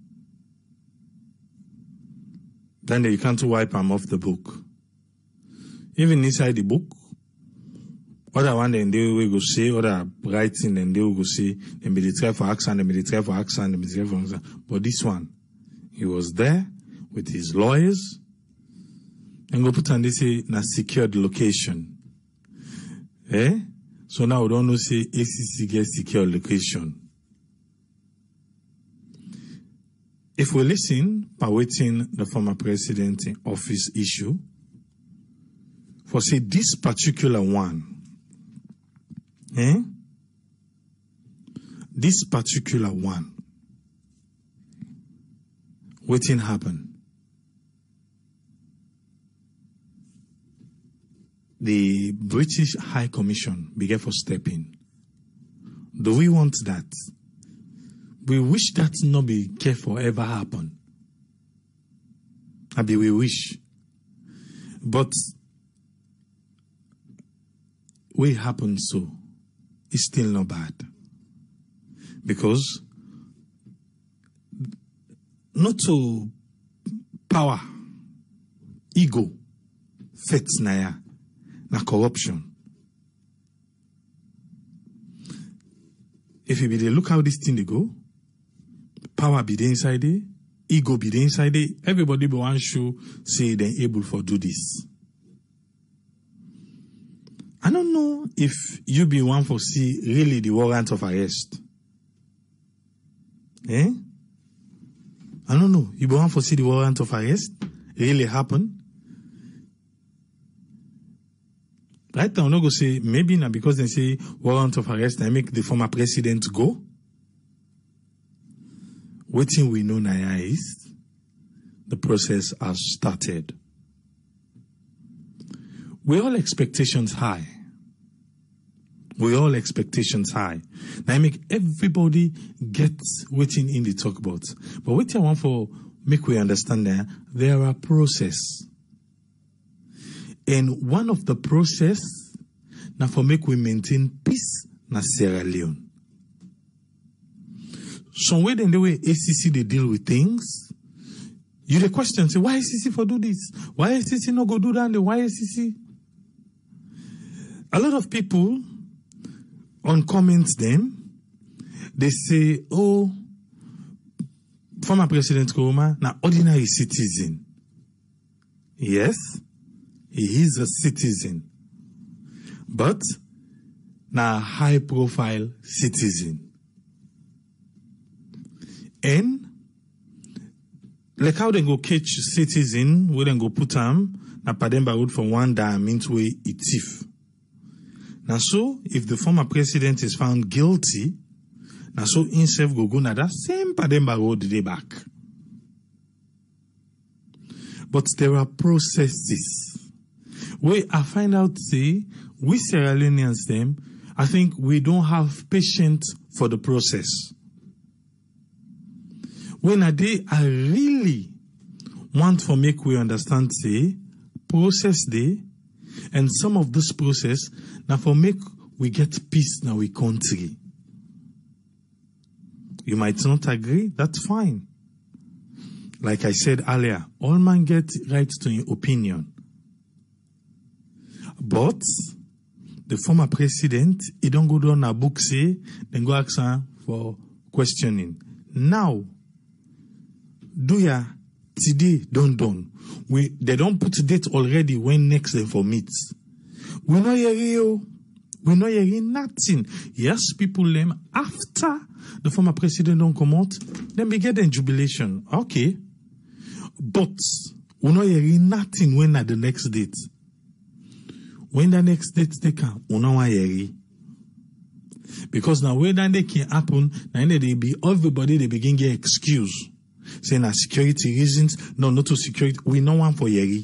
Then you can't wipe them off the book. Even inside the book, other one then they will go say, other writing then they will go say, they may try for accent, they may try for accent, they may try for accent. But this one, he was there with his lawyers, and go put on this say, na secured location. So now we don't know say ACC gets secure location. If we listen by waiting the former president in office issue, for say this particular one, this particular one, waiting happen. The British High Commission began for stepping. Do we want that? We wish that not be careful ever happen. Abi we wish. But we happen so. It's still not bad. Because not to power, ego, fets na corruption. If you be there, look how this thing they go. Power be there inside there, ego be there inside there. Everybody be one show say they're able for do this. I don't know if you be one for see really the warrant of arrest. I don't know. You be one for see the warrant of arrest really happen. Right now, I'm not going to say, maybe now because they say warrant of arrest, they make the former president go. Waiting we know now is the process has started. We all expectations high. We all expectations high. Now I make everybody get waiting in the talk about. But what I want for make we understand there are process. And one of the process now for make we maintain peace na Sierra Leone. Some way in the way ACC they deal with things, you the question say why ACC for do this? Why ACC not go do that? And why ACC? A lot of people on comments them, they say, oh, former President Nkrumah, now ordinary citizen. Yes, he is a citizen. But now high profile citizen. And like how they go catch citizen, we then go put them na Pademba Road for one diamond way it thief. Now so if the former president is found guilty, now so himself go na that same Pademba Road day back. But there are processes where I find out say we Sierra Leoneans them, I think we don't have patience for the process. When a day I really want for make we understand say process day, and some of this process now for make we get peace now we country. You might not agree, that's fine. Like I said earlier, all man get right to your opinion. But the former president, he don't go down a book say, then go ask for questioning. Now, do ya today done. They don't put date already when next they for meet. We know hearing nothing. Yes, people them after the former president don't come out, then we get in jubilation. Okay. But we know hearing nothing when at the next date. When the next date they come, we know hearing. Because now when that can happen, now they be everybody they begin get excuse. Saying that security reasons, no, not to security, we know one for Yeri.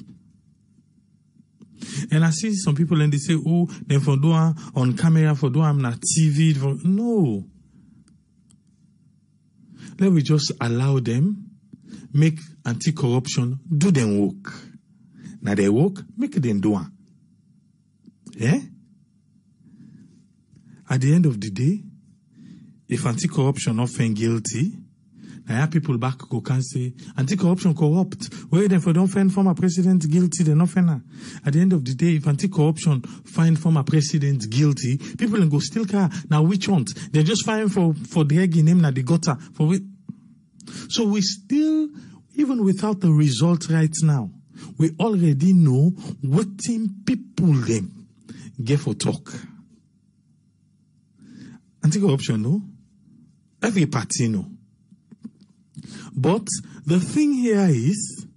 And I see some people and they say, oh, then for do on camera, for do I'm not TV. No. Let me just allow them, make anti-corruption, do them work. Now they work, make them do it. Yeah? At the end of the day, if anti-corruption not found guilty, now people back go can say anti-corruption corrupt. Where then for don't find former president guilty, they not find her. At the end of the day, if anti-corruption find former president guilty, people can go still car. Now which ones? They just find for dragging him na the gutter for it. So we still, even without the result right now, we already know what team people them get for talk. Anti-corruption, no? Every party, no? But the thing here is,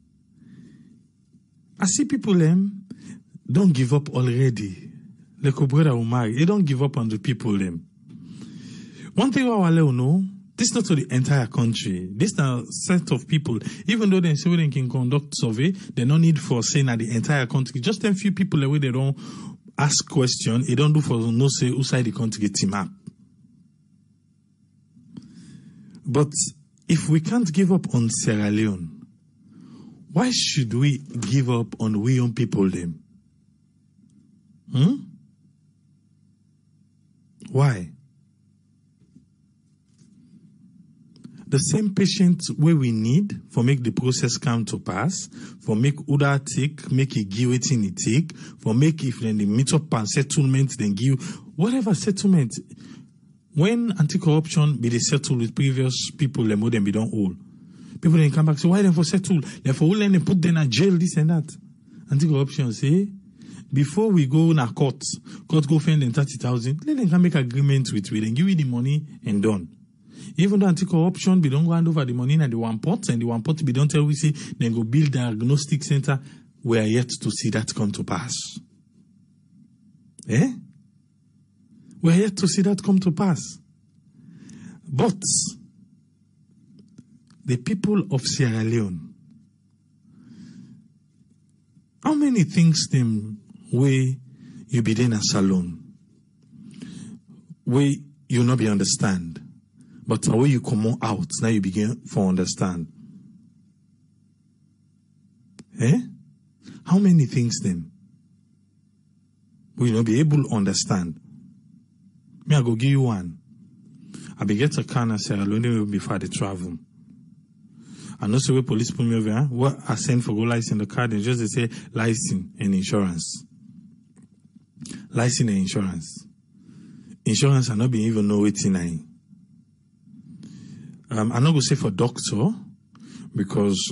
I see people don't give up already. Like brother Umar, they don't give up on the people them. One thing I want know, this is not to the entire country. This is a set of people. Even though they say they can conduct survey, they no need for saying that the entire country. Just a few people away they don't ask question. They don't do for no say outside the country get team up. But if we can't give up on Sierra Leone, why should we give up on we own people them? Why? The same patience way we need for make the process come to pass, for make Uda take, make it give it in it take, for make if then the meet up and settlement, then give whatever settlement. When anti-corruption be they settle with previous people, they more than be don't all. People then come back, so why then for settle? Therefore, all then put them in jail, this and that. Anti-corruption say, before we go in a court go find them 30,000, let them come make agreement with we, then give you the money and done. Even though anti-corruption, we don't go hand over the money and the one pot, and the one pot we don't tell we say, then go build diagnostic center, we are yet to see that come to pass. Eh? We're yet to see that come to pass. But the people of Sierra Leone, how many things them way you be in a salon? where you not be understand. But the way you come out, now you begin to understand. How many things then will you not be able to understand? Me, I go give you one. I be get a car and say, I'll only before the travel. I know so where police put me over, what I send for go license in the car, they just say license and insurance. License and insurance. Insurance, I not be even know it's in. I'm not going to say for doctor, because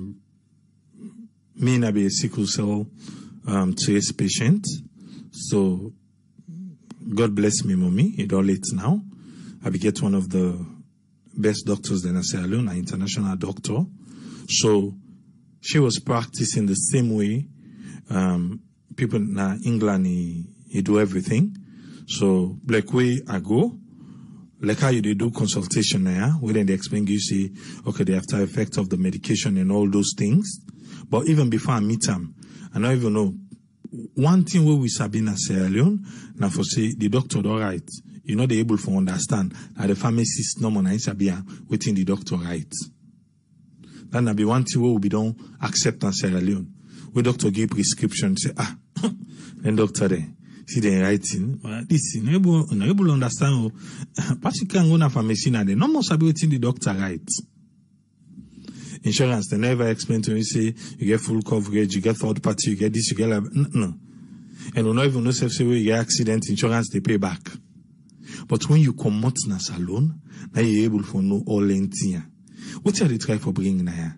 me and I be a sickle cell trace patient. So God bless me, mommy. It's all late now. I be get one of the best doctors in Sierra Leone, an international doctor. So she was practicing the same way people in England he do everything. So like way I go, like how you do consultation there, where then they explain you say, okay, the after effect of the medication and all those things. But even before I meet them, I don't even know. One thing where we Sabina Sierra Leone, now for say the doctor all right, you're not able to understand that the pharmacist no more Sabia waiting the doctor right. That be one thing where we don't accept in Sierra Leone. Where doctor give prescription, say then doctor there. See the writing. This is able to understand. Particularly when a pharmacy now, they no more sabi waiting the doctor right. Insurance, they never explain to me, say, you get full coverage, you get third party, you get this, you get that. No. And we not even know say you get accident, insurance, they pay back. But when you come out in a salon, now you're able to know all anything. What are they try for bringing now?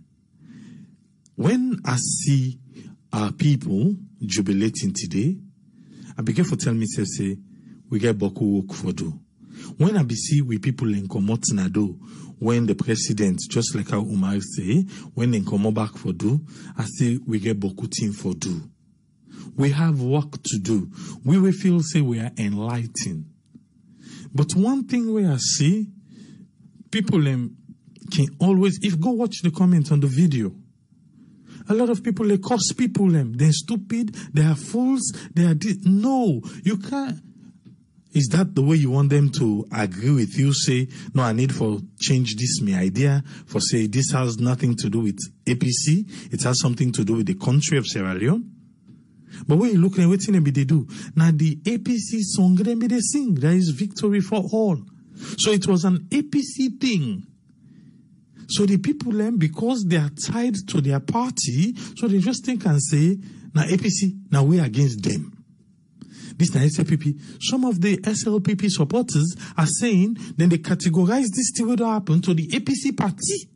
When I see our people jubilating today, I begin to tell myself, say, we get boku work for do. When I be see we people in Komot Nado, when the president, just like how Umar say, when they come back for do, I say we get boku team for do. We have work to do. We will feel say we are enlightened. But one thing where I see, people can always, if go watch the comments on the video, a lot of people, they curse people, they're stupid, they are fools, they are no, you can't. Is that the way you want them to agree with you? Say, no, I need for change this, my idea, for say, this has nothing to do with APC, it has something to do with the country of Sierra Leone. But when you look at what they do, now the APC song, they sing, there is victory for all. So it was an APC thing. So the people, because they are tied to their party, so they just think and say, now APC, now we're against them. This is SLPP. Some of the SLPP supporters are saying, then they categorize this thing what happened to the APC party.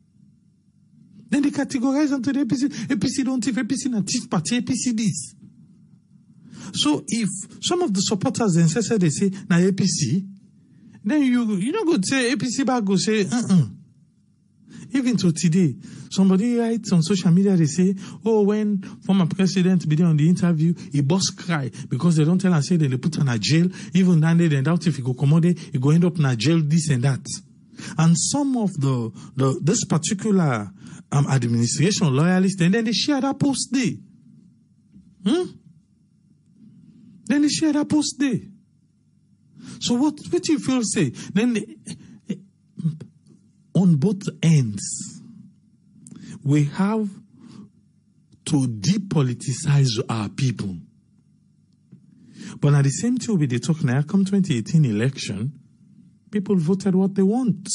Then they categorize them to the APC. APC don't thief, APC not thief party, APC this. So if some of the supporters then say they say, now APC, then you don't go say APC back go say, Even to today, somebody writes on social media, they say, oh, when former president be there on the interview, he bust cry because they don't tell and say they put him in a jail. Even then they doubt if he go come out there, he go end up in a jail, this and that. And some of this particular administration loyalists, and then they share that post there. Then they share that post there. So what do you feel say? Then on both ends, we have to depoliticize our people. But at the same time, we talk now, come 2018 election, people voted what they want.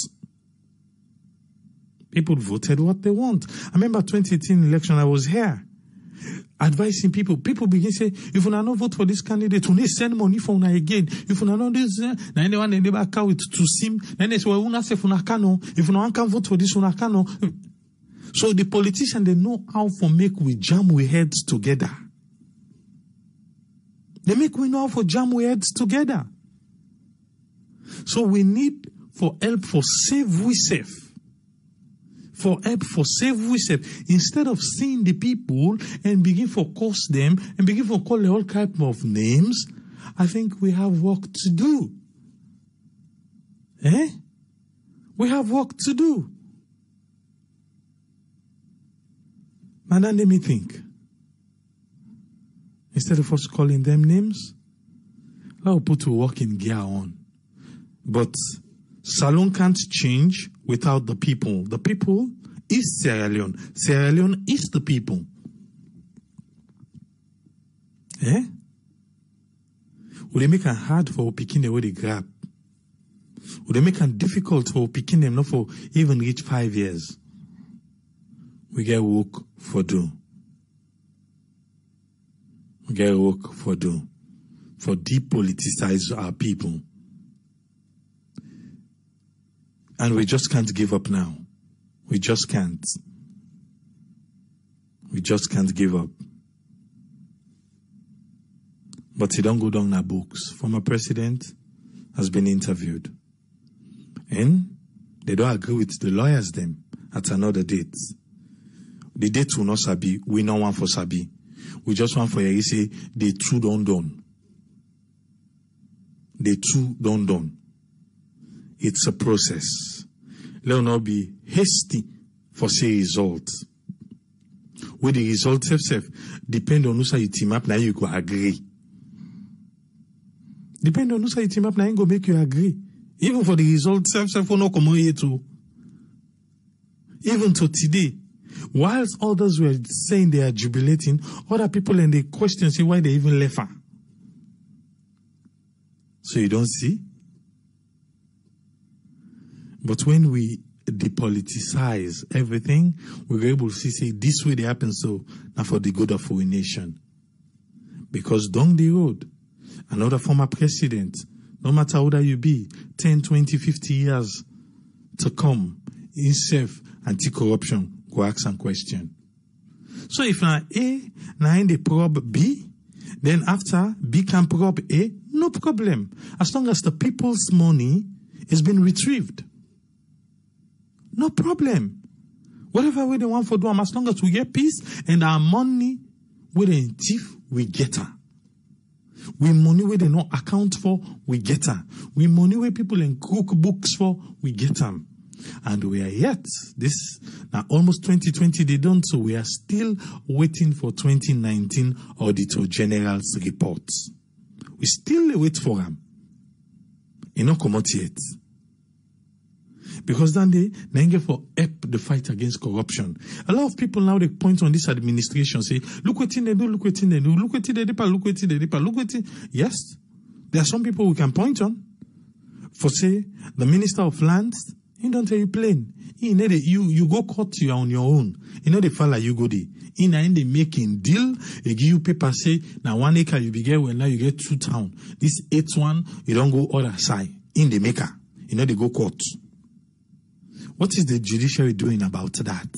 People voted what they want. I remember 2018 election, I was here advising people. People begin to say, if you not vote for this candidate, you need send money for una again. If you not this, na anyone in the back out to sim, then they say, well, una say una cano. If una can vote for this, una cano. So the politicians, they know how to make we jam we heads together. They make we know how to jam we heads together. So we need for help for save we safe. For help for save we safe. Instead of seeing the people and begin for curse them and begin for call all type of names, I think we have work to do. We have work to do. And then let me think. Instead of us calling them names, I'll put a working gear on But Salone can't change without the people. The people is Sierra Leone. Sierra Leone is the people. Eh? Would they make it hard for picking the way they grab? Would they make it difficult for picking them not for even reach 5 years? We get work for do. We get work for do. For depoliticize our people. And we just can't give up now. We just can't. We just can't give up. But he don't go down our books. Former president has been interviewed. And they don't agree with the lawyers them at another date. The date will not sabi. We no want for sabi. We just want for you say they two don't done. They two don't done. It's a process. Let not be hasty for say results. With the results self depend on who say you team up now you go agree. Depend on who say you team up now you go make you agree. Even for the results self for no come here too. Even to today, whilst others were saying they are jubilating, other people and they question say why they even left her. So you don't see? But when we depoliticize everything, we're able to say this way they happen so now for the good of our nation. Because down the road, another former president, no matter how old you be, 10, 20, 50 years to come, himself anti-corruption, go ask some question. So if now A, now in the probe B, then after B can probe A, no problem. As long as the people's money is being retrieved. No problem. Whatever way they want for them, as long as we get peace and our money with a thief, we get her. We money where they not account for, we get her. We money where people in cook books for, we get them. And we are yet, this, now almost 2020 they don't, so we are still waiting for 2019 Auditor General's reports. We still wait for them. It not come out yet. Because then they get for help the fight against corruption. A lot of people now they point on this administration, say, look what they do, look what they do, look what they do, look what they do, look what they do. Yes, there are some people we can point on. For say, the Minister of Lands, he don't tell you plain. You go court, you are on your own. You know the fella you go there. In the making deal, they give you paper say, now 1 acre you be get, well now you get 2 town. This 8th one, you don't go other side. In the maker. You know they go court. What is the judiciary doing about that?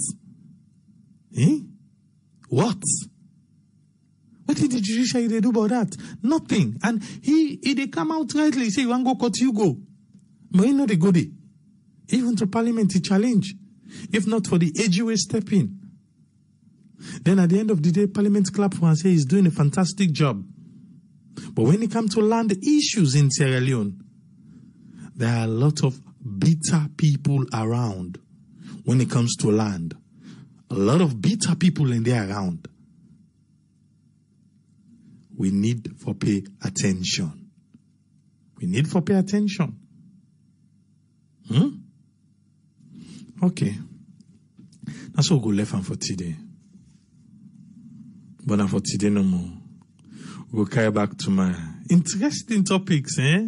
Eh? What? What did the judiciary they do about that? Nothing. And he they come out rightly, say, you want to go court, you go. But you know they go there. Even to parliament, he challenge. If not for the AGWA step in. Then at the end of the day, parliament clap for and say he's doing a fantastic job. But when it comes to land issues in Sierra Leone, there are a lot of bitter people around when it comes to land. A lot of bitter people in there around. We need for pay attention. We need for pay attention. Okay. That's all go left and for today. But now for today no more. We'll carry back to my interesting topics, eh?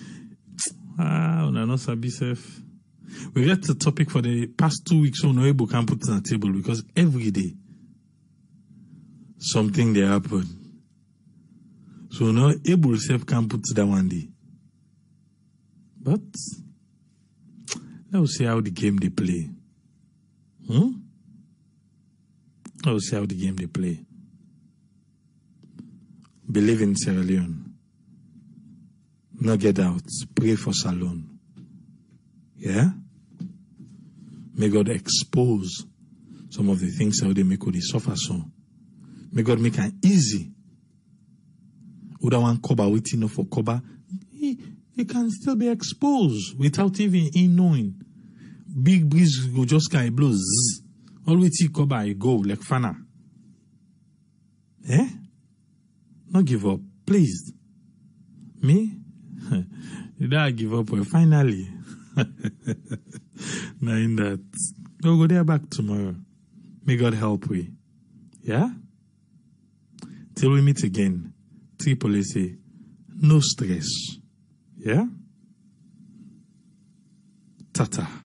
No sabi self. We get the topic for the past 2 weeks, so no able can put on the table because every day something they happen. So no able self can put that one day. But let's see how the game they play. Let's see how the game they play. Believe in Sierra Leone. No get out. Pray for Salone. Yeah? May God expose some of the things how they make they suffer so. May God make it easy. Who don't want cover waiting for cover, he can still be exposed without even knowing. Big breeze go just sky blows. Always see cover I go like fana. Eh? Not give up, please. Me? You don't give up. Well, finally. Now in that. We'll go there back tomorrow. May God help we. Yeah? Till we meet again. Tripoli say, no stress. Yeah? Tata.